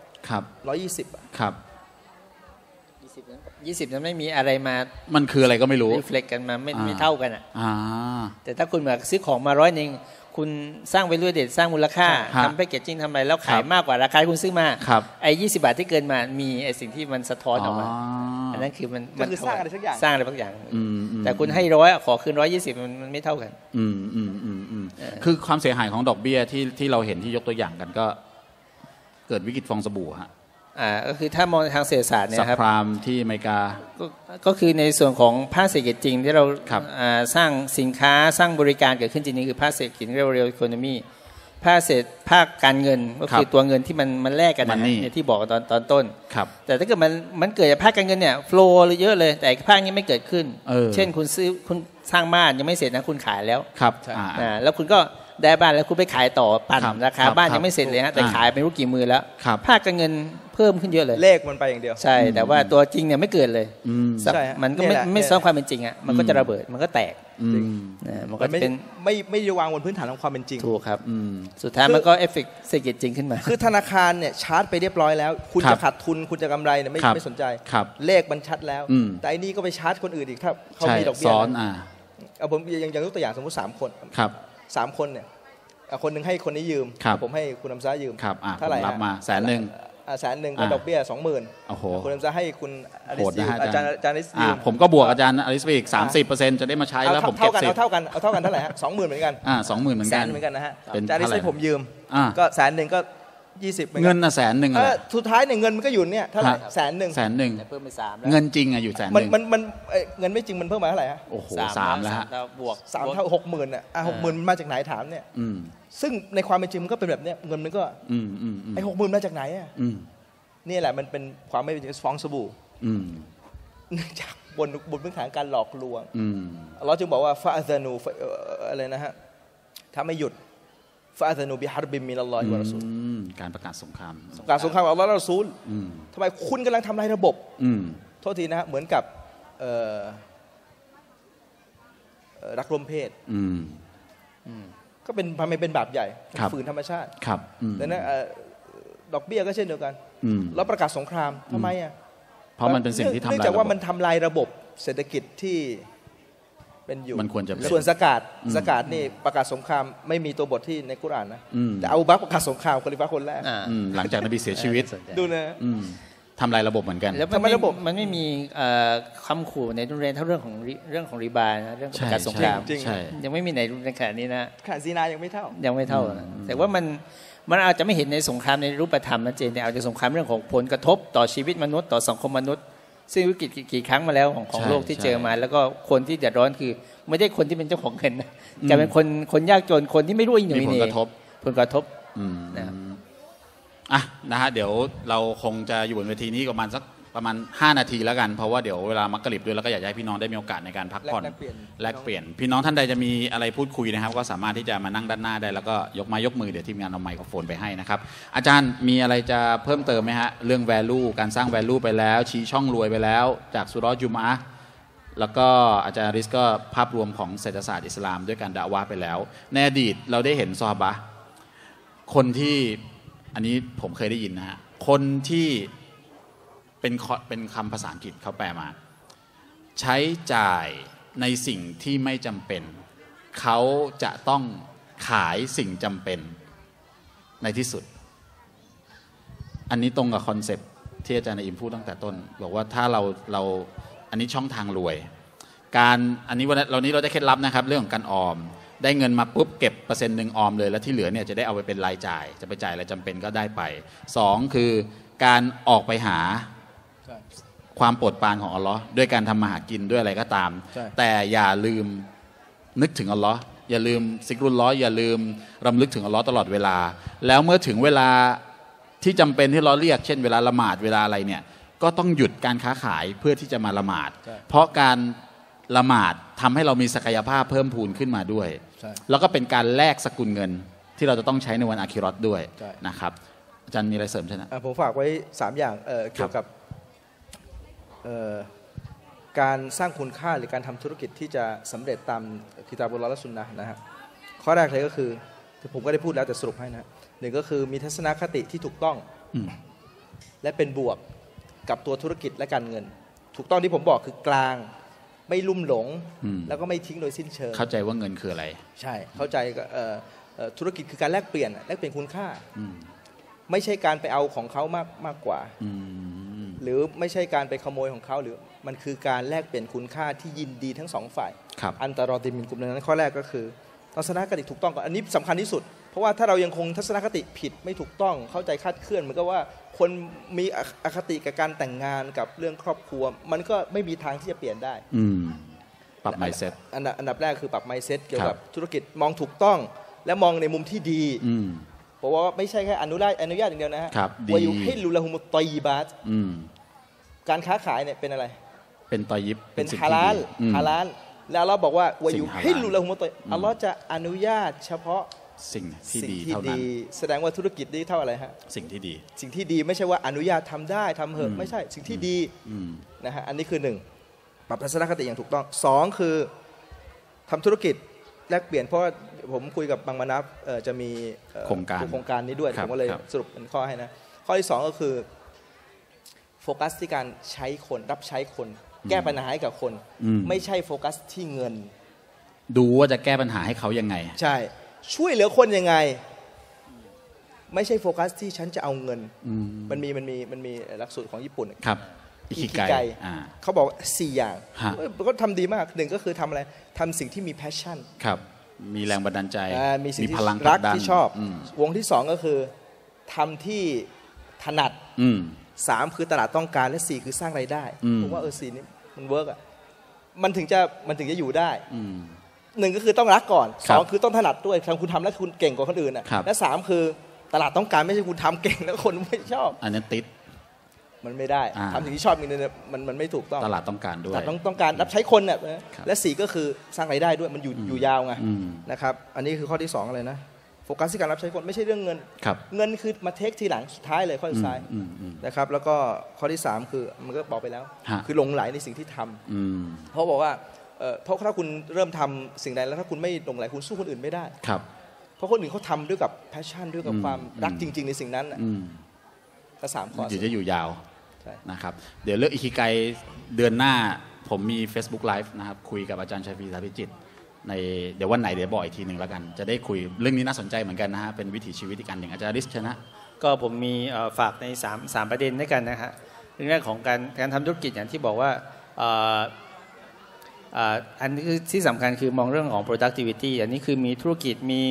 120 ครับ 20นั้นไม่มีอะไรมามันคืออะไรก็ไม่รู้รีเฟล็กกันมาไม่เท่ากันแต่ถ้าคุณแบบซื้อของมา100นึงคุณสร้างvalue addedสร้างมูลค่าทำแพคเกจจิ้งทำอะไรแล้วขายมากกว่าราคาที่คุณซื้อมาไอ้20 บาทที่เกินมามีไอ้สิ่งที่มันสะท้อนออกมาอันนั้นคือมันคือสร้างอะไรสักอย่างสร้างอะไรสักอย่างแต่คุณให้100ขอคืน120มันไม่เท่ากันคือความเสียหายของดอกเบี้ยที่เราเห็นที่ยกตัวอย่างกันก็เกิดวิกฤตฟองสบู่ฮะก็คือถ้ามองทางเศรษฐศาสตร์เนี่ยครับซับไพรม์ที่อเมริกาก็คือในส่วนของภาคเศรษฐกิจจริงที่เราสร้างสินค้าสร้างบริการเกิดขึ้นจริงๆคือภาคเศรษฐกิจเรียกว่า real economy ภาคการเงินก็คือตัวเงินที่มันแลกกันเนี่ยที่บอกตอนต้นแต่ถ้าเกิดมันเกิดจากภาคการเงินเนี่ยโฟลว์เยอะเลยแต่ภาคนี้ไม่เกิดขึ้นเช่นคุณสร้างบ้านยังไม่เสร็จนะคุณขายแล้วแล้วคุณก็ได้บ้านแล้วคุณไปขายต่อปั่นราคาบ้านยังไม่เสร็จเลยฮะแต่ขายไปรู้กี่มือแล้วภาคการเงินเพิ่มขึ้นเยอะเลยเลขมันไปอย่างเดียวใช่แต่ว่าตัวจริงเนี่ยไม่เกิดเลยมันก็ไม่ซ้อนความเป็นจริงอ่ะมันก็จะระเบิดมันก็แตกมันก็เป็นไม่วางบนพื้นฐานของความเป็นจริงถูกครับสุดท้ายมันก็เอฟเฟกต์เศรษฐกิจจริงขึ้นมาคือธนาคารเนี่ยชาร์จไปเรียบร้อยแล้วคุณจะขาดทุนคุณจะกำไรเนี่ยไม่สนใจเลขมันชัดแล้วแต่อันนี้ก็ไปชาร์จคนอื่นอีกถ้าเขามีดอกเบี้ยผมยังยกตัวอย่างสมมติ3 คน3 คนเนี่ยคนหนึ่งให้คนนี้ยืมผมให้คุณน้ำซ้ายืมเท่าไหร่รับมา 100,000ก็ดอกเบี้ย 20,000คุณน้ำซ้าให้คุณอาจารย์นิสยืมผมก็บวกอาจารย์อลิสไปอีก 30% จะได้มาใช้แล้วผมเก็บ 10เท่ากันเท่าไหร่ฮะ 20,000 เหมือนกัน 20,000เหมือนกันนะฮะอาจารย์นิสให้ผมยืมก็100,000ก็20 เงินน่ะ100,000อ่ะสุดท้ายเนี่ยเงินมันก็อยู่เนี่ยเท่าไหร่ 100,000 เพิ่มไป3 เงินจริงอ่ะอยู่100,000 มันเงินไม่จริงมันเพิ่มมาเท่าไหร่ฮะโอ้โห3แล้วฮะบวก 3เท่า 60,000 อ่ะ60,000มันมาจากไหนถามเนี่ยซึ่งในความเป็นจริงมันก็เป็นแบบเนี้ยเงินมันก็ไอ้ 60,000 มาจากไหนอ่ะนี่แหละมันเป็นความไม่เป็นจริงฟองสบู่เนื่องจากบนพื้นฐานการหลอกลวงเราจึงบอกว่าฟาซานูอะไรนะฮะถ้าไม่หยุดฟาซานูบิฮาร์บิมินัลลอฮิวะรอซูลการประกาศสงครามกับอัลลอฮ์และรอซูลทำไมคุณกำลังทำลายระบบโทษทีนะฮะเหมือนกับรักร่วมเพศก็เป็นทำไมเป็นบาปใหญ่ฝืนธรรมชาติดังนั้นดอกเบี้ยก็เช่นเดียวกันแล้วประกาศสงครามทำไมอ่ะเพราะมันเป็นสิ่งที่ทำลายระบบเนื่องจากว่ามันทำลายระบบเศรษฐกิจที่เป็นอยู่มันควรจะส่วนซะกาตนี่ประกาศสงครามไม่มีตัวบทที่ในกุรอานนะแต่อบูบักรประกาศสงครามคอลิฟะคนแรกหลังจากนบีเสียชีวิตดูนะทำลายระบบเหมือนกันแล้วมันไม่มีคำขู่ในรุ่นเรียนเท่าเรื่องของริบานะเรื่องประกาศสงครามยังไม่มีในรุ่นในขณะนี้นะขณะซีนายังไม่เท่าแต่ว่ามันอาจจะไม่เห็นในสงครามในรูปธรรมนะเจนแต่อาจจะสงครามเรื่องของผลกระทบต่อชีวิตมนุษย์ต่อสังคมมนุษย์ซึ่งวิกฤตกี่ครั้งมาแล้วของโลกที่เจอมาแล้วก็คนที่เดือดร้อนคือไม่ได้คนที่เป็นเจ้าของเงินนะจะเป็นคนยากจนคนที่ไม่รู้อีกหน่อยนี่ผลกระทบนะครับนะฮะเดี๋ยวเราคงจะอยู่บนเวทีนี้ประมาณ5 นาทีแล้วกันเพราะว่าเดี๋ยวเวลามักกะริบด้วยแล้วก็อยากให้พี่น้องได้มีโอกาสในการพักผ่อนแลกเปลี่ยนพี่น้องท่านใดจะมีอะไรพูดคุยนะครับก็สามารถที่จะมานั่งด้านหน้าได้แล้วก็ยกมือเดี๋ยวทีมงานเอาไมโครโฟนไปให้นะครับอาจารย์มีอะไรจะเพิ่มเติมไหมฮะเรื่อง value การสร้าง value ไปแล้วชี้ช่องรวยไปแล้วจากสุเราะห์จุมอะห์แล้วก็อาจารย์ริสก็ภาพรวมของเศรษฐศาสตร์อิสลามด้วยการดะอ์วะห์ไปแล้วในอดีตเราได้เห็นซอฮาบะห์คนที่อันนี้ผมเคยได้ยินนะฮะคนที่เป็นคำภาษาอังกฤษเขาแปลมาใช้จ่ายในสิ่งที่ไม่จำเป็นเขาจะต้องขายสิ่งจำเป็นในที่สุดอันนี้ตรงกับคอนเซปต์ที่อาจารย์อิมพูดตั้งแต่ต้นบอกว่าถ้าเราอันนี้ช่องทางรวยอันนี้เราได้เคล็ดลับนะครับเรื่องของการออมได้เงินมาปุ๊บเก็บ1%ออมเลยแล้วที่เหลือเนี่ยจะได้เอาไปเป็นรายจ่ายจะไปจ่ายอะไรจำเป็นก็ได้ไป2คือการออกไปหาความโปรดปรานของอัลลอฮ์ด้วยการทำมาหากินด้วยอะไรก็ตามแต่อย่าลืมนึกถึงอัลลอฮ์อย่าลืมซิกรุลลอฮ์อย่าลืมรำลึกถึงอัลลอฮ์ตลอดเวลาแล้วเมื่อถึงเวลาที่จำเป็นที่เราเรียกเช่นเวลาละหมาดเวลาอะไรเนี่ยก็ต้องหยุดการค้าขายเพื่อที่จะมาละหมาดเพราะการละหมาดทำให้เรามีศักยภาพเพิ่มพูนขึ้นมาด้วยแล้วก็เป็นการแลกสกุลเงินที่เราจะต้องใช้ในวันอาคิเราะห์ด้วยนะครับอาจารย์มีอะไรเสริมใช่ไหมผมฝากไว้3อย่างเกี่ยวกับการสร้างคุณค่าหรือการทำธุรกิจที่จะสำเร็จตามกิตาบุลลอฮ์และซุนนะห์นะฮะข้อแรกเลยก็คือผมก็ได้พูดแล้วแต่สรุปให้นะหนึ่งก็คือมีทัศนคติที่ถูกต้องและเป็นบวกกับตัวธุรกิจและการเงินถูกต้องที่ผมบอกคือกลางไม่ลุ่มหลงแล้วก็ไม่ทิ้งโดยสิ้นเชิงเข้าใจว่าเงินคืออะไรใช่เข้าใจธุรกิจคือการแลกเปลี่ยนคุณค่าไม่ใช่การไปเอาของเขามากกว่าหรือไม่ใช่การไปขโมยของเขาหรือมันคือการแลกเปลี่ยนคุณค่าที่ยินดีทั้งสองฝ่ายอันตรอติมินกลุ่มนั้นข้อแรกก็คือทัศนคติถูกต้องก่อนอันนี้สำคัญที่สุดเพราะว่าถ้าเรายังคงทัศนคติผิดไม่ถูกต้องเข้าใจคลาดเคลื่อนเหมือนกับว่าคนมีอคติกับการแต่งงานกับเรื่องครอบครัวมันก็ไม่มีทางที่จะเปลี่ยนได้ปรับ mindset อันดับแรกคือปรับ mindset เกี่ยวกับธุรกิจมองถูกต้องและมองในมุมที่ดีเพราะว่าไม่ใช่แค่อนุญาตอย่างเดียวนะฮะวายุฮิลุละฮุมุตตอยบาตการค้าขายเนี่ยเป็นอะไรเป็นตอยิบเป็นฮาลาลแล้วเราบอกว่าวายุฮิลุละฮุมุตตอยอัลลอฮ์จะอนุญาตเฉพาะสิ่งที่ดีเท่านั้นแสดงว่าธุรกิจนี้เท่าอะไรฮะสิ่งที่ดีไม่ใช่ว่าอนุญาตทำได้ทำเหอะไม่ใช่สิ่งที่ดีนะฮะอันนี้คือ1ปรับทัศนคติอย่างถูกต้อง2คือทำธุรกิจแลกเปลี่ยนเพราะผมคุยกับบางมนับจะมีโครงการนี้ด้วยผมก็เลยสรุปเป็นข้อให้นะข้อที่2ก็คือโฟกัสที่การใช้คนรับใช้คนแก้ปัญหาให้กับคนไม่ใช่โฟกัสที่เงินดูว่าจะแก้ปัญหาให้เขายังไงใช่ช่วยเหลือคนยังไงไม่ใช่โฟกัสที่ฉันจะเอาเงินมันมีหลักสูตรของญี่ปุ่นครับอิคิไกเขาบอก4อย่างก็ทำดีมาก1ก็คือทำอะไรทำสิ่งที่มีแพชชั่นครับมีแรงบันดาลใจมีพลังรักที่ชอบวงที่2ก็คือทำที่ถนัด3คือตลาดต้องการและ4คือสร้างรายได้ผมว่า4นี้มันเวิร์กอ่ะมันถึงจะอยู่ได้1ก็คือต้องรักก่อน2คือต้องถนัดด้วยคุณทำแล้วคุณเก่งกว่าคนอื่นอ่ะและ3คือตลาดต้องการไม่ใช่คุณทำเก่งแล้วคนไม่ชอบอันนั้นติดมันไม่ได้ทำสิ่งที่ชอบมันไม่ถูกต้องตลาดต้องการด้วยตลาดต้องการรับใช้คนเนี่ยและ4ก็คือสร้างรายได้ด้วยมันอยู่ยาวไงนะครับอันนี้คือข้อที่2เลยนะโฟกัสที่การรับใช้คนไม่ใช่เรื่องเงินเงินคือมาเทคทีหลังสุดท้ายเลยข้อสุดท้ายนะครับแล้วก็ข้อที่3คือมันก็บอกไปแล้วคือหลงไหลในสิ่งที่ทำเพราะบอกว่าเพราะถ้าคุณเริ่มทำสิ่งใดแล้วถ้าคุณไม่หลงไหลคุณสู้คนอื่นไม่ได้เพราะคนอื่นเขาทำด้วยกับแพชชั่นด้วยกับความรักจริงๆในสิ่งนั้นก็3ข้อจะอยู่ยาวนะครับเดี๋ยวเลือกอิคิไกเดือนหน้าผมมี Facebook Live นะครับคุยกับอาจารย์ชัยฟีสาพิจิตรในเดี๋ยววันไหนเดี๋ยวบอกอีกทีหนึ่งแล้วกันจะได้คุยเรื่องนี้น่าสนใจเหมือนกันนะฮะเป็นวิถีชีวิตอีกอันหนึ่งอาจารย์ริชชนะก็ผมมีฝากใน3ประเด็นด้วยกันนะฮะเรื่องแรกของการทำธุรกิจอย่างที่บอกว่าอันนี้คือที่สำคัญคือมองเรื่องของ productivity อันนี้คือมีธุรกิจมี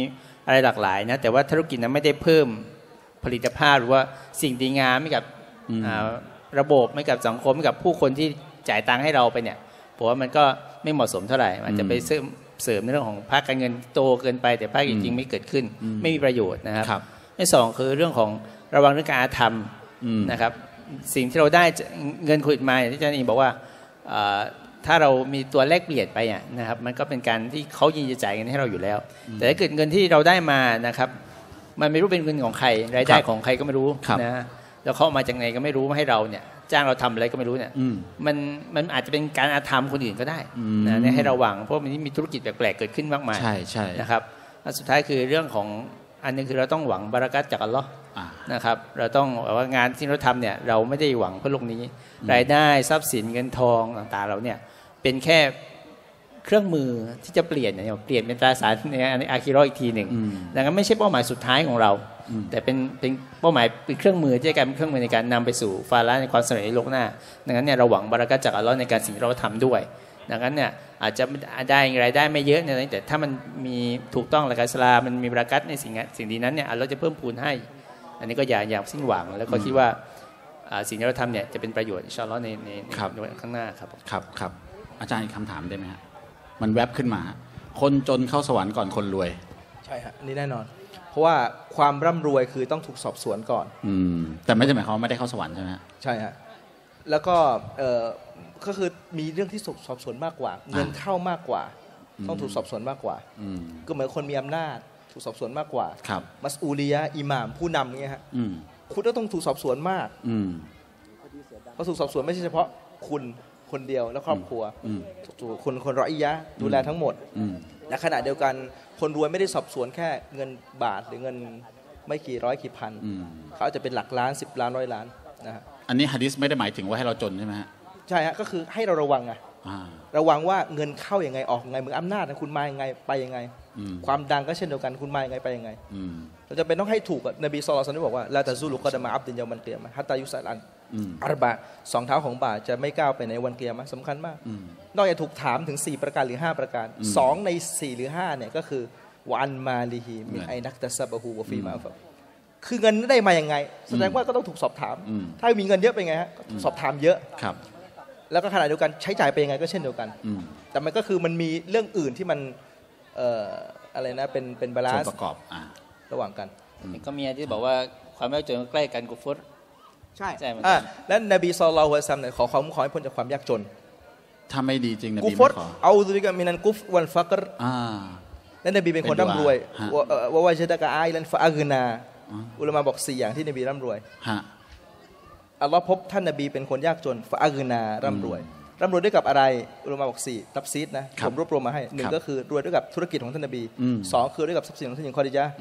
อะไรหลากหลายนะแต่ว่าธุรกิจนั้นไม่ได้เพิ่มผลิตภาพหรือว่าสิ่งดีงามให้กับระบบให้กับสังคมให้กับผู้คนที่จ่ายตังค์ให้เราไปเนี่ยผมว่ามันก็ไม่เหมาะสมเท่าไหร่มันจะไปเสริมในเรื่องของภาคการเงินโตเกินไปแต่ภาคจริงๆไม่เกิดขึ้นไม่มีประโยชน์นะครับที่สองคือเรื่องของระวังเรื่องการทำนะครับสิ่งที่เราได้เงินขุดมาที่อาจารย์เองบอกว่าถ้าเรามีตัวแลกเปลี่ยนไปนะครับมันก็เป็นการที่เขายินดีจ่ายเงินให้เราอยู่แล้วแต่ถ้าเกิดเงินที่เราได้มานะครับมันไม่รู้เป็นเงินของใครรายได้ของใครก็ไม่รู้นะแล้วเขามาจากไหนก็ไม่รู้มาให้เราเนี่ยจ้างเราทำอะไรก็ไม่รู้เนี่ยมันอาจจะเป็นการอาธรรมคนอื่นก็ได้นะให้ระวังเพราะมันมีธุรกิจแปลกๆเกิดขึ้นมากมายใช่นะครับสุดท้ายคือเรื่องของอันนึงคือเราต้องหวังบารกัตจากอัลลอฮ์นะครับเราต้องว่างานที่เราทำเนี่ยเราไม่ได้หวังเพื่อโลกนี้รายได้ทรัพย์สินเงินทองต่างๆเราเนี่ยเป็นแค่เครื่องมือที่จะเปลี่ยนเป็นตราสารในอาคิเราะห์อีกทีหนึ่งดังนั้นไม่ใช่เป้าหมายสุดท้ายของเราแต่เป็นเป้าหมายเป็นเครื่องมือที่จะกลายเป็นเครื่องมือในการนำไปสู่ฟาละในความสำเร็จในโลกหน้าดังนั้นเนี่ยเราหวังบารกัตจากอัลลอฮ์ในการสิ่งที่เราทำด้วยดังนั้นเนี่ยอาจจะได้รายได้ไม่เยอะเนี่ยแต่ถ้ามันมีถูกต้องหลักการอิสลามมันมีบารกัตในสิ่งดีนั้นเนี่ยอัลลอฮ์จะเพิ่มพูนให้อันนี้ก็อย่าสิ้นหวังแล้วก็คิดว่าสิ่งที่เราทำเนี่ยจะเป็นประโยชน์อินชาอัลลอฮ์ในข้างหน้าครับครับอาจารย์อีกคำถามได้ไหมฮะมันแวบขึ้นมาคนจนเข้าสวรรค์ก่อนคนรวยใช่ฮะนี่แน่นอนเพราะว่าความร่ำรวยคือต้องถูกสอบสวนก่อนแต่ไม่ใช่หมายความว่าไม่ได้เข้าสวรรค์ใช่ไหมฮะใช่ฮะแล้วก็ก็คือมีเรื่องที่สอบสวนมากกว่าเงินเข้ามากกว่าต้องถูกสอบสวนมากกว่าก็เหมือนคนมีอำนาจถูกสอบสวนมากกว่ามัสอูลียะอิหม่ามผู้นำเงี้ยฮะคุณก็ต้องถูกสอบสวนมากเพราะถูกสอบสวนไม่ใช่เฉพาะคุณคนเดียวและครอบครัวคนรออิยะดูแลทั้งหมดและขณะเดียวกันคนรวยไม่ได้สอบสวนแค่เงินบาทหรือเงินไม่กี่ร้อยกี่พันเขาอาจจะเป็นหลักล้าน10 ล้าน100 ล้านนะฮะอันนี้หะดีษไม่ได้หมายถึงว่าให้เราจนใช่ไหมฮะใช่ฮะก็คือให้เราระวังระวังว่าเงินเข้าอย่างไงออกยังไงมืออำนาจคุณมายังไงไปยังไงความดังก็เช่นเดียวกันคุณมายังไงไปยังไงเราจะเป็นต้องให้ถูกนบีศ็อลลัลลอฮุอะลัยฮิวะซัลลัมบอกว่าลาตะซูลุกอดะมะอับดินยอมัลกิยามะฮ์ฮัตตายุสอัลอันอัรบะ2 เท้าของบ่าจะไม่ก้าวไปในวันกิยามะห์สำคัญมากนอกจากถูกถามถึง4ประการหรือ5ประการ2ใน4หรือ5เนี่ยก็คือวะอันมาลิฮิมินไอนักตัสบะฮูวะฟีมาฟะคือเงินได้มายังไงแสดงว่าก็ต้องถูกสอบถามถ้ามีเงินเยอะเป็นไงฮะสอบถามเยอะแล้วก็ขณะเดียวกันใช้จ่ายไปยังไงก็เช่นเดียวกันแต่มันก็คือมันมีเรื่องอื่นที่มันอะไรนะเป็นบาลานซ์ประกอบระหว่างกันก็มีที่บอกว่าความยากจนใกล้กันกุฟรใช่แล้วนบีศ็อลลัลลอฮุอะลัยฮิวะซัลลัมเนี่ยขอให้พ้นจากความยากจนถ้าไม่ดีจริงนบีไม่ขอเอาซุบิกะมินันกุฟวัลฟักรและนบีเป็นคนร่ำรวยวะวะญะดะกะอาอิลันฟะอัฆนาอุลามะบอก4อย่างที่นบีร่ำรวยอัลลอฮ์พบท่านนบีเป็นคนยากจนฟะอัฆนาร่ำรวยด้วยกับอะไรอุลามะบอก4ตัฟซีรนะผมรวบรวมมาให้1ก็คือรวยด้วยกับธุรกิจของท่านนบี2คือด้วยกับทรัพย์สินของท่านหญิงคอดิญะห์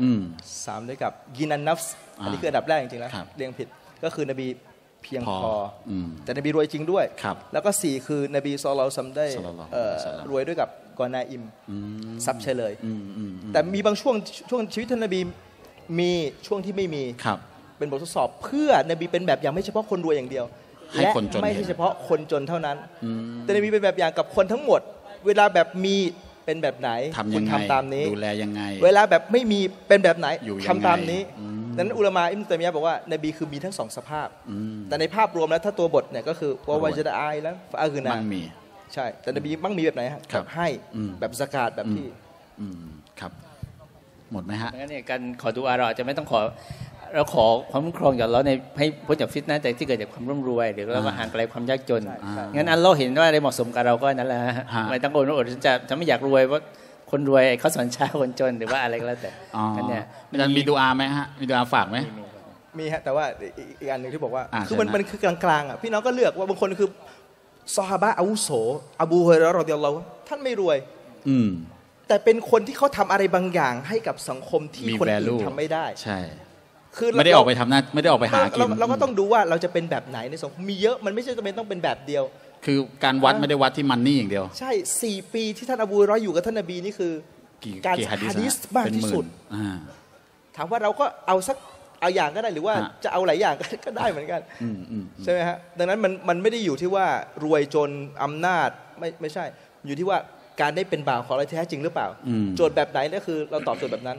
3ด้วยกับกินันนัฟส์อันนี้คืออันดับแรกจริงๆแล้วเรียงผิดก็คือนบีเพียงพอแต่นบีรวยจริงด้วยแล้วก็4คือนบีศ็อลลัลลอฮุอะลัยฮิวะซัลลัมได้รวยด้วยกับกอนาอิมทรัพย์เฉลยแต่มีบางช่วงชีวิตท่านนบีมีช่วงที่ไม่มีเป็นบททดสอบเพื่อนบีเป็นแบบอย่างไม่เฉพาะคนรวยอย่างเดียวและไม่ใช่เฉพาะคนจนเท่านั้นแต่นบีเป็นแบบอย่างกับคนทั้งหมดเวลาแบบมีเป็นแบบไหนคุณทำตามนี้ดูแลยังไงเวลาแบบไม่มีเป็นแบบไหนทำตามนี้ดังนั้นอุลามะอิบนุตัยมียะห์บอกว่านบีคือมีทั้ง2สภาพแต่ในภาพรวมแล้วถ้าตัวบทเนี่ยก็คือวะวะญะดะอาอิลันฟะอัฆนาใช่แต่นบีมั่งมีแบบไหนฮะแบบให้แบบซะกาตแบบที่ครับหมดไหมฮะงั้นเนี่ยการขอดุอาเราอาจจะไม่ต้องขอเราขอความคุ้มครองจากอัลเลาะห์ในให้พ้นจากฟิตนะห์ที่เกิดจากความร่ำรวยหรือเราห่างไกลความยากจนงั้นอัลเลาะห์เห็นว่าอะไรเหมาะสมกับเราก็นั่นแหละไม่ต้องอดจะไม่อยากรวยเพราะคนรวยเขาสอนช้าคนจนหรือว่าอะไรก็แล้วแต่กันเนี่ยมีดุอาไหมฮะมีดุอาฝากไหมมีฮะแต่ว่าอีกอันหนึ่งที่บอกว่าคือมันคือกลางๆอ่ะพี่น้องก็เลือกว่าบางคนคือซอฮาบะห์อาวุโสอบูฮุรอยเราะฮ์รอฎิยัลลอฮุท่านไม่รวยแต่เป็นคนที่เขาทำอะไรบางอย่างให้กับสังคมที่คนอื่นทำไม่ได้ใช่คือไม่ได้ออกไปทำหน้าไม่ได้ออกไปหากินเราก็ต้องดูว่าเราจะเป็นแบบไหนในสังคมมีเยอะมันไม่ใช่จำเป็นต้องเป็นแบบเดียวคือการวัดไม่ได้วัดที่มันนี่อย่างเดียวใช่4 ปีที่ท่านอบูฮุรอยเราะฮ์อยู่กับท่านนบีนี่คือการหะดีษมากที่สุดถามว่าเราก็เอาสักเอาอย่างก็ได้หรือว่าจะเอาหลายอย่างก็ได้เหมือนกันใช่ไหมฮะดังนั้นมันไม่ได้อยู่ที่ว่ารวยจนอำนาจไม่ใช่อยู่ที่ว่าการได้เป็นบ่าวของเราแท้จริงหรือเปล่าโจทย์แบบไหนนั่นคือเราตอบโจทย์แบบนั้น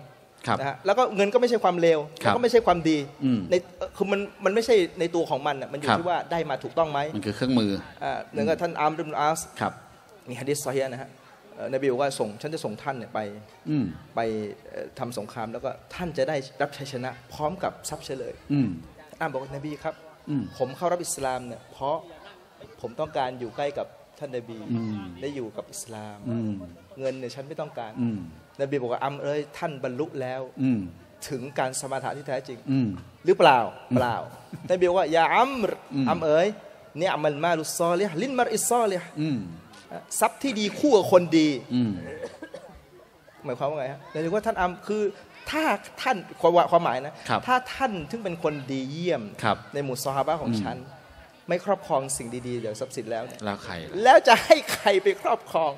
นะฮะแล้วก็เงินก็ไม่ใช่ความเลวแล้วก็ไม่ใช่ความดีในคือมันไม่ใช่ในตัวของมันมันอยู่ที่ว่าได้มาถูกต้องไหมมันคือเครื่องมือเหมือนกับท่านอัมรุบินอัสมีหะดีษซอฮีฮ์นะฮะนบีบอกว่าฉันจะส่งท่านเนี่ยไปทำสงครามแล้วก็ท่านจะได้รับชัยชนะพร้อมกับทรัพย์เฉลยอัมบอกว่านบีครับผมเข้ารับอิสลามเนี่ยเพราะผมต้องการอยู่ใกล้กับท่านนบีได้อยู่กับอิสลามเงินเนี่ยฉันไม่ต้องการนบีบอกว่าท่านบรรลุแล้วถึงการสมาทานที่แท้จริงหรือเปล่าเปล่านบีบอกว่ายาอัมเนี่ยมันมาลุซอลิฮ์ลินมารอิซอลิฮ์ทรัพย์ที่ดีคู่กับคนดีหมายความว่าไงฮะนบีว่าท่านคือถ้าท่านความหมายนะถ้าท่านถึงเป็นคนดีเยี่ยมในหมู่ซอฮาบะห์ของฉันไม่ครอบครองสิ่งดีๆเดี๋ยวทรัพย์สินแล้วแล้วจะให้ใครไปครอบครอง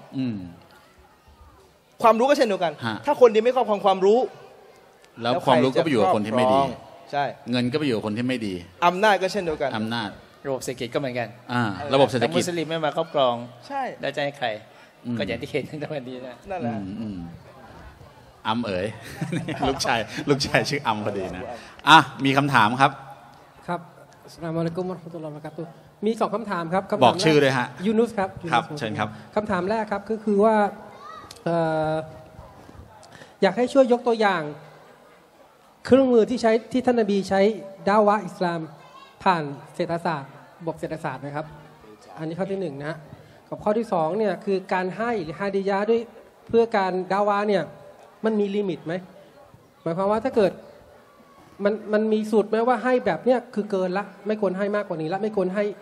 ความรู้ก็เช่นเดียวกันถ้าคนดีไม่ครอบครองความรู้แล้วความรู้ก็ไปอยู่กับคนที่ไม่ดีใช่เงินก็ไปอยู่กับคนที่ไม่ดีอำนาจก็เช่นเดียวกันอำนาจระบบเศรษฐกิจก็เหมือนกันระบบเศรษฐกิจมุสลิมไม่มาครอบครองใช่แล้วจะให้ใครก็อย่างที่เห็นในวันนี้นั่นแหละลูกชายชื่อพอดีนะมีคำถามครับครับอัสสลามุอะลัยกุมวะเราะห์มะตุลลอฮิวะบะเราะกาตุฮ์มี2คำถามครับบอกชื่อด้วยฮะยูนุสครับเชิญครับคำถามแรกครับก็คือว่าอยากให้ช่วยยกตัวอย่างเครื่องมือที่ท่านนบีใช้ดาวะอิสลามผ่านเศรษฐศาสตร์บวกเศรษฐศาสตร์นะครับอันนี้ข้อที่1นะกับข้อที่2เนี่ยคือการให้หรือฮาดิยะด้วยเพื่อการดาวะเนี่ยมันมีลิมิตไหมหมายความว่าถ้าเกิดมันมีสูตรไหมว่าให้แบบเนี้ยคือเกินละไม่ควรให้มากกว่านี้ละไม่ควรให้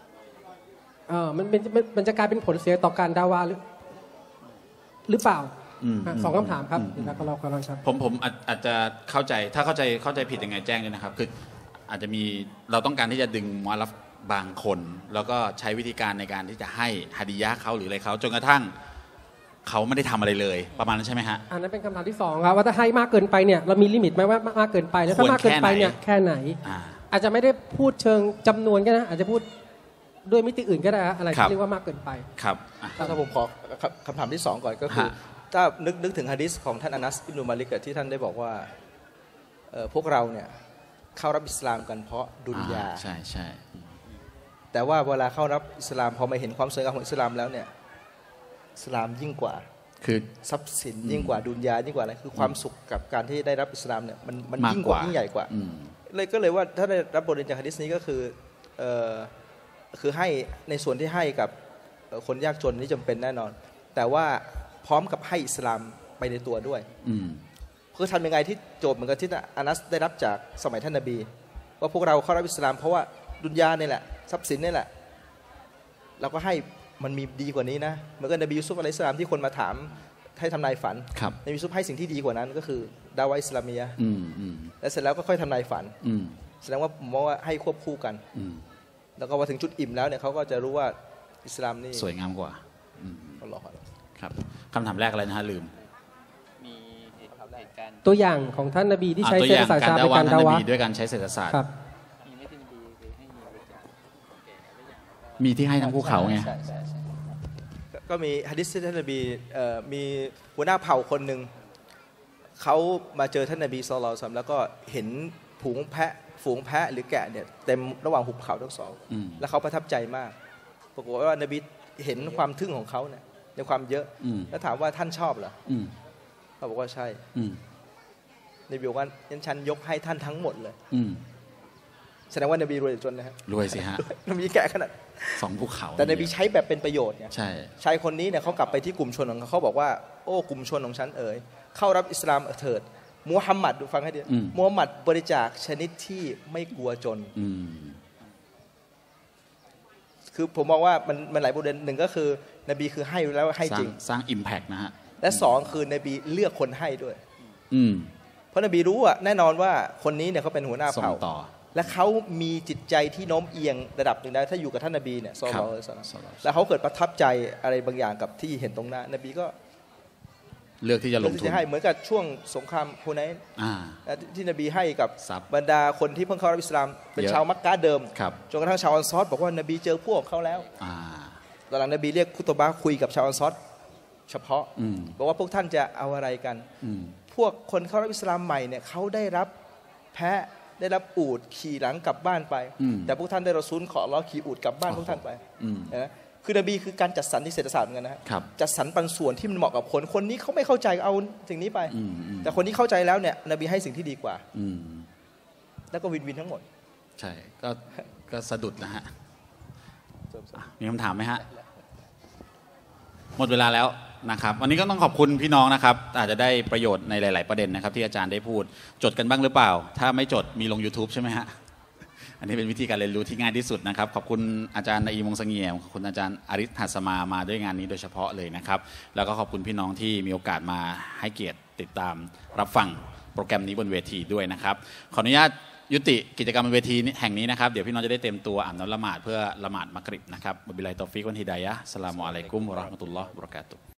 มันจะกลายเป็นผลเสียต่อการดาวะหรือเปล่า2คำถามครับแล้วก็เรากำลังครับผมอาจจะเข้าใจถ้าเข้าใจผิดยังไงแจ้งด้วยนะครับคืออาจจะมีเราต้องการที่จะดึงมุอัลลัฟบางคนแล้วก็ใช้วิธีการในการที่จะให้ฮาดิยะห์เขาหรืออะไรเขาจนกระทั่งเขาไม่ได้ทำอะไรเลยประมาณนั้นใช่ไหมฮะอันนั้นเป็นคำถามที่2ครับว่าถ้าให้มากเกินไปเนี่ยเรามีลิมิตไหมว่ามากเกินไปแล้วถ้ามากเกินไปเนี่ยแค่ไหนอาจจะไม่ได้พูดเชิงจำนวนก็นะอาจจะพูดด้วยมิติอื่นก็ได้อะไรที่เรียกว่ามากเกินไปครับถ้าผมขอคำถามที่2ก่อนก็คือถ้านึกถึงหะดีษของท่านอานัสอิบนุมาลิกที่ท่านได้บอกว่าพวกเราเนี่ยเข้ารับอิสลามกันเพราะดุนยาใช่ใช่แต่ว่าเวลาเข้ารับอิสลามพอมาเห็นความสวยงามของอิสลามแล้วเนี่ยอิสลามยิ่งกว่าคือทรัพย์สินยิ่งกว่าดุนยายิ่งกว่าอะไรคือความสุขกับการที่ได้รับอิสลามเนี่ยมันยิ่งกว่ายิ่งใหญ่กว่าเลยว่าถ้าได้รับบทเรียนจากหะดีษนี้ก็คือให้ในส่วนที่ให้กับคนยากจนนี่จำเป็นแน่นอนแต่ว่าพร้อมกับให้อิสลามไปในตัวด้วยคือทำยังไงที่โจทย์เหมือนกับที่อานัสได้รับจากสมัยท่านนบีว่าพวกเราเข้ารับอิสลามเพราะว่าดุนยาเนี่ยแหละทรัพย์สินนี่แหละเราก็ให้มันมีดีกว่านี้นะเหมือนกับนบียูซุฟอะลัยฮิสสลามที่คนมาถามให้ทำนายฝันนบียูซุฟให้สิ่งที่ดีกว่านั้นก็คือดาวะอิสลามียะห์และเสร็จแล้วก็ค่อยทำนายฝันแสดงว่าผมมองว่าให้ควบคู่กันแล้วก็พอถึงจุดอิ่มแล้วเนี่ยเขาก็จะรู้ว่าอิสลามนี่สวยงามกว่าครับคำถามแรกอะไรนะฮะลืมตัวอย่างของท่านนบีที่ใช้เศรษฐศาสตร์ในการดาวะด้วยการใช้เศรษฐศาสตร์มีที่ให้ทั้งภูเขาไงก็มีหะดีษที่ท่านนบีมีหัวหน้าเผ่าคนหนึ่งเขามาเจอท่านนบีศ็อลลัลลอฮุอะลัยฮิวะซัลลัมแล้วก็เห็นฝูงแพะหรือแกะเนี่ยเต็มระหว่างหุบเขาทั้งสองแล้วเขาประทับใจมากปรากฏว่านบีเห็นความทึ่งของเขาเนี่ยในความเยอะแล้วถามว่าท่านชอบเหรอเขาบอกว่าใช่นบีบอกว่าฉันยกให้ท่านทั้งหมดเลยแสดงว่านบีรวยจนนะฮะรวยสิฮะนบีแกะขนาด 2ภูเขาแต่นบีใช้แบบเป็นประโยชน์เนี่ยใช่ชายคนนี้เนี่ยเขากลับไปที่กลุ่มชนของเขาบอกว่าโอ้กลุ่มชนของฉันเข้ารับอิสลามเถิดมูฮัมหมัดดูฟังให้ดีมูฮัมหมัดบริจาคชนิดที่ไม่กลัวจนคือผมมองว่ามันหลายประเด็นหนึ่งก็คือนบีคือให้แล้วให้จริงสร้าง impact นะฮะและ2คือนบีเลือกคนให้ด้วยเพราะนบีรู้แน่นอนว่าคนนี้เนี่ยเขาเป็นหัวหน้าเผ่าและเขามีจิตใจที่โน้มเอียงระดับหนึ่งได้ถ้าอยู่กับท่านนบีเนี่ยศ็อลลัลลอฮุอะลัยฮิวะซัลลัมแล้วเขาเกิดประทับใจอะไรบางอย่างกับที่เห็นตรงหน้านบีก็เลือกที่จะลงทุนให้เหมือนกับช่วงสงครามฮุนัยน์ที่นบีให้กับบรรดาคนที่เพิ่งเข้ารับอิสลามเป็นชาวมักกะห์เดิมจนกระทั่งชาวอันซอรบอกว่านบีเจอพวกเขาแล้วตอนหลังนบีเรียกคุตบะห์คุยกับชาวอันซอรเฉพาะบอกว่าพวกท่านจะเอาอะไรกันวกคนเข้ารับอิสลามใหม่เนี่ยเขาได้รับแพะได้รับอูฐขี่หลังกลับบ้านไปแต่พวกท่านได้รอซูลขออัลเลาะห์ขี่อูฐกลับบ้านพวกท่านไปนะคือนบีคือการจัดสรรที่เศรษฐศาสตร์เหมือนกันนะครับจัดสรรปันส่วนที่มันเหมาะกับคนนี้เขาไม่เข้าใจเอาสิ่งนี้ไปแต่คนนี้เข้าใจแล้วเนี่ยนบีให้สิ่งที่ดีกว่าแล้วก็วินวินทั้งหมดใช่ก็สะดุดนะฮะมีคำถามไหมฮะหมดเวลาแล้วนะครับวันนี้ก็ต้องขอบคุณพี่น้องนะครับอาจจะได้ประโยชน์ในหลายๆประเด็นนะครับที่อาจารย์ได้พูดจดกันบ้างหรือเปล่าถ้าไม่จดมีลง YouTube ใช่ไหมฮะอันนี้เป็นวิธีการเรียนรู้ที่ง่ายที่สุดนะครับขอบคุณอาจารย์นาอีมงเสงี่ยมขอบคุณอาจารย์อาริสหัสมาด้วยงานนี้โดยเฉพาะเลยนะครับแล้วก็ขอบคุณพี่น้องที่มีโอกาสมาให้เกียรติติดตามรับฟังโปรแกรมนี้บนเวทีด้วยนะครับขออนุญาตยุติกิจกรรมบนเวทีแห่งนี้นะครับเดี๋ยวพี่น้องจะได้เต็มตัวอ่านน้อมละหมาดเพื่อละหมาดมักริบนะครับบิลลาฮิตตอฟิกวันฮิดายะฮ์อัสสลามุอะลัยกุมวะเราะห์มะตุลลอฮ์วะบะเราะกาตุฮ์